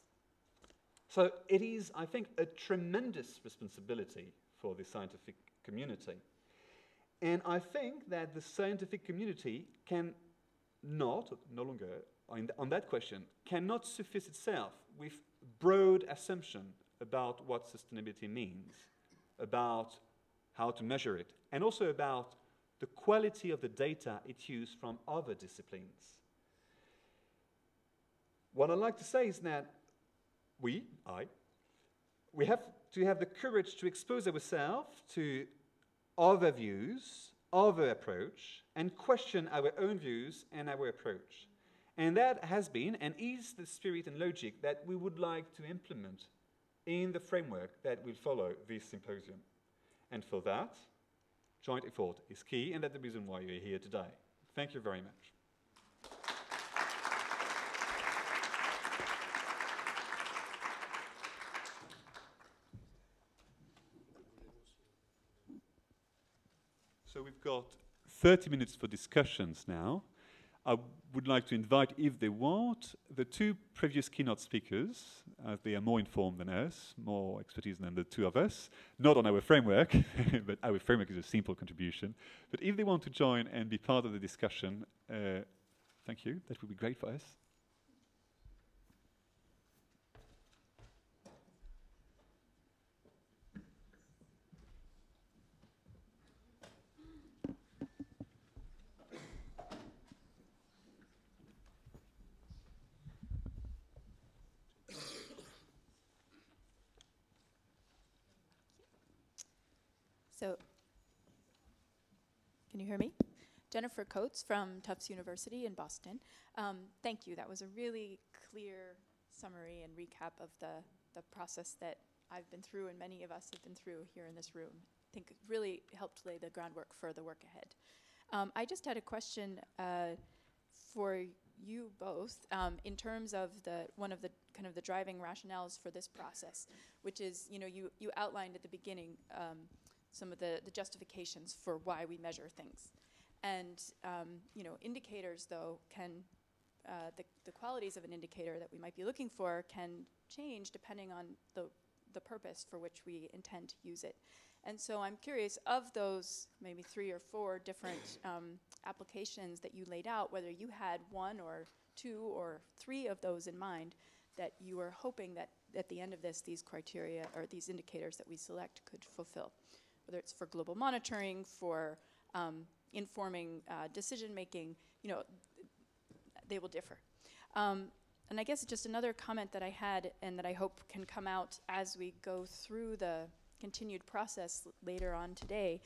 So it is, I think, a tremendous responsibility for the scientific community. And I think that the scientific community can not, no longer, on that question, cannot suffice itself with broad assumption about what sustainability means, about how to measure it, and also about the quality of the data it used from other disciplines. What I'd like to say is that we have to have the courage to expose ourselves to other views, other approach and question our own views and our approach. And that has been and is the spirit and logic that we would like to implement in the framework that will follow this symposium. And for that, joint effort is key, and that's the reason why you're here today. Thank you very much. So we've got 30 minutes for discussions now. I would like to invite, if they want, the two previous keynote speakers, as they are more informed than us, more expertise than the two of us, not on our framework, but our framework is a simple contribution. But if they want to join and be part of the discussion, thank you, that would be great for us. So, can you hear me? Jennifer Coates from Tufts University in Boston. Thank you. That was a really clear summary and recap of the process that I've been through and many of us have been through here in this room. I think it really helped lay the groundwork for the work ahead. I just had a question for you both in terms of one of the kind of the driving rationales for this process, which is, you outlined at the beginning some of the justifications for why we measure things. And, indicators, though, can, the qualities of an indicator that we might be looking for can change depending on the purpose for which we intend to use it. And so I'm curious, of those maybe 3 or 4 different applications that you laid out, whether you had 1 or 2 or 3 of those in mind that you were hoping that at the end of this, these criteria or these indicators that we select could fulfill. Whether it's for global monitoring, for informing decision-making, they will differ. And I guess just another comment that I had and that I hope can come out as we go through the continued process later on today,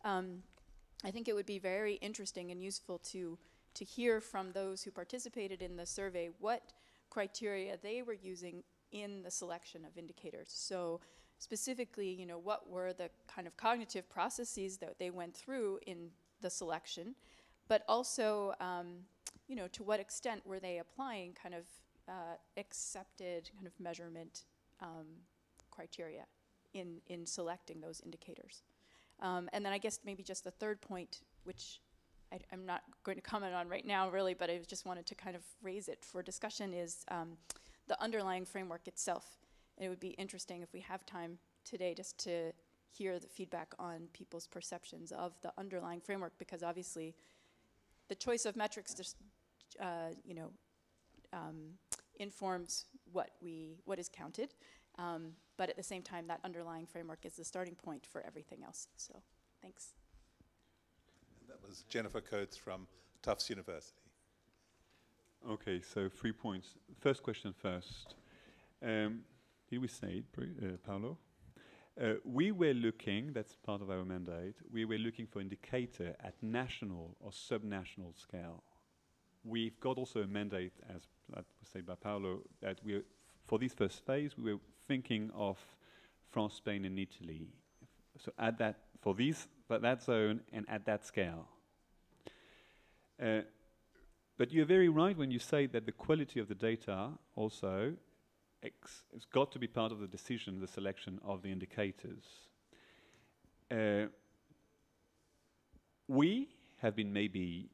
I think it would be very interesting and useful to hear from those who participated in the survey what criteria they were using in the selection of indicators. So specifically, what were the kind of cognitive processes that they went through in the selection, but also, to what extent were they applying kind of accepted kind of measurement criteria in selecting those indicators. And then I guess maybe just the third point, which I'm not going to comment on right now really, but I just wanted to kind of raise it for discussion, is the underlying framework itself. And it would be interesting if we have time today just to hear the feedback on people's perceptions of the underlying framework, because obviously the choice of metrics just, informs what is counted. But at the same time, that underlying framework is the starting point for everything else. So, thanks. That was Jennifer Coates from Tufts University. Okay, so 3 points. First question first. Here we say, Paolo, we were looking, that's part of our mandate, we were looking for indicator at national or subnational scale. We've got also a mandate, as was said by Paolo, that for this first phase, we were thinking of France, Spain, and Italy. So at that, for that zone and at that scale. But you're very right when you say that the quality of the data also has got to be part of the decision, the selection of the indicators. We have been maybe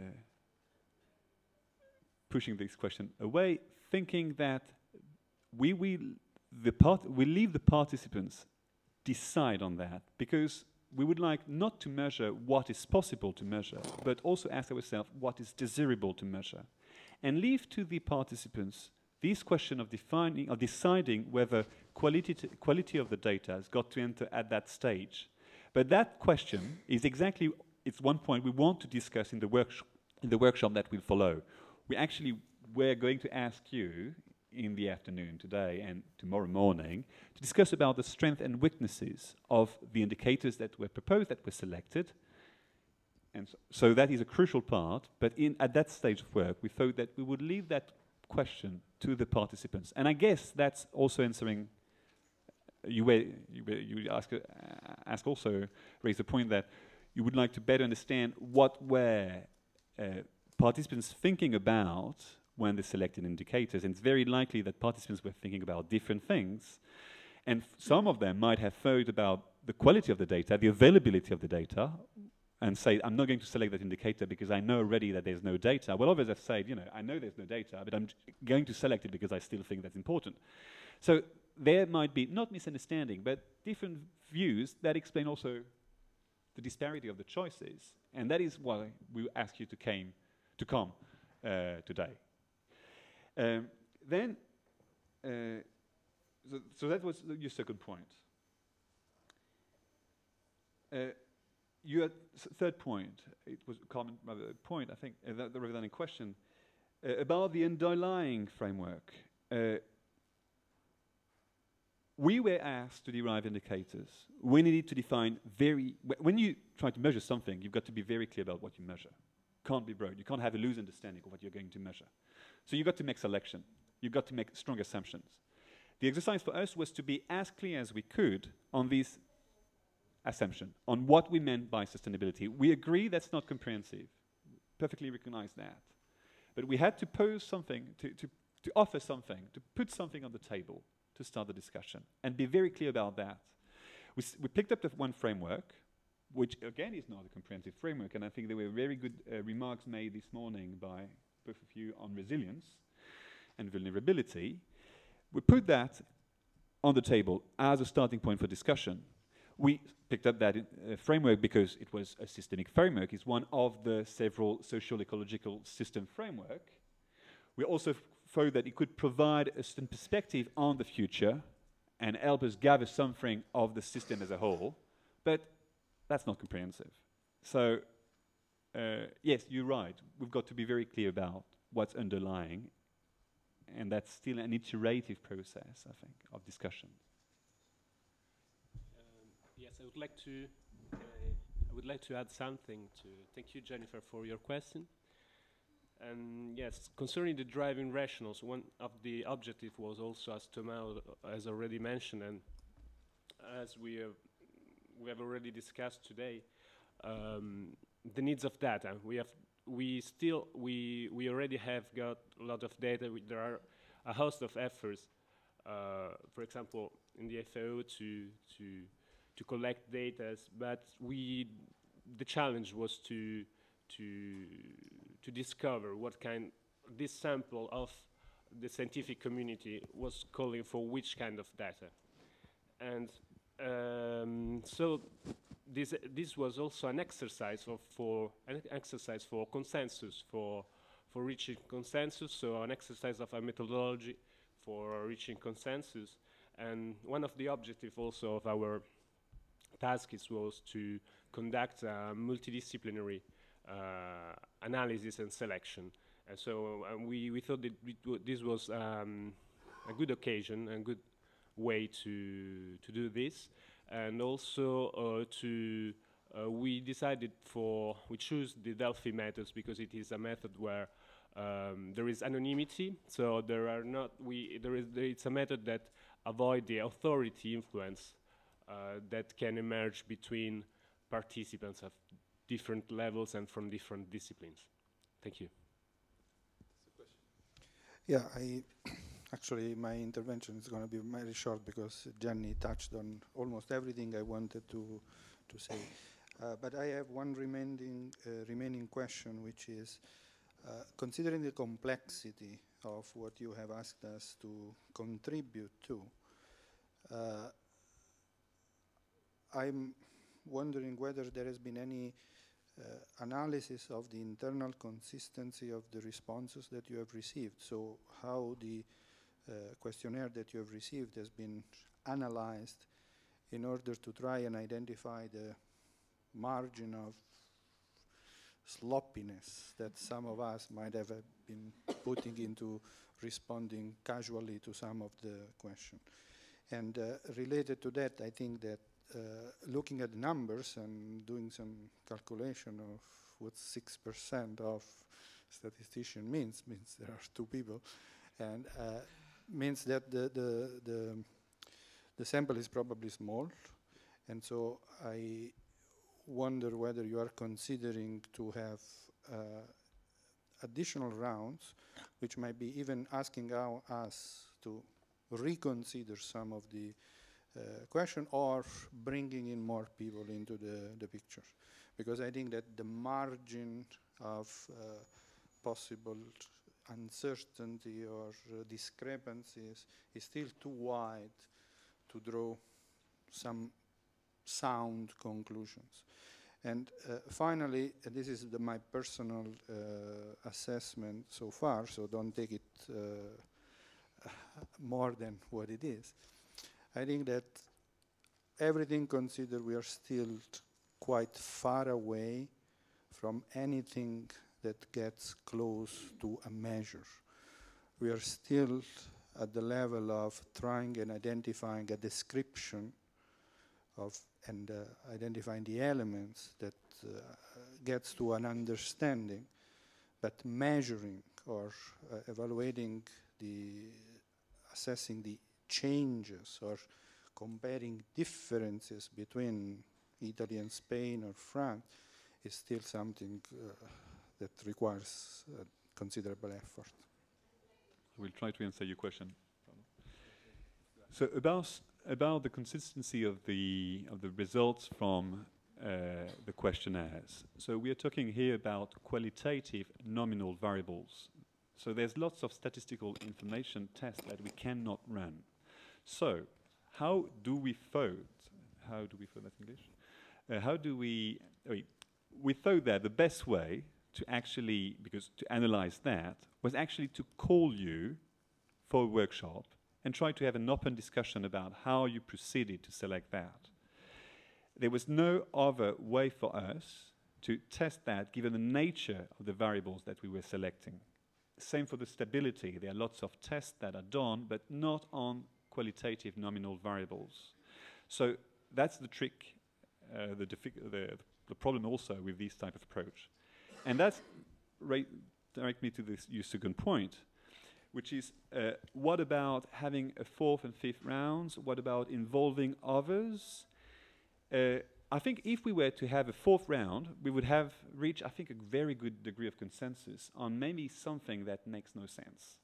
pushing this question away, thinking that we leave the participants decide on that, because we would like not to measure what is possible to measure, but also ask ourselves what is desirable to measure, and leave to the participants this question of deciding whether quality of the data has got to enter at that stage. But that question is exactly, it's one point we want to discuss in the workshop that will follow. We're going to ask you in the afternoon today and tomorrow morning to discuss about the strengths and weaknesses of the indicators that were proposed, that were selected, And so that is a crucial part, but at that stage of work, we thought that we would leave that question to the participants. And I guess that's also answering, you ask also, raise the point that you would like to better understand what were participants thinking about when they selected indicators. And it's very likely that participants were thinking about different things. And some of them might have thought about the quality of the data, the availability of the data, and say, I'm not going to select that indicator because I know already that there's no data. Well, others have said, I know there's no data, but I'm going to select it because I still think that's important. So there might be, not misunderstanding, but different views that explain also the disparity of the choices. And that is why we ask you to come today. So that was your second point. Your third point, it was a common point, I think, rather than a question, about the underlying framework. We were asked to derive indicators. We needed to define when you try to measure something, you've got to be very clear about what you measure. Can't be broad. You can't have a loose understanding of what you're going to measure. So you've got to make selection. You've got to make strong assumptions. The exercise for us was to be as clear as we could on this assumption, on what we meant by sustainability. We agree that's not comprehensive. Perfectly recognize that. But we had to pose something, to offer something, to put something on the table to start the discussion and be very clear about that. We picked up the one framework, which again is not a comprehensive framework, and I think there were very good remarks made this morning by both of you on resilience and vulnerability. We put that on the table as a starting point for discussion. We picked up that framework because it was a systemic framework. It's one of the several social ecological system framework. We also thought that it could provide a certain perspective on the future and help us gather something of the system as a whole, but that's not comprehensive. So, yes, you're right. We've got to be very clear about what's underlying, and that's still an iterative process, I think, of discussion. Yes, I would like to add something to. Thank you, Jennifer, for your question. And yes, concerning the driving rationals, one of the objectives was also, as Thomas has already mentioned, and as we have already discussed today, the needs of data. We already have got a lot of data. There are a host of efforts, for example, in the FAO to collect data, but the challenge was to discover what kind this sample of the scientific community was calling for which kind of data, and so this was also an exercise for consensus, for reaching consensus. So an exercise of a methodology for reaching consensus, and one of the objectives also of our tasks was to conduct a multidisciplinary analysis and selection. And so we thought that this was a good occasion and good way to do this. And also we decided we choose the Delphi methods because it is a method where there is anonymity. So it's a method that avoids the authority influence that can emerge between participants of different levels and from different disciplines. Thank you. Yeah, actually my intervention is going to be very short because Jenny touched on almost everything I wanted to say. But I have one remaining question, which is, considering the complexity of what you have asked us to contribute to, I'm wondering whether there has been any analysis of the internal consistency of the responses that you have received. So how the questionnaire that you have received has been analyzed in order to try and identify the margin of sloppiness that some of us might have been putting into responding casually to some of the question. And related to that, I think that looking at the numbers and doing some calculation of what 6% of statistician means there are 2 people, and means that the sample is probably small, and so I wonder whether you are considering to have additional rounds, which might be even asking us to reconsider some of the question, or bringing in more people into the picture. Because I think that the margin of possible uncertainty or discrepancies is still too wide to draw some sound conclusions. And finally, this is my personal assessment so far, so don't take it more than what it is. I think that everything considered, we are still quite far away from anything that gets close to a measure. We are still at the level of trying and identifying a description of and identifying the elements that gets to an understanding, but measuring or evaluating assessing the changes or comparing differences between Italy and Spain or France is still something that requires considerable effort. I will try to answer your question. So about the consistency of the results from the questionnaires. So we are talking here about qualitative nominal variables. So there's lots of statistical information tests that we cannot run. So how do we thought? How do we thought that in English? How do we? We thought that the best way to actually, because to analyze that, was actually to call you for a workshop and try to have an open discussion about how you proceeded to select that. There was no other way for us to test that, given the nature of the variables that we were selecting. Same for the stability. There are lots of tests that are done, but not on qualitative nominal variables. So that's the trick, the problem also with this type of approach. And that's direct me to your second point, which is what about having a 4th and 5th rounds? What about involving others? I think if we were to have a 4th round, we would have reached, I think, a very good degree of consensus on maybe something that makes no sense.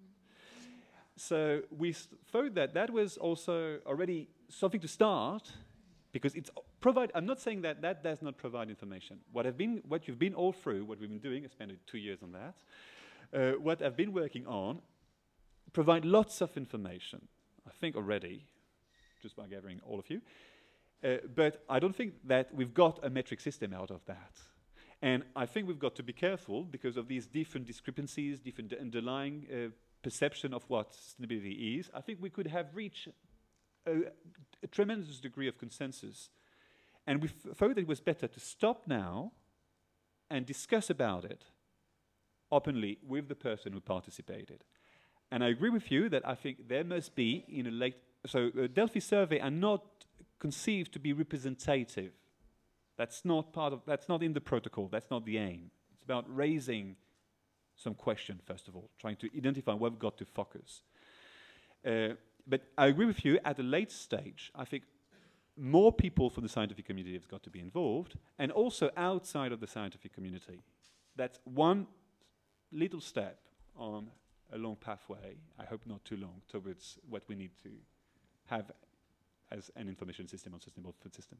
So we thought that that was also already something to start, because it's I'm not saying that that does not provide information. What you've been all through, what we've been doing, I spent 2 years on that, what I've been working on, provide lots of information, I think already, just by gathering all of you. But I don't think that we've got a metric system out of that. And I think we've got to be careful because of these different discrepancies, different underlying perception of what sustainability is. I think we could have reached a tremendous degree of consensus. And we thought that it was better to stop now and discuss about it openly with the person who participated. And I agree with you that I think there must be in a late... So Delphi survey are not conceived to be representative. That's not in the protocol, that's not the aim. It's about raising some question, first of all, trying to identify where we've got to focus. But I agree with you, at a late stage, I think more people from the scientific community have got to be involved, and also outside of the scientific community. That's one little step on a long pathway, I hope not too long, towards what we need to have as an information system on sustainable food systems.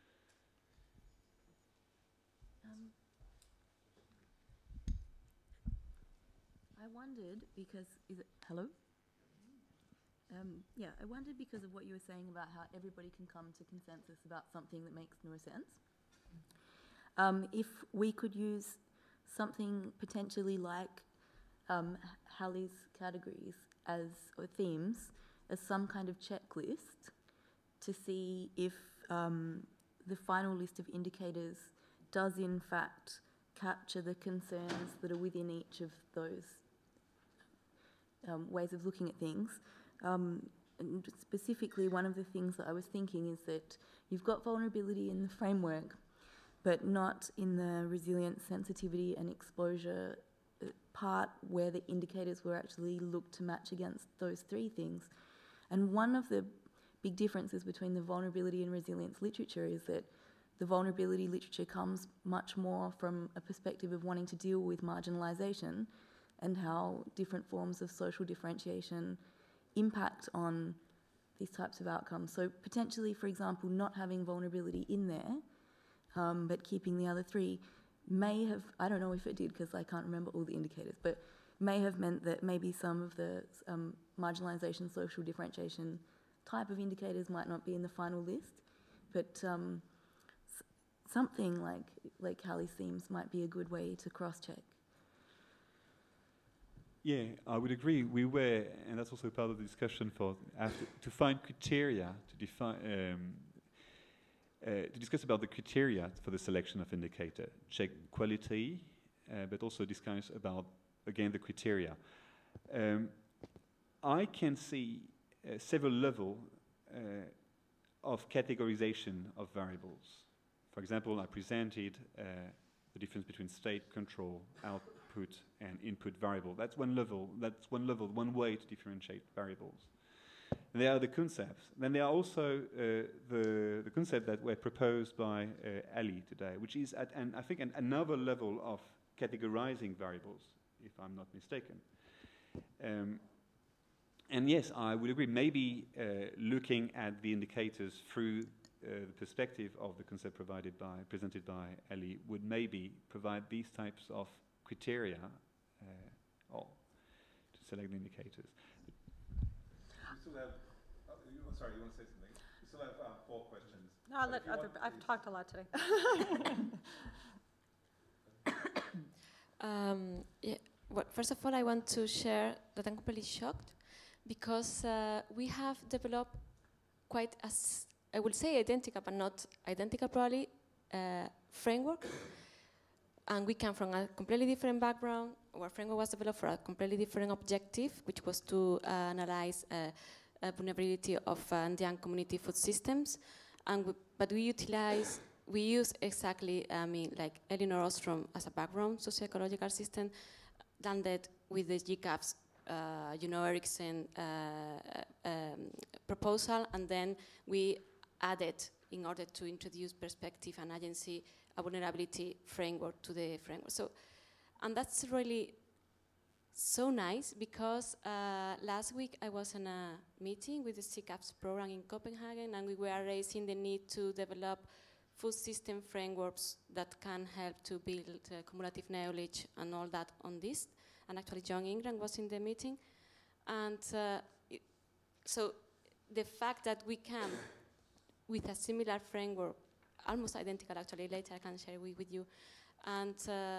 I wondered because, hello? Yeah, I wondered because of what you were saying about how everybody can come to consensus about something that makes no sense. If we could use something potentially like Halley's categories or themes as some kind of checklist to see if the final list of indicators does in fact capture the concerns that are within each of those ways of looking at things. And specifically, one of the things that I was thinking is that you've got vulnerability in the framework, but not in the resilience, sensitivity and exposure part where the indicators were actually looked to match against those three things. And one of the big differences between the vulnerability and resilience literature is that the vulnerability literature comes much more from a perspective of wanting to deal with marginalisation and how different forms of social differentiation impact on these types of outcomes. So potentially, for example, not having vulnerability in there, but keeping the other three may have, I don't know if it did because I can't remember all the indicators, but may have meant that maybe some of the marginalisation, social differentiation type of indicators might not be in the final list, but something like Hallie's themes might be a good way to cross-check. Yeah, I would agree. We were, and that's also part of the discussion to find criteria to define, to discuss about the criteria for the selection of indicator. Check quality, but also discuss about, again, the criteria. I can see several levels of categorization of variables. For example, I presented the difference between state control, output, and input variable. That's one level. That's one level, one way to differentiate variables. And there are the concepts. Then there are also the concepts that were proposed by Ali today, which is at I think another level of categorizing variables, if I'm not mistaken. And yes, I would agree. Maybe looking at the indicators through the perspective of the concept presented by Ali would maybe provide these types of criteria or to select the indicators. We still have, sorry, you want to say something? We still have 4 questions. No, I'll let I've talked a lot today. Yeah, well, first of all, I want to share that I'm completely shocked because we have developed quite I will say identical, but not identical probably, framework. And we come from a completely different background. Our framework was developed for a completely different objective, which was to analyze vulnerability of Andean community food systems. But we use exactly, like Elinor Ostrom as a background, socio-ecological system, done that with the GCAPS, Erickson proposal, and then we added, in order to introduce perspective and agency, a vulnerability framework to the framework. So, and that's really so nice because last week I was in a meeting with the CCAPS program in Copenhagen, and we were raising the need to develop food system frameworks that can help to build cumulative knowledge and all that on this. And actually John Ingram was in the meeting. And so the fact that we can, with a similar framework, almost identical actually, later I can share with you, and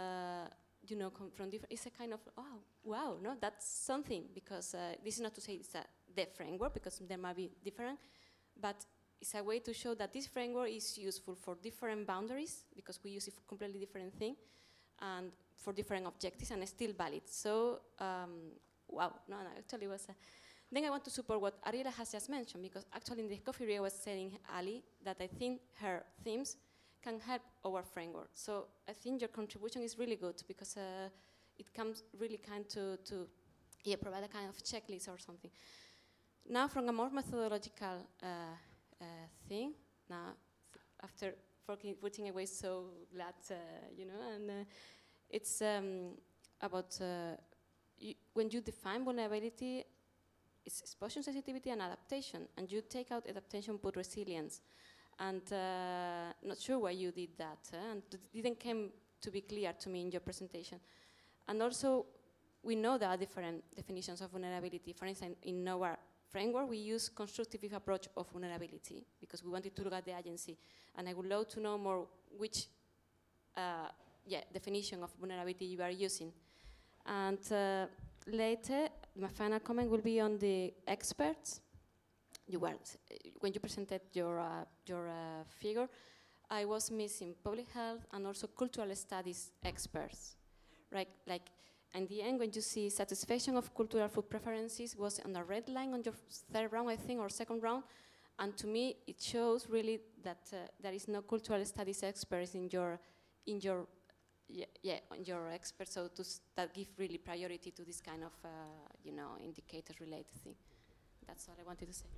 come from different, it's a kind of, oh, wow, no, that's something, because this is not to say it's the framework, because there might be different, but it's a way to show that this framework is useful for different boundaries, because we use it for completely different thing, and for different objectives, and it's still valid. So, wow, no, actually it was then I want to support what Ariela has just mentioned, because actually in the coffee area I was telling Ali that I think her themes can help our framework. So I think your contribution is really good, because it comes really kind to provide a kind of checklist or something. Now from a more methodological thing, now after putting away, so glad, and it's about when you define vulnerability, it's exposure sensitivity and adaptation, and you take out adaptation, put resilience. And not sure why you did that, and it didn't come to be clear to me in your presentation. And also, we know there are different definitions of vulnerability. For instance, in our framework, we use constructive approach of vulnerability, because we wanted to look at the agency. And I would love to know more which definition of vulnerability you are using. And later, my final comment will be on the experts. When you presented your figure, I was missing public health and also cultural studies experts, right? Like in the end, when you see satisfaction of cultural food preferences was on the red line on your third round, I think, or second round, And to me, it shows really that there is no cultural studies experts in your experts, so that give really priority to this kind of indicators related thing. That's all I wanted to say.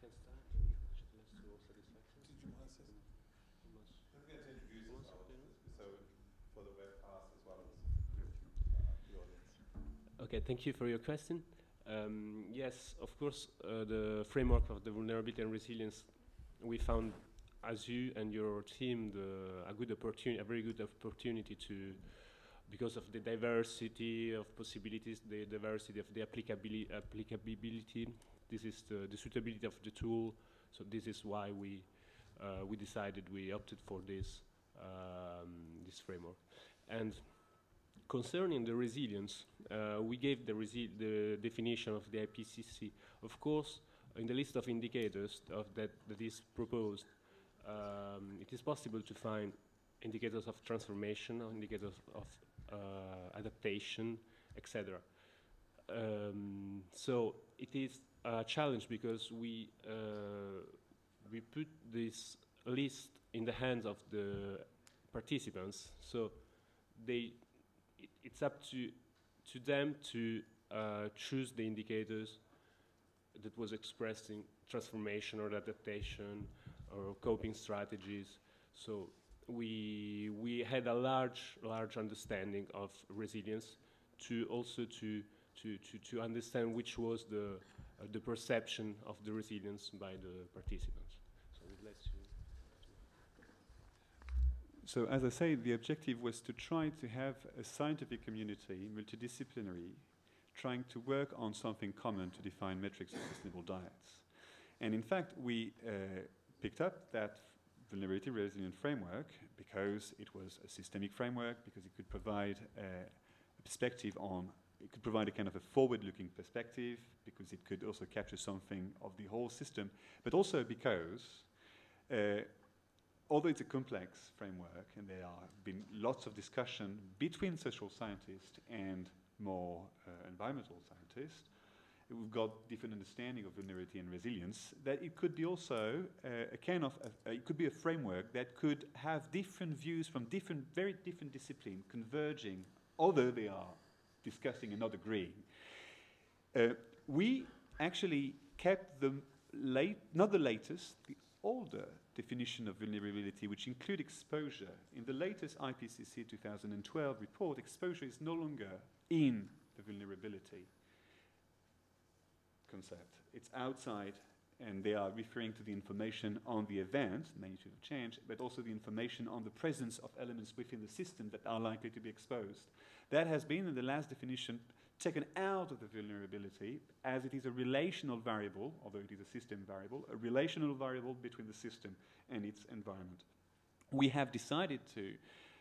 Okay, thank you for your question. Yes, of course, the framework of the vulnerability and resilience, we found, as you and your team, a very good opportunity to, because of the diversity of possibilities, the diversity of the applicability. This is the suitability of the tool. So this is why we opted for this framework. And concerning the resilience, we gave the definition of the IPCC. Of course, in the list of indicators that is proposed, it is possible to find indicators of transformation, or indicators of adaptation, etc. So it is a challenge because we put this list in the hands of the participants. So it's up to them to choose the indicators that was expressed in transformation or adaptation or coping strategies. So we had a large understanding of resilience to understand which was the perception of the resilience by the participants. So it lets you. So as I say, the objective was to try to have a scientific community, multidisciplinary, trying to work on something common to define metrics of sustainable diets. And in fact, we picked up that vulnerability resilient framework because it was a systemic framework, because it could provide a perspective on, it could provide a kind of a forward-looking perspective, because it could also capture something of the whole system, but also because although it's a complex framework and there have been lots of discussion between social scientists and more environmental scientists, we've got different understanding of vulnerability and resilience, that it could be also a kind of, it could be a framework that could have different views from very different disciplines converging, although they are discussing and not agreeing. We actually kept the not the latest, the older definition of vulnerability, which include exposure. In the latest IPCC 2012 report, exposure is no longer in the vulnerability concept. It's outside, and they are referring to the information on the event, magnitude of change, but also the information on the presence of elements within the system that are likely to be exposed. That has been, in the last definition, taken out of the vulnerability, as it is a relational variable, although it is a system variable, a relational variable between the system and its environment. We have decided to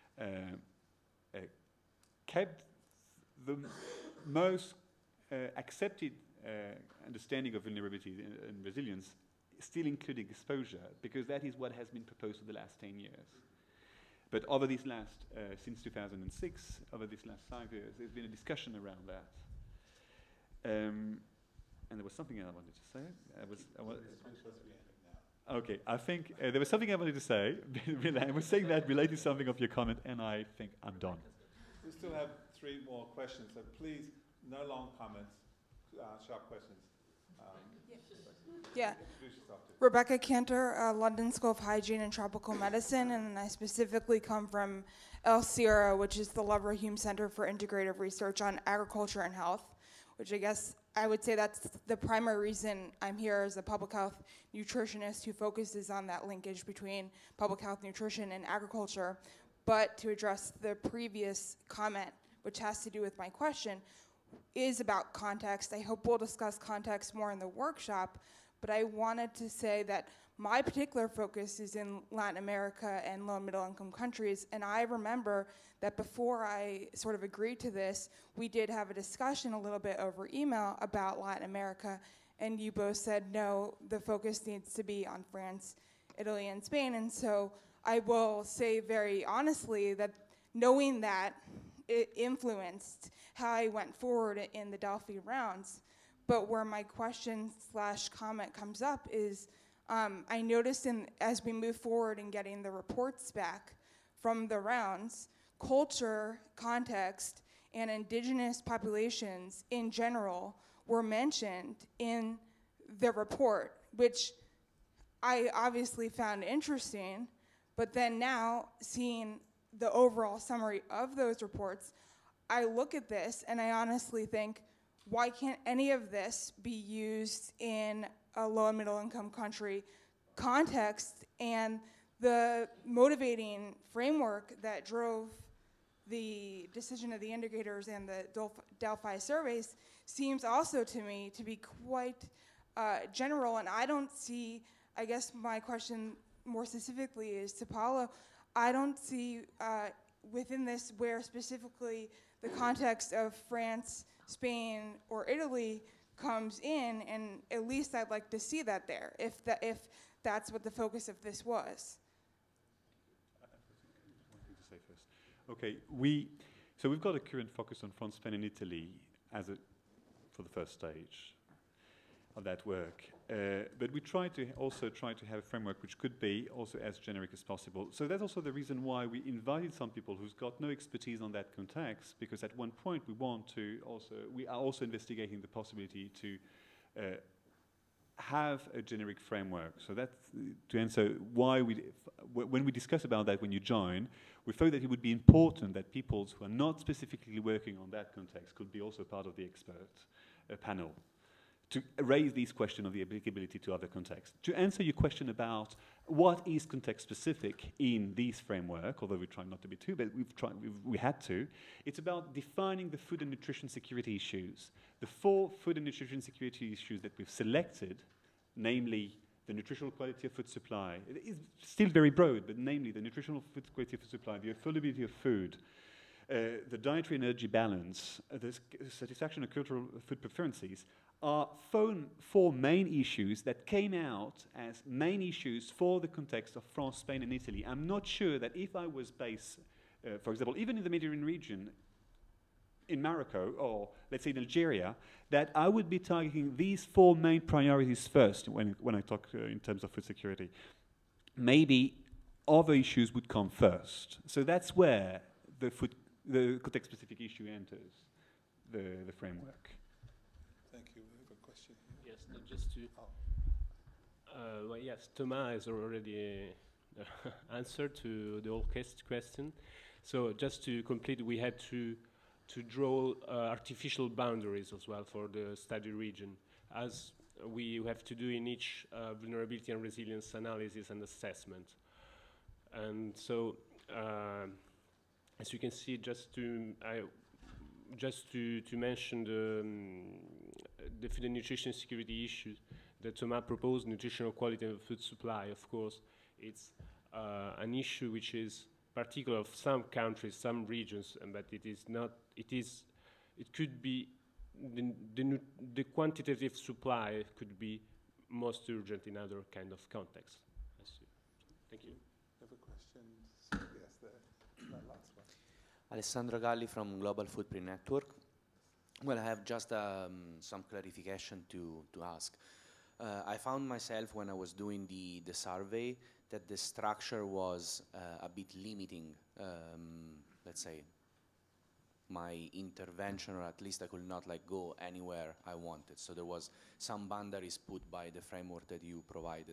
keep the most accepted understanding of vulnerability and resilience, still including exposure, because that is what has been proposed for the last 10 years. But over these last, since 2006, over these last 5 years, there's been a discussion around that. And there was something I wanted to say. Okay, I think there was something I wanted to say. I was saying that related to something of your comment, and I think I'm done. We still have 3 more questions, so please, no long comments, sharp questions. Yeah. Rebecca Cantor, London School of Hygiene and Tropical Medicine, and I specifically come from El Sierra, which is the Lovre-Hume Center for Integrative Research on Agriculture and Health, which I guess I would say that's the primary reason I'm here as a public health nutritionist who focuses on that linkage between public health, nutrition, and agriculture. But to address the previous comment, which has to do with my question, is about context. I hope we'll discuss context more in the workshop, but I wanted to say that my particular focus is in Latin America and low and middle income countries, and I remember that before I sort of agreed to this, we did have a discussion a little bit over email about Latin America, and you both said, no, the focus needs to be on France, Italy, and Spain, and so I will say very honestly that knowing that it influenced how I went forward in the Delphi rounds. But where my question / comment comes up is I noticed as we move forward in getting the reports back from the rounds, culture, context, and indigenous populations in general were mentioned in the report, which I obviously found interesting, but then now seeing the overall summary of those reports, I look at this and I honestly think, why can't any of this be used in a low and middle income country context? And the motivating framework that drove the decision of the indicators and the Delphi surveys seems also to me to be quite general, and I don't see, I guess my question more specifically is to Paulo, I don't see within this where specifically the context of France, Spain, or Italy comes in, and at least I'd like to see that there, if that's what the focus of this was. Okay, so we've got a current focus on France, Spain, and Italy for the first stage of that work. But we try to have a framework which could be also as generic as possible. So that's also the reason why we invited some people who's got no expertise on that context, because at one point we are also investigating the possibility to have a generic framework. So that's to answer why when we discuss about that when you join, we thought that it would be important that people who are not specifically working on that context could be also part of the expert panel to raise these questions of the applicability to other contexts. To answer your question about what is context-specific in this framework, although we try not to be too, but we had to, it's about defining the food and nutrition security issues. The 4 food and nutrition security issues that we've selected, namely the nutritional quality of food supply, it is still very broad, but namely the nutritional food quality of food supply, the affordability of food, the dietary energy balance, the satisfaction of cultural food preferences, are 4 main issues that came out as main issues for the context of France, Spain, and Italy. I'm not sure that if I was based, for example, even in the Mediterranean region, in Morocco, or let's say in Algeria, that I would be targeting these 4 main priorities first when I talk in terms of food security. Maybe other issues would come first. So that's where the context-specific issue enters the framework. Thank you. We have a question here. Yes, just to... well, yes, Thomas has already answered to the whole question. So just to complete, we had to draw artificial boundaries as well for the study region, as we have to do in each vulnerability and resilience analysis and assessment. And so, as you can see, just to mention the food and nutrition security issues that Thomas proposed, nutritional quality of food supply, of course, it's an issue which is particular of some countries, some regions, but it is not. It could be the quantitative supply could be most urgent in other kind of contexts. Thank you. I have a question. Yes, that last one. Alessandro Galli from Global Footprint Network. Well, I have just some clarification to ask. I found myself when I was doing the survey that the structure was a bit limiting, let's say, my intervention, or at least I could not go anywhere I wanted. So there was some boundaries put by the framework that you provided.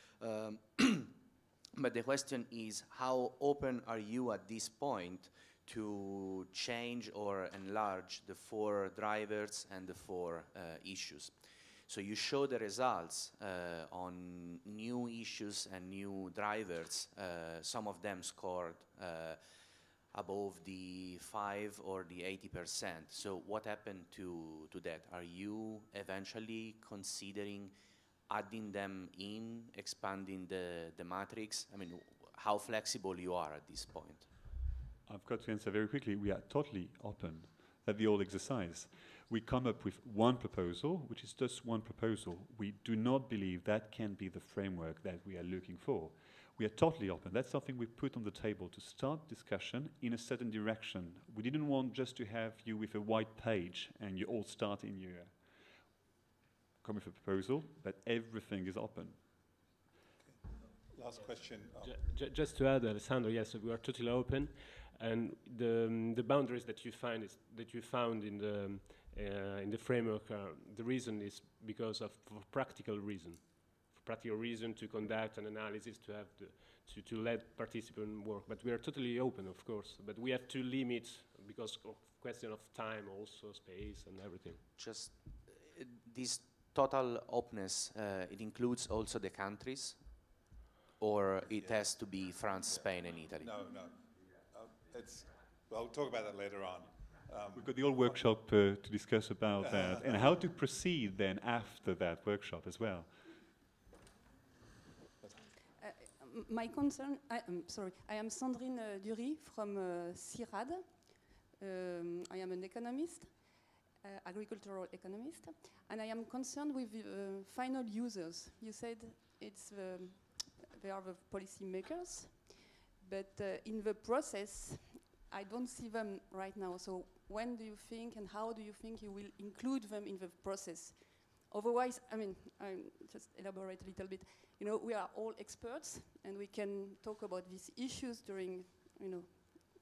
But the question is, how open are you at this point to change or enlarge the 4 drivers and the 4 issues? So you show the results on new issues and new drivers. Some of them scored above the 5 or the 80%. So what happened to that? Are you eventually considering adding them in, expanding the matrix? I mean, how flexible you are at this point? I've got to answer very quickly. We are totally open. That's the old exercise. We come up with one proposal, which is just one proposal. We do not believe that can be the framework that we are looking for. We are totally open. That's something we put on the table to start discussion in a certain direction. We didn't want just to have you with a white page and you all start in your come with a proposal, but everything is open. last question. Just to add, Alessandro, yes, we are totally open, and the boundaries that you found in the framework, the reason is because of practical reason. For practical reason to conduct an analysis, to have to let participants work. But we are totally open, of course. But we have to limit because of question of time, also space and everything. Just this total openness, it includes also the countries, or it has to be France, Spain, and Italy? No. Well, we'll talk about that later on. We've got the whole workshop to discuss about that and how to proceed then after that workshop as well. My concern, I am Sandrine Dury from CIRAD. I am an economist, agricultural economist, and I am concerned with final users. You said they are the policy makers, but in the process, I don't see them right now. So when do you think and how do you think you will include them in the process? Otherwise, I mean, I'll just elaborate a little bit. You know, we are all experts and we can talk about these issues during, you know,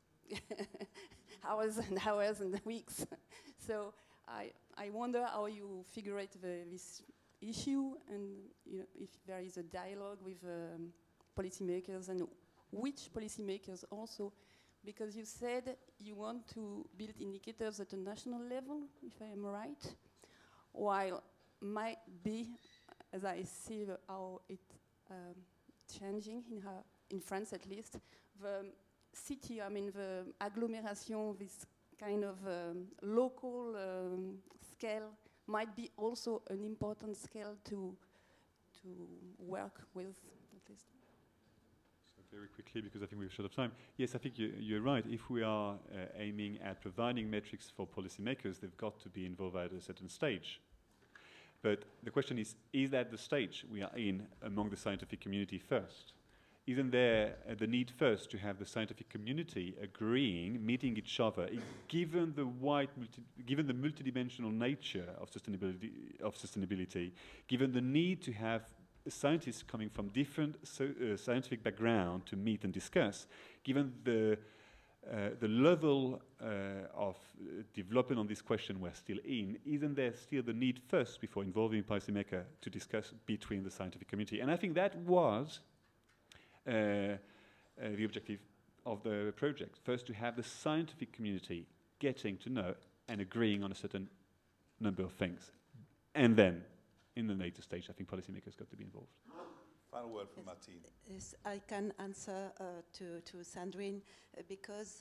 hours and hours and weeks. So I wonder how you figure out this issue, and you know, if there is a dialogue with policymakers, and which policymakers also, because you said you want to build indicators at a national level, if I am right, while might be, as I see how it's changing in France at least, the city, I mean the agglomeration, this kind of local scale might be also an important scale to work with, at least. So very quickly, because I think we're short of time. Yes, I think you're right. If we are aiming at providing metrics for policymakers, they've got to be involved at a certain stage. But the question is that the stage we are in among the scientific community first? Isn't there the need first to have the scientific community agreeing, meeting each other, given the multidimensional nature of sustainability, given the need to have scientists coming from different scientific background to meet and discuss, given the level of development on this question we're still in, isn't there still the need first, before involving policymaker, to discuss between the scientific community? And I think that was the objective of the project. First, to have the scientific community getting to know and agreeing on a certain number of things. And then, in the later stage, I think policymakers got to be involved. Final word from Martine. Yes, I can answer to Sandrine, because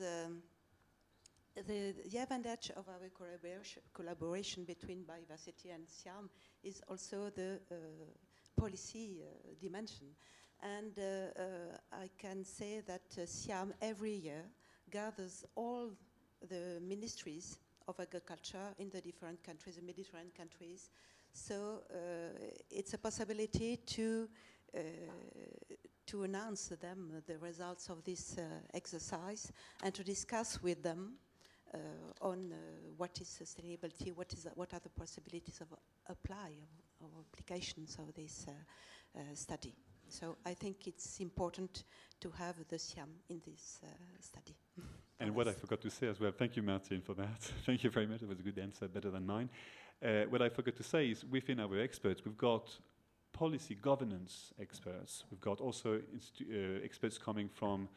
the advantage of our collaboration between biodiversity and SIAM is also the policy dimension. And I can say that SIAM every year gathers all the ministries of agriculture in the different countries, the Mediterranean countries. So it's a possibility to announce to them the results of this exercise and to discuss with them on what is sustainability, what are the possibilities of applications of this study. So I think it's important to have the SIAM in this study. And what I forgot to say as well, thank you, Martine, for that. Thank you very much. It was a good answer, better than mine. What I forgot to say is, within our experts, we've got policy governance experts. We've got also experts coming from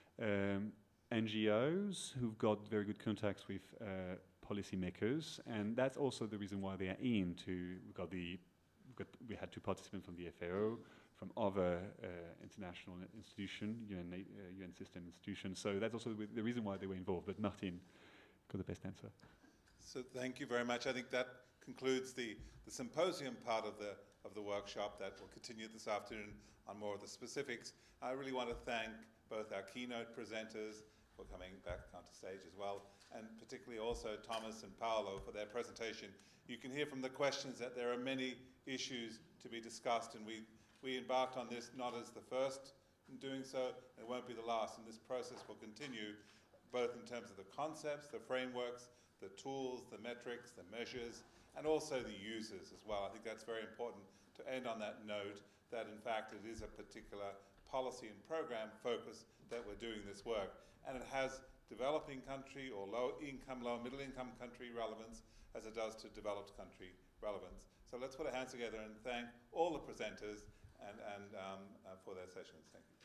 NGOs who've got very good contacts with policymakers, and that's also the reason why they are in to. We had 2 participants from the FAO, from other international institutions, UN system institutions. So that's also the reason why they were involved. But Martine got the best answer. So thank you very much. I think that concludes the symposium part of the workshop that will continue this afternoon on more of the specifics. I really want to thank both our keynote presenters for coming back onto stage as well, and particularly also Thomas and Paolo for their presentation. You can hear from the questions that there are many issues to be discussed, and we embarked on this not as the first in doing so, and it won't be the last, and this process will continue both in terms of the concepts, the frameworks, the tools, the metrics, the measures, and also the users as well. I think that's very important to end on that note, that in fact it is a particular policy and program focus that we're doing this work. And it has developing country or low income, low middle income country relevance as it does to developed country relevance. So let's put our hands together and thank all the presenters and for their sessions. Thank you.